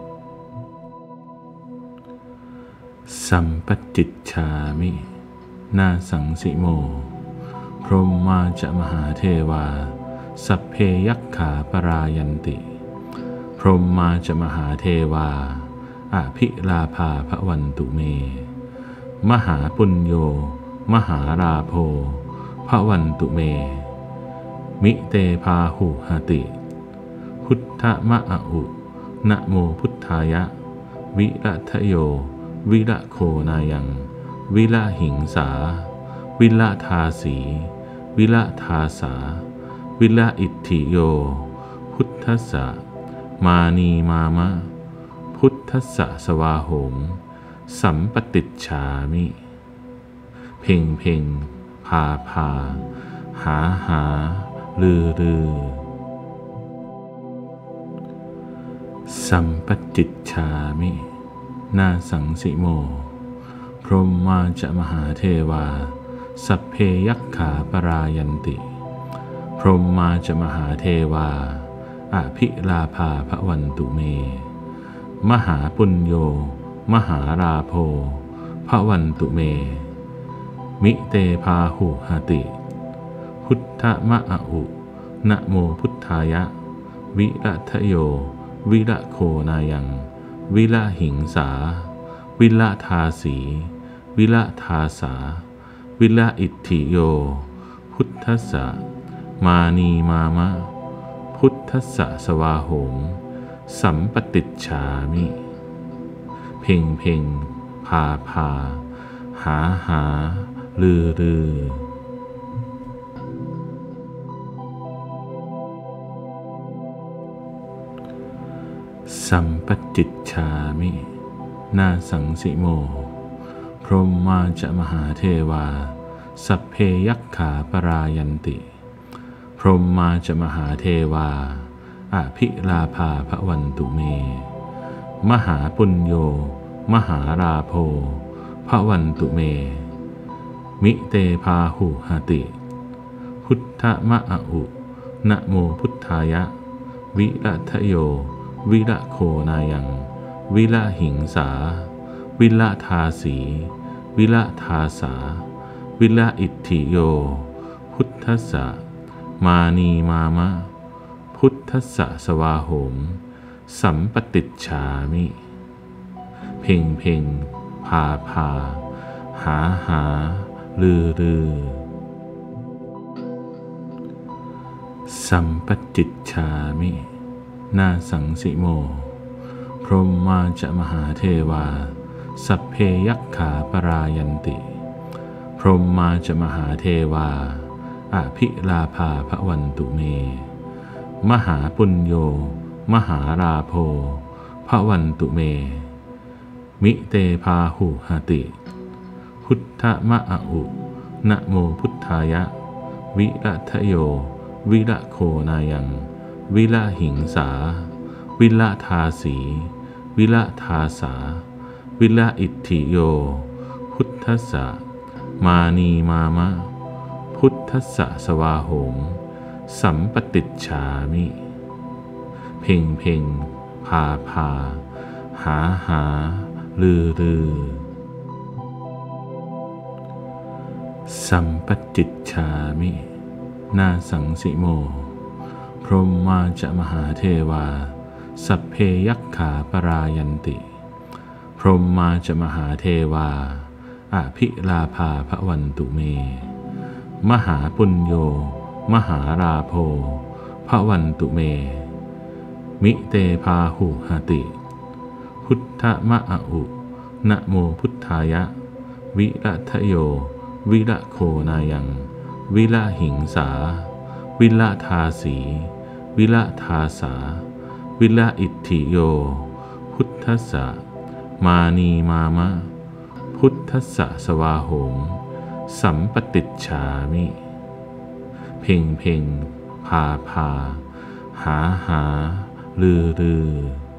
สัมปติจฉามินาสังสิโมพรหมาจะมหาเทวาสัพเพยัคขาปรายันติพรหมาจะมหาเทวาอภิลาภาภวันตุเมมหาปุญโญมหาราโภภวันตุเมมิเตพาหุหติพุทธมะอะอุนะโมพุทธายะวิรัทโยวิระโคนายังวิระหิงสาวิระทาสีวิระทาสาวิระอิทธิโยพุทธัสสะมานีมามะพุทธัสสะสวาโหมสัมปติจฉามิเพ่งเพ่งพาพาหาหาลือลือสัมปติจฉามินาสังสิโมพรหมาจะมหาเทวาสัพเพยัคขาปรายันติพรหมาจะมหาเทวาอภิลาภาภวันตุเมมหาปุญโญมหาราโภภวันตุเมมิเตพาหุหติพุทธมะอะอุนะโมพุทธายะวิรัทโยวิระโคนายังวิระหิงสาวิระทาสีวิระทาสาวิระอิทธิโยพุทธัสสะมานีมามะพุทธัสสะสวาโหมสัมปติจฉามิเพ่งเพ่งพาพาหาหาลือลือสัมปติจฉามินาสังสิโมพรหมาจะมหาเทวาสัพเพยัคขาปรายันติพรหมาจะมหาเทวาอภิลาภาภวันตุเมมหาปุญโญมหาราโภภวันตุเมมิเตพาหุหติพุทธมะอะอุนะโมพุทธายะวิรัทโยวิระโคนายังวิระหิงสาวิระทาสีวิระทาสาวิระอิทธิโยพุทธัสสะมานีมามะพุทธัสสะสวาโหมสัมปติจฉามิเพ่งเพ่งพาพาหาหาลือลือสัมปติจฉามินาสังสิโมพรหมาจะมหาเทวาสัพเพยัคขาปรายันติพรหมาจะมหาเทวาอภิลาภาภวันตุเมมหาปุญโญมหาราโภภวันตุเมมิเตพาหุหติพุทธมะอะอุนะโมพุทธายะวิรัทโยวิระโคนายังวิระหิงสาวิระทาสีวิระทาสาวิระอิทธิโยพุทธัสสะมานีมามะพุทธัสสะสวาโหมสัมปติจฉามิเพ่งเพ่งพาพาหาหาลือลือสัมปติจฉามินาสังสิโมพรหมาจะมหาเทวาสัพเพยัคขาปรายันติพรหมาจะมหาเทวาอภิลาภาภวันตุเมมหาปุญโญมหาราโภภวันตุเมมิเตพาหุหติพุทธมะอะอุนะโมพุทธายะวิรัทโยวิระโคนายังวิระหิงสาวิระทาสีวิระทาสาวิระอิทธิโยพุทธัสสะมานีมามะพุทธัสสะสวาโหมสัมปติจฉามิเพ่งเพ่งพาพาหาหาลือลือ